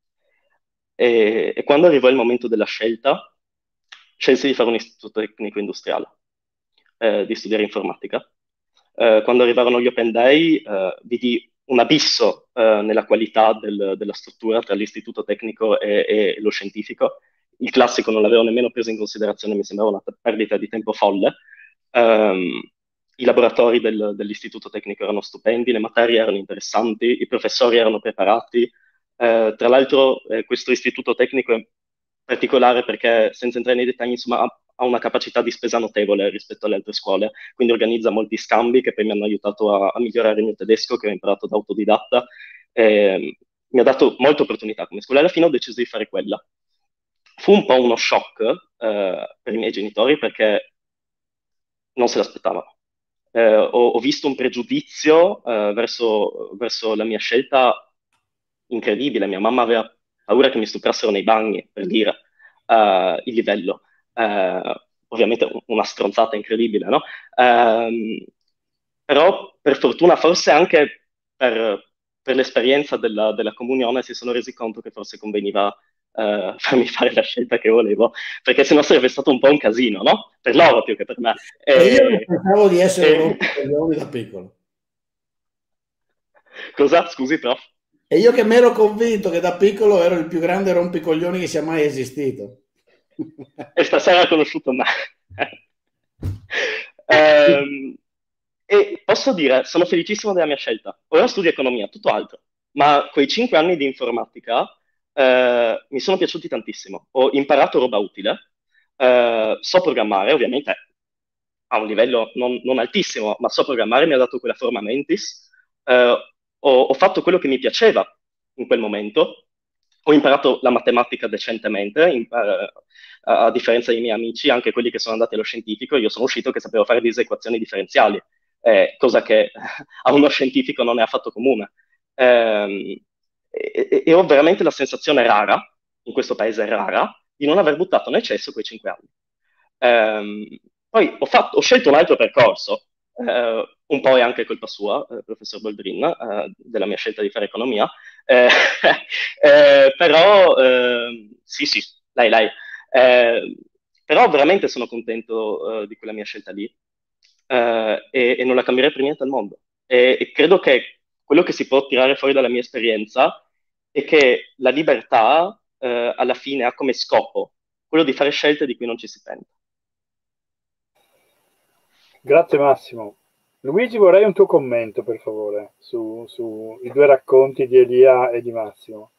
E, e quando arrivò il momento della scelta, scelsi di fare un istituto tecnico industriale, eh, di studiare informatica. Eh, quando arrivarono gli Open Day, eh, vidi un abisso eh, nella qualità del, della struttura tra l'istituto tecnico e, e lo scientifico. Il classico non l'avevo nemmeno preso in considerazione, mi sembrava una perdita di tempo folle. Um, I laboratori del, dell'istituto tecnico erano stupendi, le materie erano interessanti, i professori erano preparati. Eh, tra l'altro eh, questo istituto tecnico è particolare perché, senza entrare nei dettagli, insomma, ha, ha una capacità di spesa notevole rispetto alle altre scuole, quindi organizza molti scambi che poi mi hanno aiutato a, a migliorare il mio tedesco, che ho imparato da autodidatta. Eh, mi ha dato molte opportunità come scuola, e alla fine ho deciso di fare quella. Fu un po' uno shock eh, per i miei genitori perché non se l'aspettavano. Eh, ho, ho visto un pregiudizio eh, verso, verso la mia scelta incredibile. Mia mamma aveva paura che mi stuprassero nei bagni, per dire uh, il livello. Uh, ovviamente una stronzata incredibile, no? Um, però per fortuna, forse anche per, per l'esperienza della, della comunione, si sono resi conto che forse conveniva uh, farmi fare la scelta che volevo, perché sennò sarebbe stato un po' un casino, no? Per loro più che per me. E, e io non pensavo di essere e... un rompicoglioni da piccolo. Cosa? Scusi, prof? E io che mi ero convinto che da piccolo ero il più grande rompicoglioni che sia mai esistito. E stasera ha conosciuto me. ehm, e posso dire, sono felicissimo della mia scelta. Ora studio economia, tutto altro. Ma quei cinque anni di informatica eh, mi sono piaciuti tantissimo. Ho imparato roba utile, eh, so programmare, ovviamente a un livello non, non altissimo, ma so programmare, mi ha dato quella forma mentis. Eh, Ho, ho fatto quello che mi piaceva in quel momento, ho imparato la matematica decentemente, in, uh, a differenza dei miei amici, anche quelli che sono andati allo scientifico, io sono uscito che sapevo fare disequazioni differenziali, eh, cosa che a uno scientifico non è affatto comune. Eh, e, e ho veramente la sensazione rara, in questo paese rara, di non aver buttato nel cesso quei cinque anni. Eh, poi ho, fatto, ho scelto un altro percorso, Uh, un po' è anche colpa sua, uh, professor Boldrin, uh, della mia scelta di fare economia, eh, eh, però eh, sì, sì, lei, lei. Eh, però veramente sono contento uh, di quella mia scelta lì uh, e, e non la cambierei per niente al mondo. E, e credo che quello che si può tirare fuori dalla mia esperienza è che la libertà uh, alla fine ha come scopo quello di fare scelte di cui non ci si pente. Grazie Massimo. Luigi, vorrei un tuo commento, per favore, su, su i due racconti di Elia e di Massimo.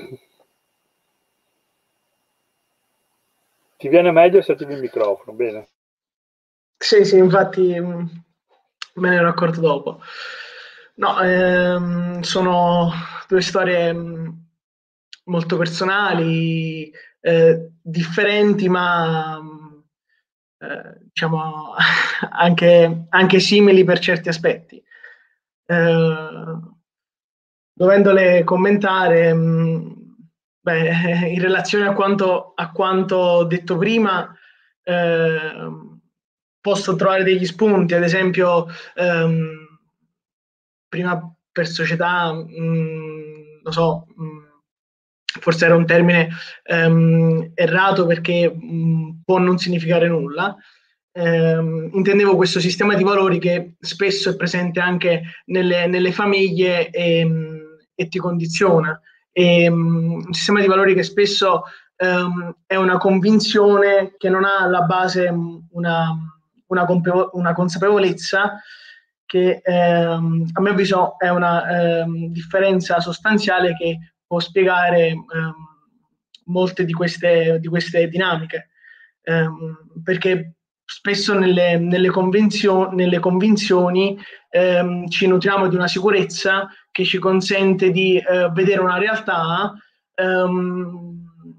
Ti viene meglio se attivi il microfono, bene? Sì, sì, infatti me ne ero accorto dopo. No, ehm, sono due storie molto personali, eh, differenti, ma eh, diciamo anche, anche simili per certi aspetti. Eh, dovendole commentare, mh, beh, in relazione a quanto, a quanto detto prima, eh, posso trovare degli spunti, ad esempio, ehm, prima per società, mh, lo so, mh, forse era un termine ehm, errato perché mh, può non significare nulla. Eh, intendevo questo sistema di valori che spesso è presente anche nelle, nelle famiglie e, e ti condiziona. E, um, un sistema di valori che spesso um, è una convinzione che non ha alla base una, una, una consapevolezza che ehm, a mio avviso è una ehm, differenza sostanziale che può spiegare ehm, molte di queste, di queste dinamiche, ehm, perché spesso nelle, nelle, convenzio- nelle convinzioni ehm, ci nutriamo di una sicurezza che ci consente di eh, vedere una realtà ehm,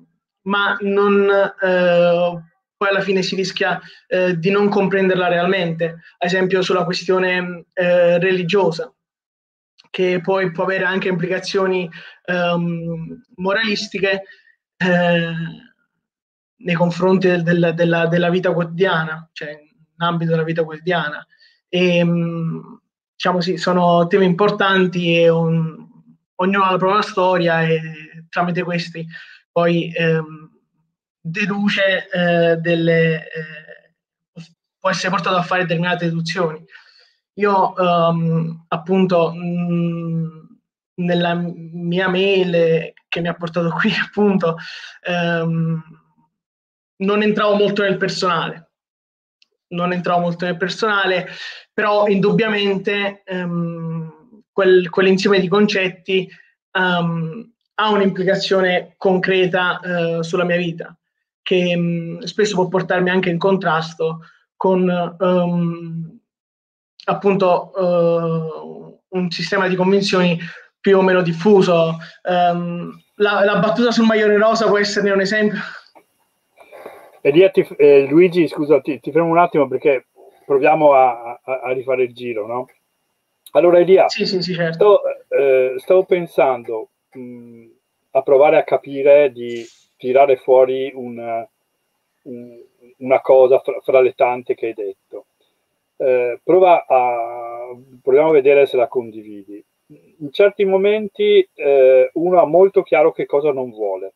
ma non, eh, poi alla fine si rischia eh, di non comprenderla realmente, ad esempio sulla questione eh, religiosa, che poi può avere anche implicazioni um, moralistiche eh, nei confronti del, del, della, della vita quotidiana, cioè in ambito della vita quotidiana. E, um, diciamo sì, sono temi importanti e un, ognuno ha la propria storia e tramite questi poi ehm, deduce eh, delle... Eh, può essere portato a fare determinate deduzioni. Io um, appunto mh, nella mia mail che mi ha portato qui appunto um, non entravo molto nel personale, non entravo molto nel personale, però indubbiamente um, quel, quell'insieme di concetti um, ha un'implicazione concreta uh, sulla mia vita, che um, spesso può portarmi anche in contrasto con um, appunto uh, un sistema di convinzioni più o meno diffuso. Um, la, la battuta sul maglione rosa può esserne un esempio. Elia, ti, eh, Luigi, scusa, ti, ti fermo un attimo perché proviamo a, a, a rifare il giro, no? Allora Elia, sì, sì, sì, certo. sto, eh, stavo pensando mh, a provare a capire di tirare fuori un, un, una cosa fra, fra le tante che hai detto. Eh, prova a, proviamo a vedere se la condividi. In certi momenti eh, uno ha molto chiaro che cosa non vuole.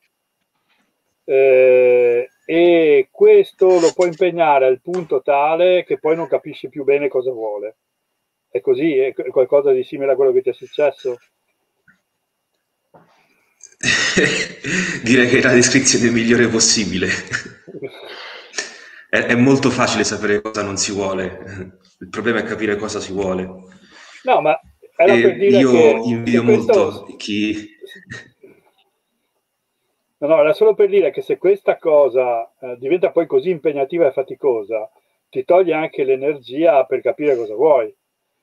Eh, e questo lo può impegnare al punto tale che poi non capisci più bene cosa vuole. È così? È qualcosa di simile a quello che ti è successo? Direi che è la descrizione migliore possibile. è, è molto facile sapere cosa non si vuole, il problema è capire cosa si vuole. No, ma era per dire io che invidio questo... molto chi... No, no, era solo per dire che se questa cosa eh, diventa poi così impegnativa e faticosa, ti toglie anche l'energia per capire cosa vuoi.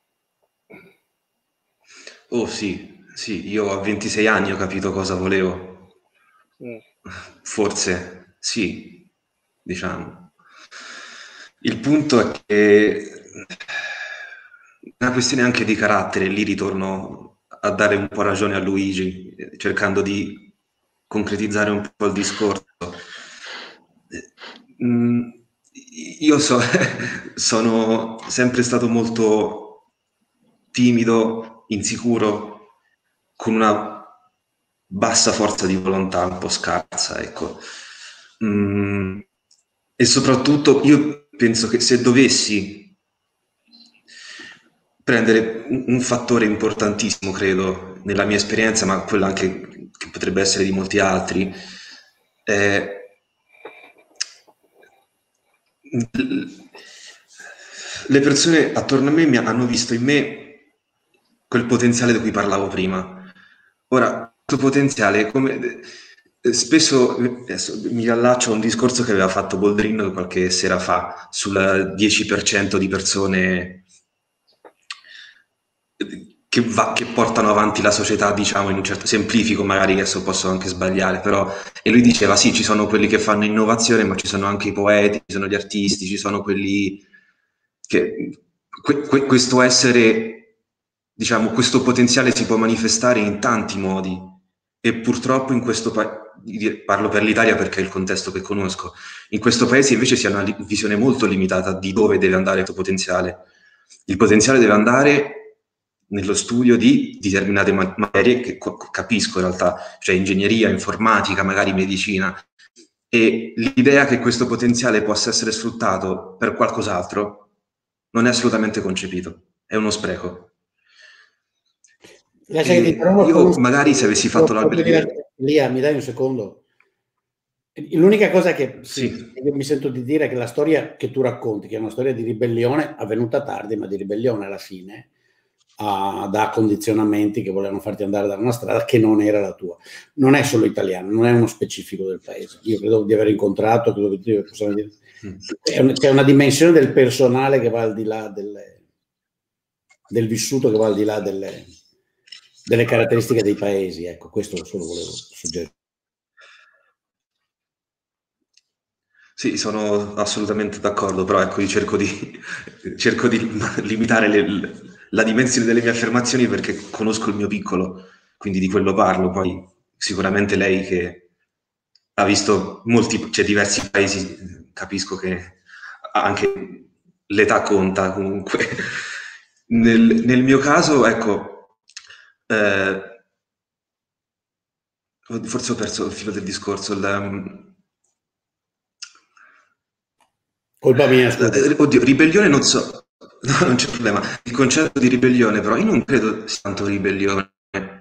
Oh sì, sì, io a ventisei anni ho capito cosa volevo. Mm. Forse, sì, diciamo. Il punto è che è una questione anche di carattere, lì ritorno a dare un po' ragione a Luigi, cercando di concretizzare un po' il discorso. Mm, io so, sono sempre stato molto timido, insicuro, con una bassa forza di volontà, un po' scarsa, ecco. Mm, e soprattutto io penso che se dovessi prendere un, un fattore importantissimo, credo, nella mia esperienza, ma quello anche che potrebbe essere di molti altri, eh, le persone attorno a me mi hanno visto in me quel potenziale di cui parlavo prima. Ora, questo potenziale, come spesso adesso, mi riallaccio a un discorso che aveva fatto Boldrin qualche sera fa sul dieci per cento di persone che, va, che portano avanti la società, diciamo, in un certo semplifico, magari adesso posso anche sbagliare, però, e lui diceva sì, ci sono quelli che fanno innovazione, ma ci sono anche i poeti, ci sono gli artisti, ci sono quelli che que, que, questo essere, diciamo, questo potenziale si può manifestare in tanti modi e purtroppo in questo paese, parlo per l'Italia perché è il contesto che conosco, in questo paese invece si ha una visione molto limitata di dove deve andare questo potenziale. Il potenziale deve andare nello studio di determinate materie che capisco in realtà, cioè ingegneria, informatica, magari medicina, e l'idea che questo potenziale possa essere sfruttato per qualcos'altro non è assolutamente concepito, è uno spreco. Io magari se avessi fatto l'alberghiere... Lia, mi dai un secondo? L'unica cosa che sì, sì. io mi sento di dire è che la storia che tu racconti, che è una storia di ribellione, avvenuta tardi, ma di ribellione alla fine, a, da condizionamenti che volevano farti andare da una strada che non era la tua. Non è solo italiano, non è uno specifico del paese. Io credo di aver incontrato, credo che possiamo dire, c'è una, c'è una dimensione del personale che va al di là delle, del vissuto, che va al di là delle, delle caratteristiche dei paesi. Ecco, questo solo volevo suggerire. Sì, sono assolutamente d'accordo, però ecco, io cerco di, cerco di limitare le- la dimensione delle mie affermazioni perché conosco il mio piccolo, quindi di quello parlo. Poi sicuramente lei che ha visto molti, cioè, diversi paesi, capisco che anche l'età conta comunque. Nel, nel mio caso, ecco, eh, forse ho perso il filo del discorso. il- Colpa mia, scusa. Eh, Oddio, ribellione non so, no, non c'è problema. Il concetto di ribellione, però, io non credo sia tanto ribellione.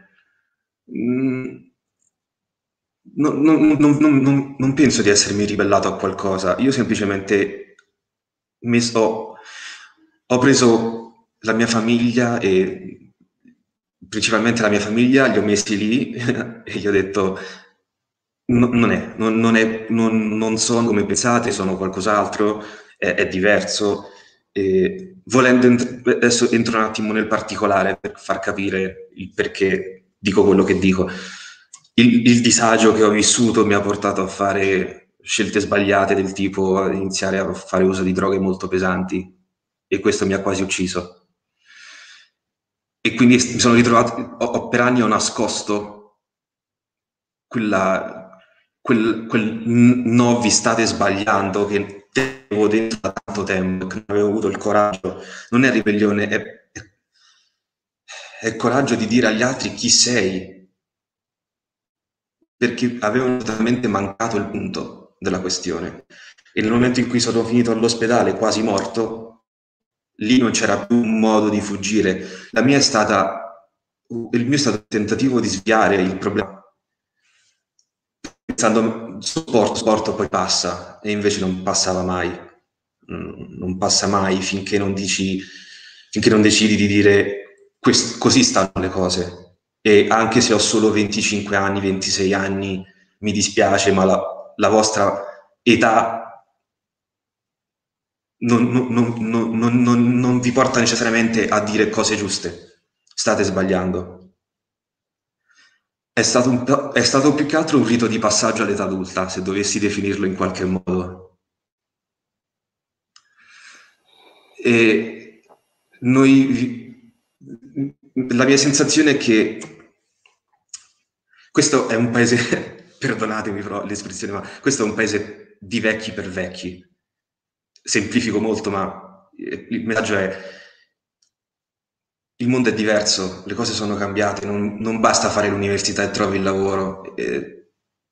Mm, non, non- non- non- non- non penso di essermi ribellato a qualcosa. Io semplicemente mi sto- ho preso la mia famiglia e principalmente la mia famiglia, li ho messi lì e gli ho detto no- non è, non, non è, non, non sono come pensate, sono qualcos'altro, è, è diverso. E volendo, ent- adesso entro un attimo nel particolare per far capire il perché dico quello che dico. Il, il disagio che ho vissuto mi ha portato a fare scelte sbagliate del tipo a iniziare a fare uso di droghe molto pesanti e questo mi ha quasi ucciso. E quindi mi sono ritrovato, ho, ho- per anni ho nascosto quella, quel, quel no, vi state sbagliando che tenevo dentro da tanto tempo, che non avevo avuto il coraggio. Non è ribellione, è, è, è il coraggio di dire agli altri chi sei, perché avevano totalmente mancato il punto della questione. E nel momento in cui sono finito all'ospedale quasi morto, lì non c'era più un modo di fuggire. La mia è stata, il mio è stato un tentativo di sviare il problema pensando sport, sport poi passa, e invece non passava mai. Mm, non passa mai finché non dici, finché non decidi di dire "Quest- così stanno le cose. E anche se ho solo venticinque anni, ventisei anni, mi dispiace, ma la, la vostra età non, non- non- non- non- non- non vi porta necessariamente a dire cose giuste. State sbagliando. È stato, un po- è stato più che altro un rito di passaggio all'età adulta, se dovessi definirlo in qualche modo. E noi, la mia sensazione è che questo è un paese, perdonatemi però l'espressione, ma questo è un paese di vecchi per vecchi. Semplifico molto, ma il messaggio è il mondo è diverso, le cose sono cambiate, non, non basta fare l'università e trovi il lavoro. E...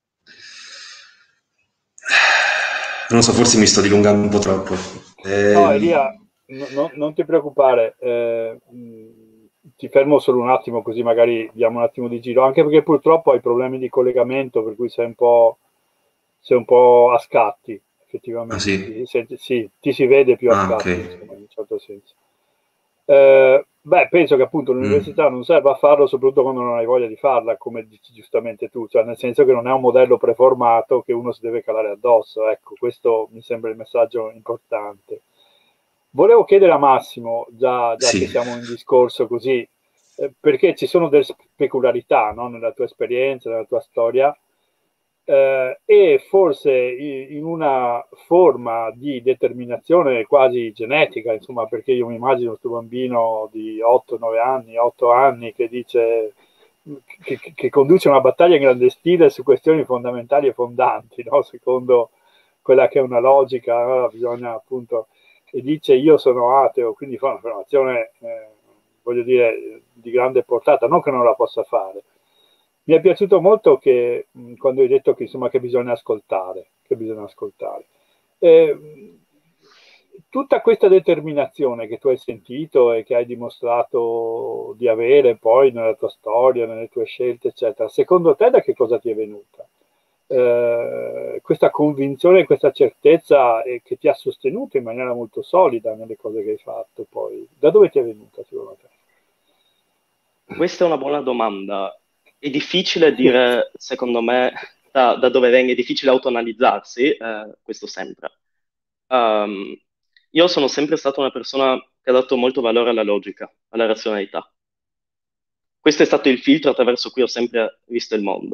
Non so, forse mi sto dilungando un po' troppo. Eh, No, Elia, no- no- non ti preoccupare, eh, mh, ti fermo solo un attimo così magari diamo un attimo di giro, anche perché purtroppo hai problemi di collegamento, per cui sei un po', sei un po' a scatti, effettivamente. Ah, sì? Ti, se- sì, ti si vede più a Ah, scatti, ok. insomma, in un certo senso. Eh, beh, penso che appunto Mm. l'università non serve a farlo, soprattutto quando non hai voglia di farla, come dici giustamente tu, cioè nel senso che non è un modello preformato che uno si deve calare addosso. Ecco, questo mi sembra il messaggio importante. Volevo chiedere a Massimo, già, già che Sì. siamo in discorso così, eh, perché ci sono delle peculiarità, no, nella tua esperienza, nella tua storia, eh, e forse i- in una forma di determinazione quasi genetica, insomma, perché io mi immagino questo bambino di otto nove anni, otto anni che dice che, che conduce una battaglia clandestina su questioni fondamentali e fondanti, no? Secondo quella che è una logica, no? Bisogna appunto, e dice io sono ateo, quindi fa un'affermazione, eh, voglio dire, di grande portata, non che non la possa fare. Mi è piaciuto molto che mh, quando hai detto che, insomma, che bisogna ascoltare, che bisogna ascoltare. Eh, tutta questa determinazione che tu hai sentito e che hai dimostrato di avere poi nella tua storia, nelle tue scelte, eccetera, secondo te da che cosa ti è venuta? Eh, questa convinzione, questa certezza eh, che ti ha sostenuto in maniera molto solida nelle cose che hai fatto, poi da dove ti è venuta secondo te? Questa è una buona domanda. È difficile dire, secondo me, da, da dove venga, è difficile autoanalizzarsi, eh, questo sempre. Um, io sono sempre stata una persona che ha dato molto valore alla logica, alla razionalità. Questo è stato il filtro attraverso cui ho sempre visto il mondo.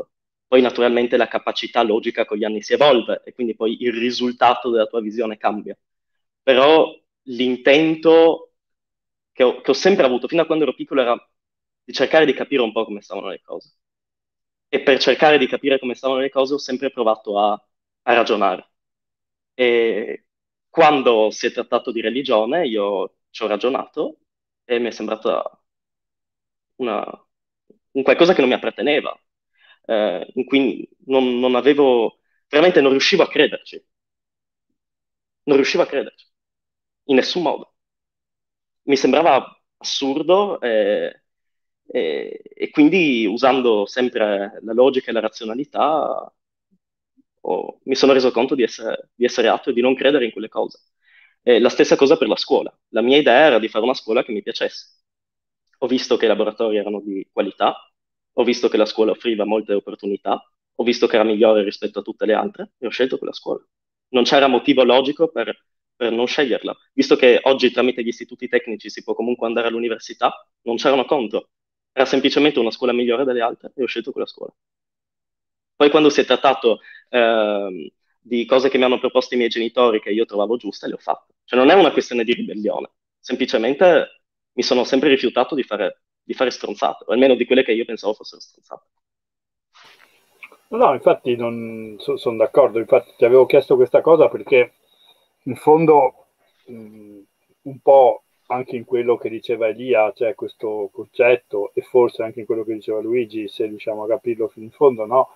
Poi naturalmente la capacità logica con gli anni si evolve e quindi poi il risultato della tua visione cambia. Però l'intento che ho, che ho sempre avuto, fino a quando ero piccolo, era di cercare di capire un po' come stavano le cose. E per cercare di capire come stavano le cose ho sempre provato a, a ragionare. E quando si è trattato di religione, io ci ho ragionato e mi è sembrata una, un qualcosa che non mi apparteneva, eh, in cui non, non avevo, veramente non riuscivo a crederci. Non riuscivo a crederci, in nessun modo. Mi sembrava assurdo e, e, e quindi usando sempre la logica e la razionalità ho- mi sono reso conto di essere, di essere atto e di non credere in quelle cose. E la stessa cosa per la scuola. La mia idea era di fare una scuola che mi piacesse. Ho visto che i laboratori erano di qualità, ho visto che la scuola offriva molte opportunità, ho visto che era migliore rispetto a tutte le altre e ho scelto quella scuola. Non c'era motivo logico per, per non sceglierla. Visto che oggi tramite gli istituti tecnici si può comunque andare all'università, non c'erano contro. Era semplicemente una scuola migliore delle altre e ho scelto quella scuola. Poi quando si è trattato ehm, di cose che mi hanno proposto i miei genitori che io trovavo giuste, le ho fatte. Cioè non è una questione di ribellione, semplicemente mi sono sempre rifiutato di fare, di fare stronzate, o almeno di quelle che io pensavo fossero stronzate. No, infatti non so- sono d'accordo, infatti ti avevo chiesto questa cosa perché in fondo mh, un po' anche in quello che diceva Elia c'è questo concetto e forse anche in quello che diceva Luigi, se riusciamo a capirlo fino in fondo, no?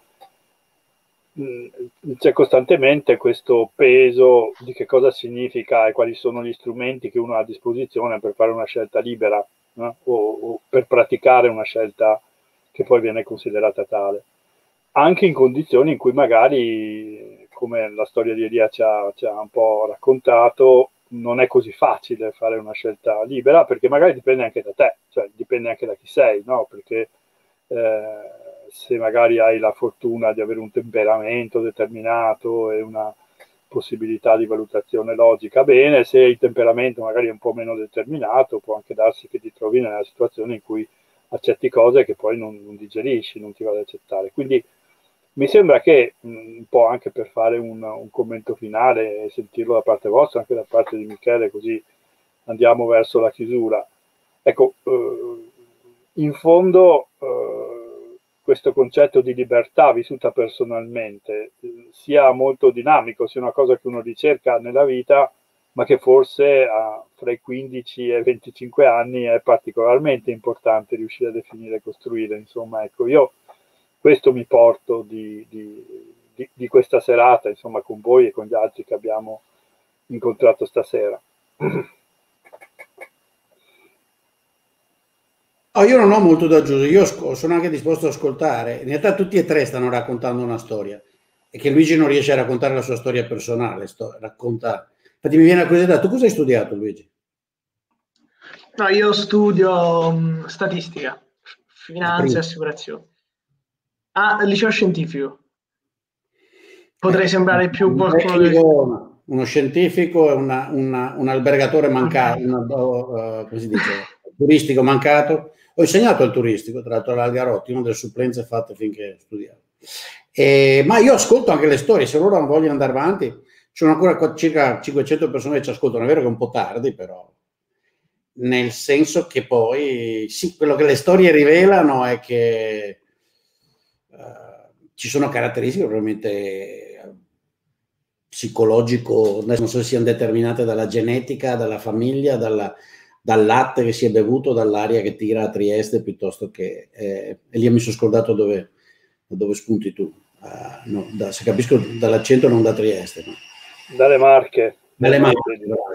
Mh, C'è costantemente questo peso di che cosa significa e quali sono gli strumenti che uno ha a disposizione per fare una scelta libera, no? o, o per praticare una scelta che poi viene considerata tale. Anche in condizioni in cui magari, come la storia di Elia ci ha, ci ha un po' raccontato, non è così facile fare una scelta libera, perché magari dipende anche da te, cioè dipende anche da chi sei, no? Perché eh, se magari hai la fortuna di avere un temperamento determinato e una possibilità di valutazione logica, bene, se il temperamento magari è un po' meno determinato, può anche darsi che ti trovi nella situazione in cui accetti cose che poi non, non digerisci, non ti va ad accettare. Quindi mi sembra che, mh, un po' anche per fare un, un commento finale e sentirlo da parte vostra, anche da parte di Michele, così andiamo verso la chiusura. Ecco, eh, in fondo eh, questo concetto di libertà vissuta personalmente eh, sia molto dinamico, sia una cosa che uno ricerca nella vita, ma che forse a, fra i quindici e i venticinque anni è particolarmente importante riuscire a definire e costruire. Insomma, ecco, io questo mi porto di, di, di, di questa serata, insomma, con voi e con gli altri che abbiamo incontrato stasera. Oh, io non ho molto da aggiungere, io sono anche disposto ad ascoltare. In realtà tutti e tre stanno raccontando una storia e che Luigi non riesce a raccontare la sua storia personale, sto, racconta. Infatti mi viene la curiosità, tu cosa hai studiato, Luigi? No, io studio um, statistica, finanza e assicurazioni. Ah, al liceo scientifico. Potrei sembrare più un qualcuno tecnico, uno scientifico e una, una, un albergatore mancato, una, uh, come si dice, turistico mancato. Ho insegnato al turistico, tra l'altro all'Algarotti, una delle supplenze fatte finché studiavo. E, ma io ascolto anche le storie, se loro non vogliono andare avanti, ci sono ancora circa cinquecento persone che ci ascoltano, è vero che è un po' tardi, però nel senso che poi sì, quello che le storie rivelano è che uh, ci sono caratteristiche probabilmente psicologico, non so se siano determinate dalla genetica, dalla famiglia, dalla, dal latte che si è bevuto, dall'aria che tira a Trieste, piuttosto che eh, e lì mi sono scordato dove, dove spunti tu, uh, no, da, se capisco dall'accento non da Trieste, no? Dalle Marche. Dalle Marche, bravo,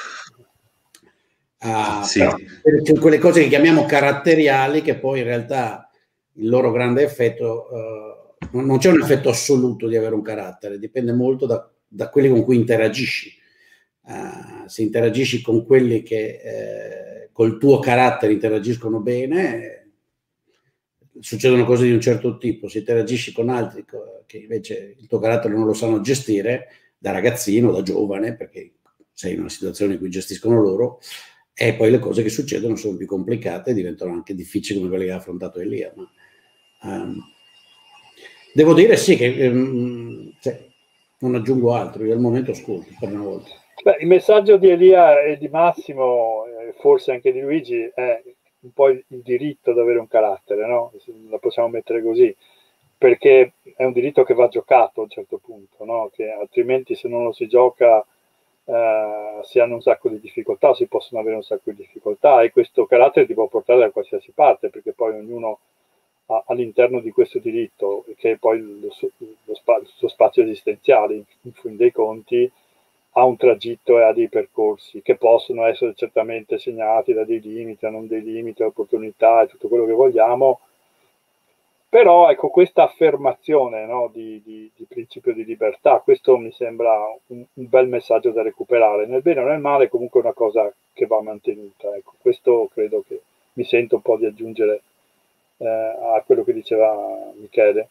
sì. Uh, sì. Però, cioè, quelle cose che chiamiamo caratteriali, che poi in realtà il loro grande effetto, uh, non c'è un effetto assoluto di avere un carattere, dipende molto da, da quelli con cui interagisci. Uh, se interagisci con quelli che eh, col tuo carattere interagiscono bene, succedono cose di un certo tipo. Se interagisci con altri che invece il tuo carattere non lo sanno gestire, da ragazzino, da giovane, perché sei in una situazione in cui gestiscono loro, e poi le cose che succedono sono più complicate e diventano anche difficili come quelle che ha affrontato Elia. Ma, um, Devo dire sì che ehm, cioè, non aggiungo altro, io al momento ascolto per una volta. Beh, il messaggio di Elia e di Massimo, eh, forse anche di Luigi, è un po' il, il diritto ad avere un carattere, no? La possiamo mettere così, perché è un diritto che va giocato a un certo punto, no? Che altrimenti se non lo si gioca eh, si hanno un sacco di difficoltà, si possono avere un sacco di difficoltà, e questo carattere ti può portare da qualsiasi parte, perché poi ognuno ha, all'interno di questo diritto, che è poi lo, lo, spa, il suo spazio esistenziale, in, in fin dei conti, ha un tragitto e ha dei percorsi che possono essere certamente segnati da dei limiti, da non dei limiti, opportunità e tutto quello che vogliamo. Però ecco, questa affermazione, no, di, di, di principio di libertà, questo mi sembra un, un bel messaggio da recuperare. Nel bene o nel male comunque è una cosa che va mantenuta. Ecco, questo credo che mi sento un po' di aggiungere eh, a quello che diceva Michele.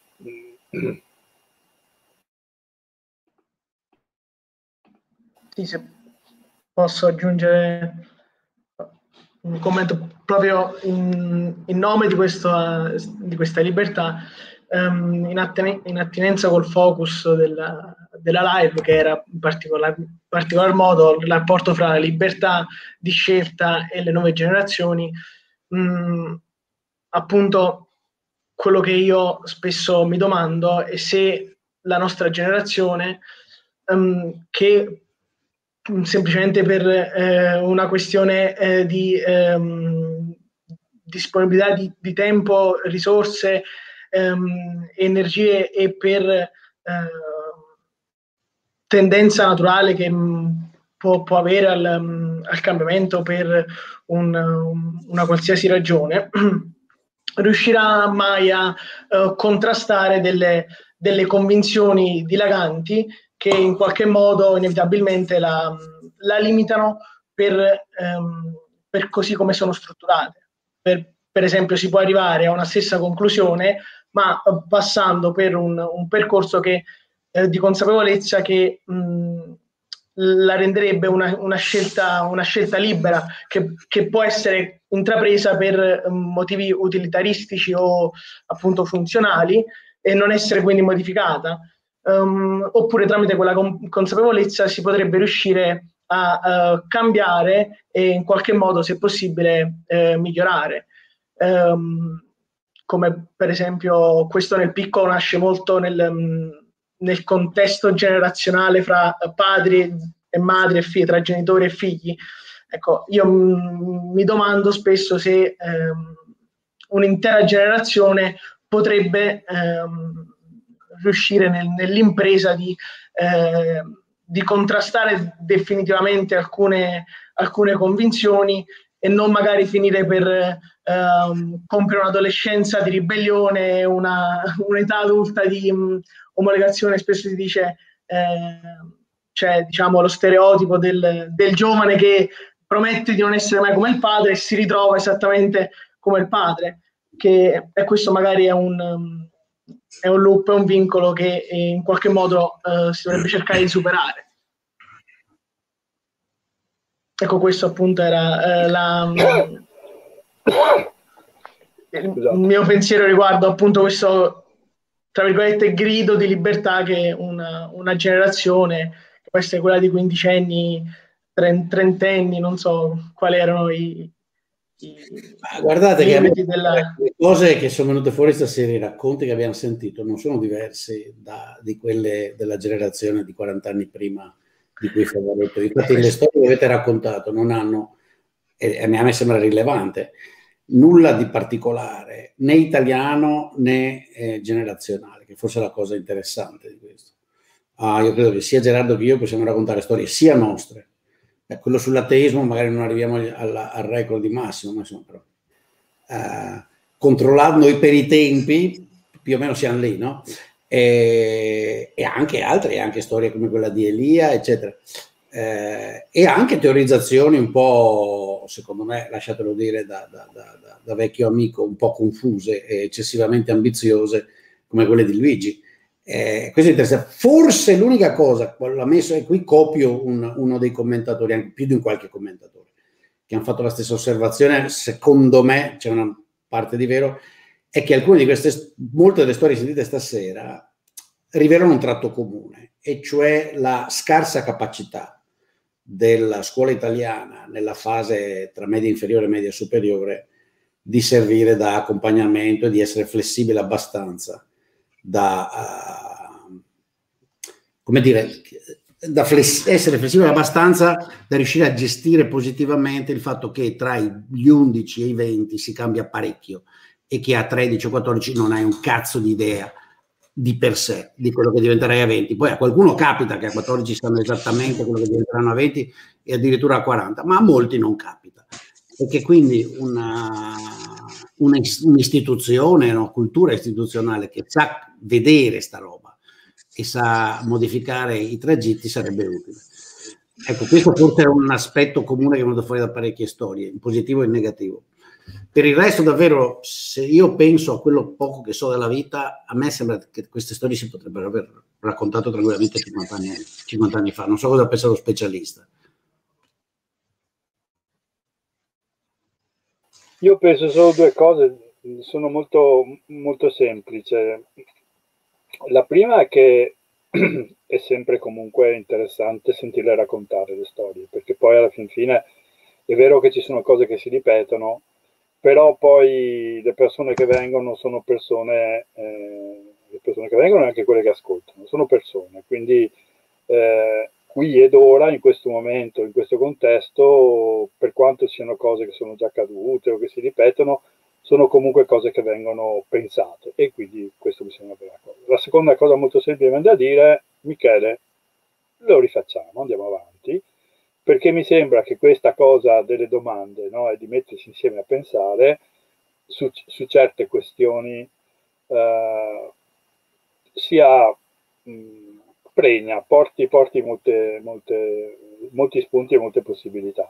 Sì, se posso aggiungere un commento proprio in, in nome di, questo, di questa libertà, um, in, attene, in attinenza col focus della, della live, che era in particolar, in particolar modo il rapporto fra la libertà di scelta e le nuove generazioni. Um, appunto, quello che io spesso mi domando è se la nostra generazione, um, che semplicemente per eh, una questione eh, di ehm, disponibilità di, di tempo, risorse, ehm, energie e per eh, tendenza naturale che mh, può, può avere al, um, al cambiamento per un, um, una qualsiasi ragione, riuscirà mai a uh, contrastare delle, delle convinzioni dilaganti che in qualche modo inevitabilmente la, la limitano per, ehm, per così come sono strutturate. Per, per esempio, si può arrivare a una stessa conclusione, ma passando per un, un percorso che, eh, di consapevolezza che mh, la renderebbe una, una, scelta, una scelta libera, che, che può essere intrapresa per motivi utilitaristici o appunto funzionali e non essere quindi modificata. Um, oppure tramite quella consapevolezza si potrebbe riuscire a uh, cambiare e in qualche modo, se possibile, eh, migliorare. Um, come per esempio questo nel piccolo nasce molto nel, nel contesto generazionale fra padri e madri e figli, tra genitori e figli. Ecco, io m- mi domando spesso se um, un'intera generazione potrebbe um, riuscire nel, nell'impresa di, eh, di contrastare definitivamente alcune, alcune convinzioni e non magari finire per eh, compiere un'adolescenza di ribellione, una, un'età adulta di um, omologazione. Spesso si dice, eh, c'è diciamo lo stereotipo del, del giovane che promette di non essere mai come il padre e si ritrova esattamente come il padre, che e questo magari è un... Um, è un loop, è un vincolo che in qualche modo uh, si dovrebbe cercare di superare. Ecco, questo appunto era uh, la, il mio pensiero riguardo appunto questo, tra virgolette, grido di libertà che una, una generazione, che può essere quella di quindicenni, trentenni, non so quali erano i, Ma guardate che della... le cose che sono venute fuori stasera, i racconti che abbiamo sentito non sono diversi da, di quelle della generazione di quaranta anni prima di cui Favoretto. Infatti le storie che avete raccontato non hanno, e a me sembra rilevante, nulla di particolare, né italiano né eh, generazionale, che forse è la cosa interessante di questo. Ah, io credo che sia Gerardo che io possiamo raccontare storie sia nostre. Quello sull'ateismo magari non arriviamo al, al record di Massimo, ma insomma, però, eh, controllando per i tempi più o meno siamo lì, no? E, e anche altre, anche storie come quella di Elia, eccetera, eh, e anche teorizzazioni un po', secondo me, lasciatelo dire da, da, da, da vecchio amico, un po' confuse e eccessivamente ambiziose come quelle di Luigi. Eh, questo è interessante. Forse l'unica cosa, l'ha messo, e qui copio un, uno dei commentatori, anche più di un qualche commentatore, che hanno fatto la stessa osservazione, secondo me c'è una parte di vero, è che alcune di queste, molte delle storie sentite stasera rivelano un tratto comune, e cioè la scarsa capacità della scuola italiana nella fase tra media inferiore e media superiore di servire da accompagnamento e di essere flessibile abbastanza da, uh, come dire, da fless- essere flessibile abbastanza da riuscire a gestire positivamente il fatto che tra gli undici e i venti si cambia parecchio e che a tredici o quattordici non hai un cazzo di idea di per sé di quello che diventerai a venti. Poi a qualcuno capita che a quattordici sanno esattamente quello che diventeranno a venti e addirittura a quaranta, ma a molti non capita. E che quindi una, una, un'istituzione, una cultura istituzionale che sa vedere sta roba e sa modificare i tragitti sarebbe utile. Ecco, questo forse è un aspetto comune che è venuto fuori da parecchie storie, in positivo e in negativo. Per il resto, davvero, se io penso a quello poco che so della vita, a me sembra che queste storie si potrebbero aver raccontato tranquillamente cinquanta anni, cinquanta anni fa. Non so cosa pensa lo specialista. Io penso solo due cose, sono molto, molto semplici. La prima è che è sempre comunque interessante sentirle raccontare le storie, perché poi alla fin fine è vero che ci sono cose che si ripetono, però poi le persone che vengono sono persone, eh, le persone che vengono e anche quelle che ascoltano, sono persone, quindi eh, qui ed ora, in questo momento, in questo contesto, per quanto siano cose che sono già accadute o che si ripetono, sono comunque cose che vengono pensate, e quindi questo mi sembra una bella cosa. La seconda cosa molto semplice da dire, Michele, lo rifacciamo, andiamo avanti, perché mi sembra che questa cosa delle domande, no, e di mettersi insieme a pensare su, su certe questioni eh, sia mh, pregna, porti, porti molte, molte, molti spunti e molte possibilità.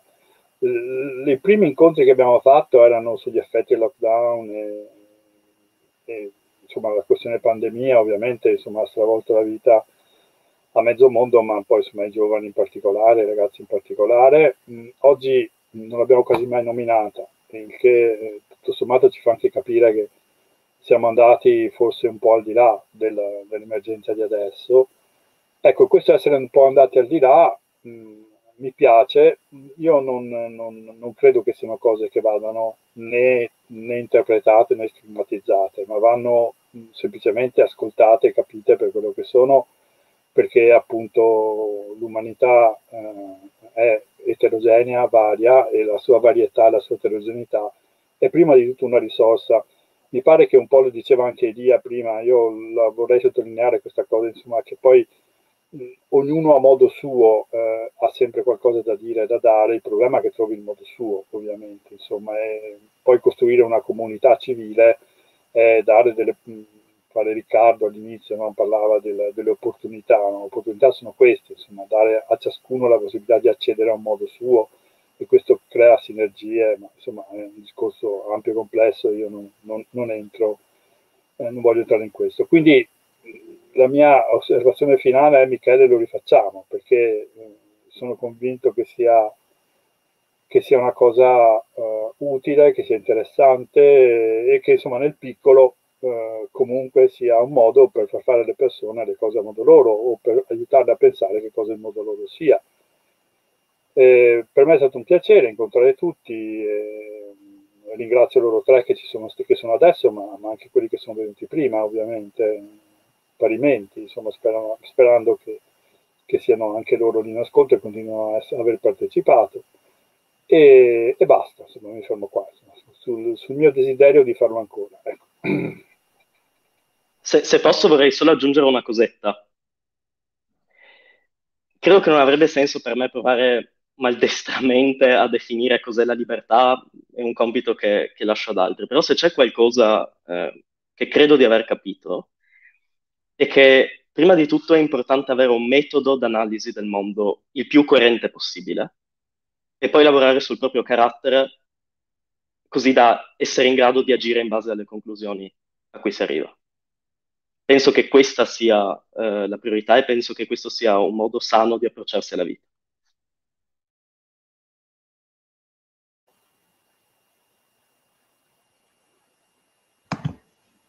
I primi incontri che abbiamo fatto erano sugli effetti del lockdown e, e insomma la questione pandemia ovviamente insomma ha stravolto la vita a mezzo mondo, ma poi insomma ai giovani in particolare, ai ragazzi in particolare. Mh, oggi non l'abbiamo quasi mai nominata, il che eh, tutto sommato ci fa anche capire che siamo andati forse un po' al di là del, dell'emergenza di adesso. Ecco, questo essere un po' andati al di là mh, mi piace. Io non, non, non credo che siano cose che vadano né, né interpretate né stigmatizzate, ma vanno mh, semplicemente ascoltate e capite per quello che sono, perché appunto l'umanità eh, è eterogenea, varia, e la sua varietà, la sua eterogeneità è prima di tutto una risorsa. Mi pare che un po' lo diceva anche Elia prima, io la vorrei sottolineare questa cosa, insomma, che poi mh, ognuno a modo suo eh, ha sempre qualcosa da dire e da dare, il problema è che trovi il modo suo, ovviamente, insomma, è poi costruire una comunità civile, è dare delle... Mh, fare Riccardo all'inizio, no? Parlava del, delle opportunità, no? Le opportunità sono queste, insomma, dare a ciascuno la possibilità di accedere a un modo suo, e questo crea sinergie, ma insomma è un discorso ampio e complesso, io non, non, non entro, eh, non voglio entrare in questo. Quindi la mia osservazione finale è: Michele, lo rifacciamo, perché eh, sono convinto che sia, che sia una cosa uh, utile, che sia interessante e, e che insomma nel piccolo Uh, comunque sia un modo per far fare alle persone le cose a modo loro, o per aiutarle a pensare che cosa il modo loro sia. E per me è stato un piacere incontrare tutti, e ringrazio loro tre che ci sono, che sono adesso, ma, ma anche quelli che sono venuti prima, ovviamente, parimenti, insomma, sperano, sperando che, che siano anche loro lì in ascolto e continuino a essere, aver partecipato. E, e basta, insomma, mi fermo qua, insomma, sul, sul mio desiderio di farlo ancora. Ecco. Se, se posso vorrei solo aggiungere una cosetta. Credo che non avrebbe senso per me provare maldestramente a definire cos'è la libertà, è un compito che, che lascio ad altri, però se c'è qualcosa eh, che credo di aver capito, è che prima di tutto è importante avere un metodo d'analisi del mondo il più coerente possibile, e poi lavorare sul proprio carattere così da essere in grado di agire in base alle conclusioni a cui si arriva. Penso che questa sia eh, la priorità, e penso che questo sia un modo sano di approcciarsi alla vita.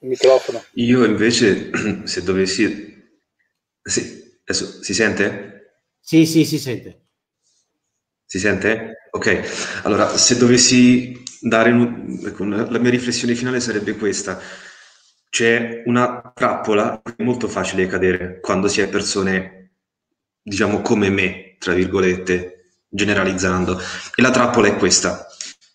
Il microfono. Io invece, se dovessi... Sì, adesso si sente? Sì, sì, si sente. Si sente? Ok. Allora, se dovessi dare... Un... Ecco, una... la mia riflessione finale sarebbe questa. C'è una trappola che è molto facile cadere quando si è persone, diciamo, come me, tra virgolette, generalizzando. E la trappola è questa.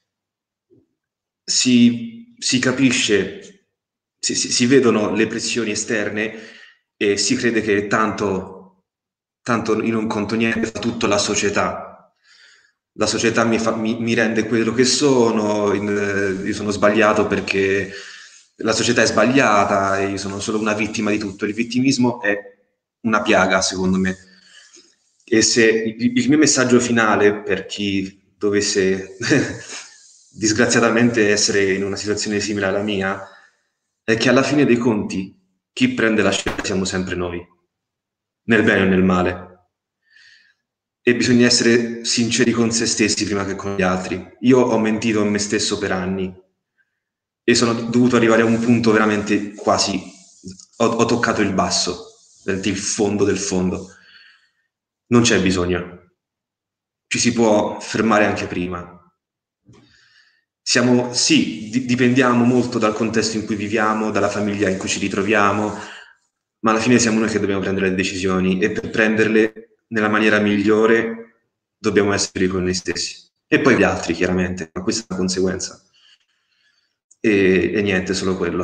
Si, si capisce, si, si, si vedono le pressioni esterne e si crede che tanto, tanto io non conto niente, fa tutto la società. La società mi, fa, mi, mi rende quello che sono, in, io sono sbagliato perché la società è sbagliata e io sono solo una vittima di tutto. Il vittimismo è una piaga, secondo me. E se il, il mio messaggio finale per chi dovesse disgraziatamente essere in una situazione simile alla mia è che alla fine dei conti chi prende la scelta siamo sempre noi, nel bene o nel male, e bisogna essere sinceri con se stessi prima che con gli altri. Io ho mentito a me stesso per anni e sono dovuto arrivare a un punto veramente quasi ho, ho toccato il basso, il fondo del fondo. Non c'è bisogno, ci si può fermare anche prima. Siamo, sì, di, dipendiamo molto dal contesto in cui viviamo, dalla famiglia in cui ci ritroviamo, ma alla fine siamo noi che dobbiamo prendere le decisioni e per prenderle nella maniera migliore dobbiamo essere con noi stessi. E poi gli altri, chiaramente, ma questa è una conseguenza. E, e niente, solo quello.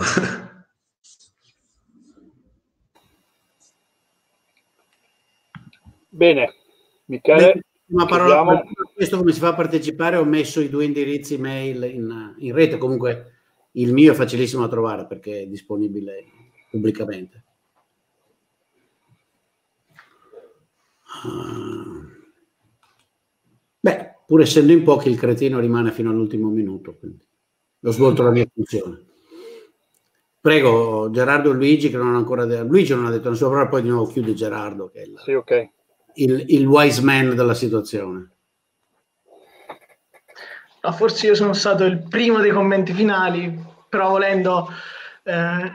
Bene, Michele. Una parola, questo come si fa a partecipare? Ho messo i due indirizzi mail in, in rete, comunque il mio è facilissimo da trovare perché è disponibile pubblicamente. Uh, beh, pur essendo in pochi il cretino rimane fino all'ultimo minuto, quindi ho svolto la mia funzione. Prego Gerardo e Luigi che non hanno ancora detto, Luigi non ha detto una sua parola, poi di nuovo chiude Gerardo che è il, sì, okay. il, il wise man della situazione. No, forse io sono stato il primo dei commenti finali, però volendo eh,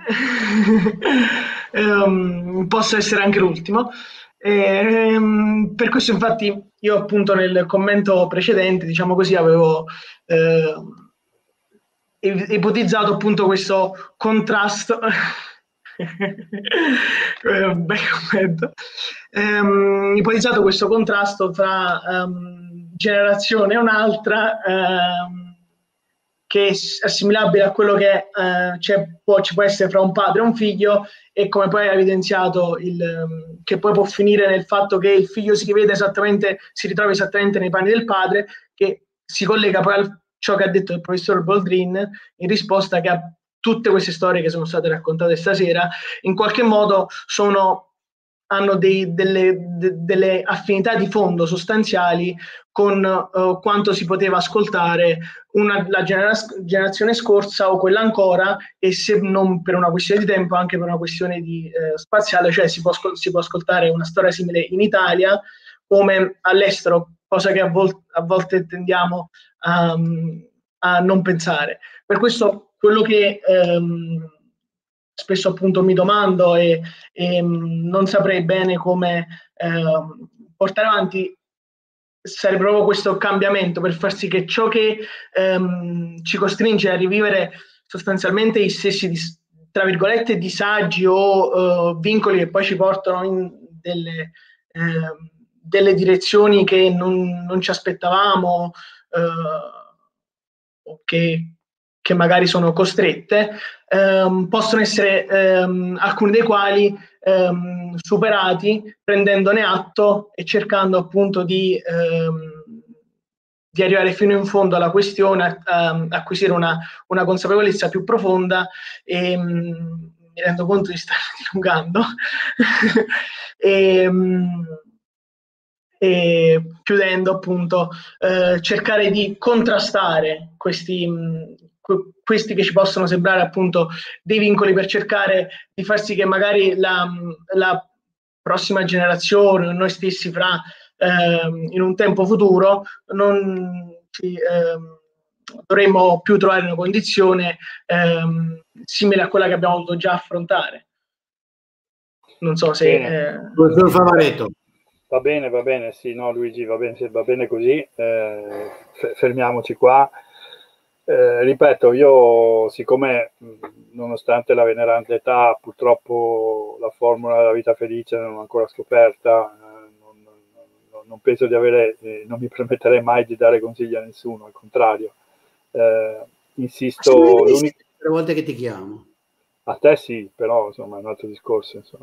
um, posso essere anche l'ultimo. E, um, per questo infatti io appunto nel commento precedente, diciamo così, avevo eh, ipotizzato appunto questo contrasto eh, bel commento um, ipotizzato questo contrasto tra um, generazione e un'altra um, che è assimilabile a quello che uh, c'è, può, ci può essere fra un padre e un figlio, e come poi ha evidenziato il, um, che poi può finire nel fatto che il figlio si rivede esattamente, si ritrova esattamente nei panni del padre, che si collega poi a ciò che ha detto il professor Boldrin in risposta che a tutte queste storie che sono state raccontate stasera in qualche modo sono hanno dei, delle, de, delle affinità di fondo sostanziali con uh, quanto si poteva ascoltare una, la genera generazione scorsa o quella ancora, e se non per una questione di tempo anche per una questione di, eh, spaziale, cioè si può, si può ascoltare una storia simile in Italia come all'estero, cosa che a, vol a volte tendiamo a, a non pensare. Per questo quello che ehm, spesso appunto mi domando e, e non saprei bene come eh, portare avanti sarebbe proprio questo cambiamento per far sì che ciò che ehm, ci costringe a rivivere sostanzialmente i stessi tra virgolette disagi o uh, vincoli che poi ci portano in delle, eh, delle direzioni che non, non ci aspettavamo uh, o che che magari sono costrette, ehm, possono essere ehm, alcuni dei quali ehm, superati prendendone atto e cercando appunto di, ehm, di arrivare fino in fondo alla questione, a, a acquisire una, una consapevolezza più profonda e mh, mi rendo conto di stare dilungando e, mh, e chiudendo appunto eh, cercare di contrastare questi mh, questi che ci possono sembrare appunto dei vincoli per cercare di far sì che magari la, la prossima generazione, noi stessi fra eh, in un tempo futuro non ci, eh, dovremmo più trovare una condizione ehm, simile a quella che abbiamo dovuto già affrontare. Non so se... Eh... Va bene, va bene, sì, no Luigi, va bene, va bene così, eh, fermiamoci qua. Eh, ripeto, io siccome nonostante la veneranda età purtroppo la formula della vita felice non l'ho ancora scoperta, eh, non, non, non penso di avere, eh, non mi permetterei mai di dare consigli a nessuno, al contrario. Eh, insisto, le volte che ti chiamo. A te sì, però insomma è un altro discorso. Insomma.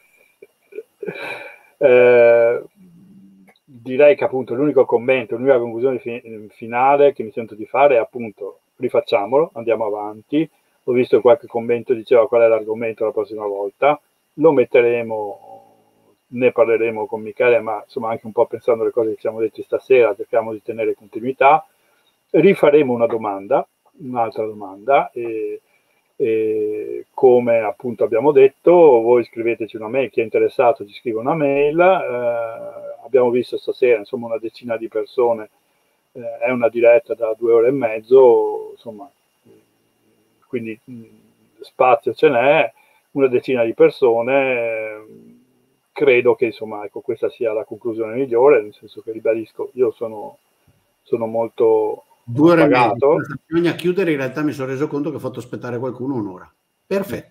eh, direi che appunto l'unico commento, l'unica conclusione fi- finale che mi sento di fare è appunto rifacciamolo, andiamo avanti. Ho visto qualche commento diceva qual è l'argomento la prossima volta, lo metteremo, ne parleremo con Michele, ma insomma anche un po' pensando alle cose che ci siamo detti stasera, cerchiamo di tenere continuità. Rifaremo una domanda, un'altra domanda e, e come appunto abbiamo detto, voi scriveteci una mail, chi è interessato ci scrive una mail. Eh, abbiamo visto stasera insomma una decina di persone, eh, è una diretta da due ore e mezzo, insomma, quindi mh, spazio ce n'è, una decina di persone, eh, credo che insomma ecco, questa sia la conclusione migliore, nel senso che ribadisco, io sono, sono molto due ore pagato. E mezzo. Bisogna chiudere, in realtà mi sono reso conto che ho fatto aspettare qualcuno un'ora. Perfetto.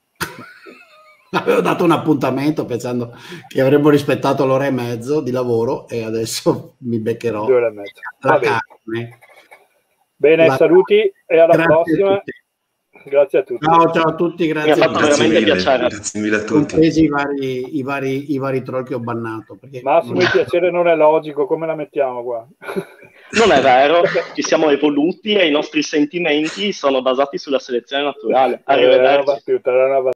Avevo dato un appuntamento pensando che avremmo rispettato l'ora e mezzo di lavoro e adesso mi beccherò due ore e mezzo. la carne. Bene, la saluti e alla grazie prossima. A grazie a tutti. Ciao, ciao a tutti, grazie. Mi ha fatto grazie veramente mille, piacere. Grazie mille a tutti. Compresi i vari, i, vari, i vari troll che ho bannato. Perché Massimo, non... il piacere non è logico, come la mettiamo qua? Non è vero, ci siamo evoluti e i nostri sentimenti sono basati sulla selezione naturale. Arrivederci. Era una battuta, era una battuta.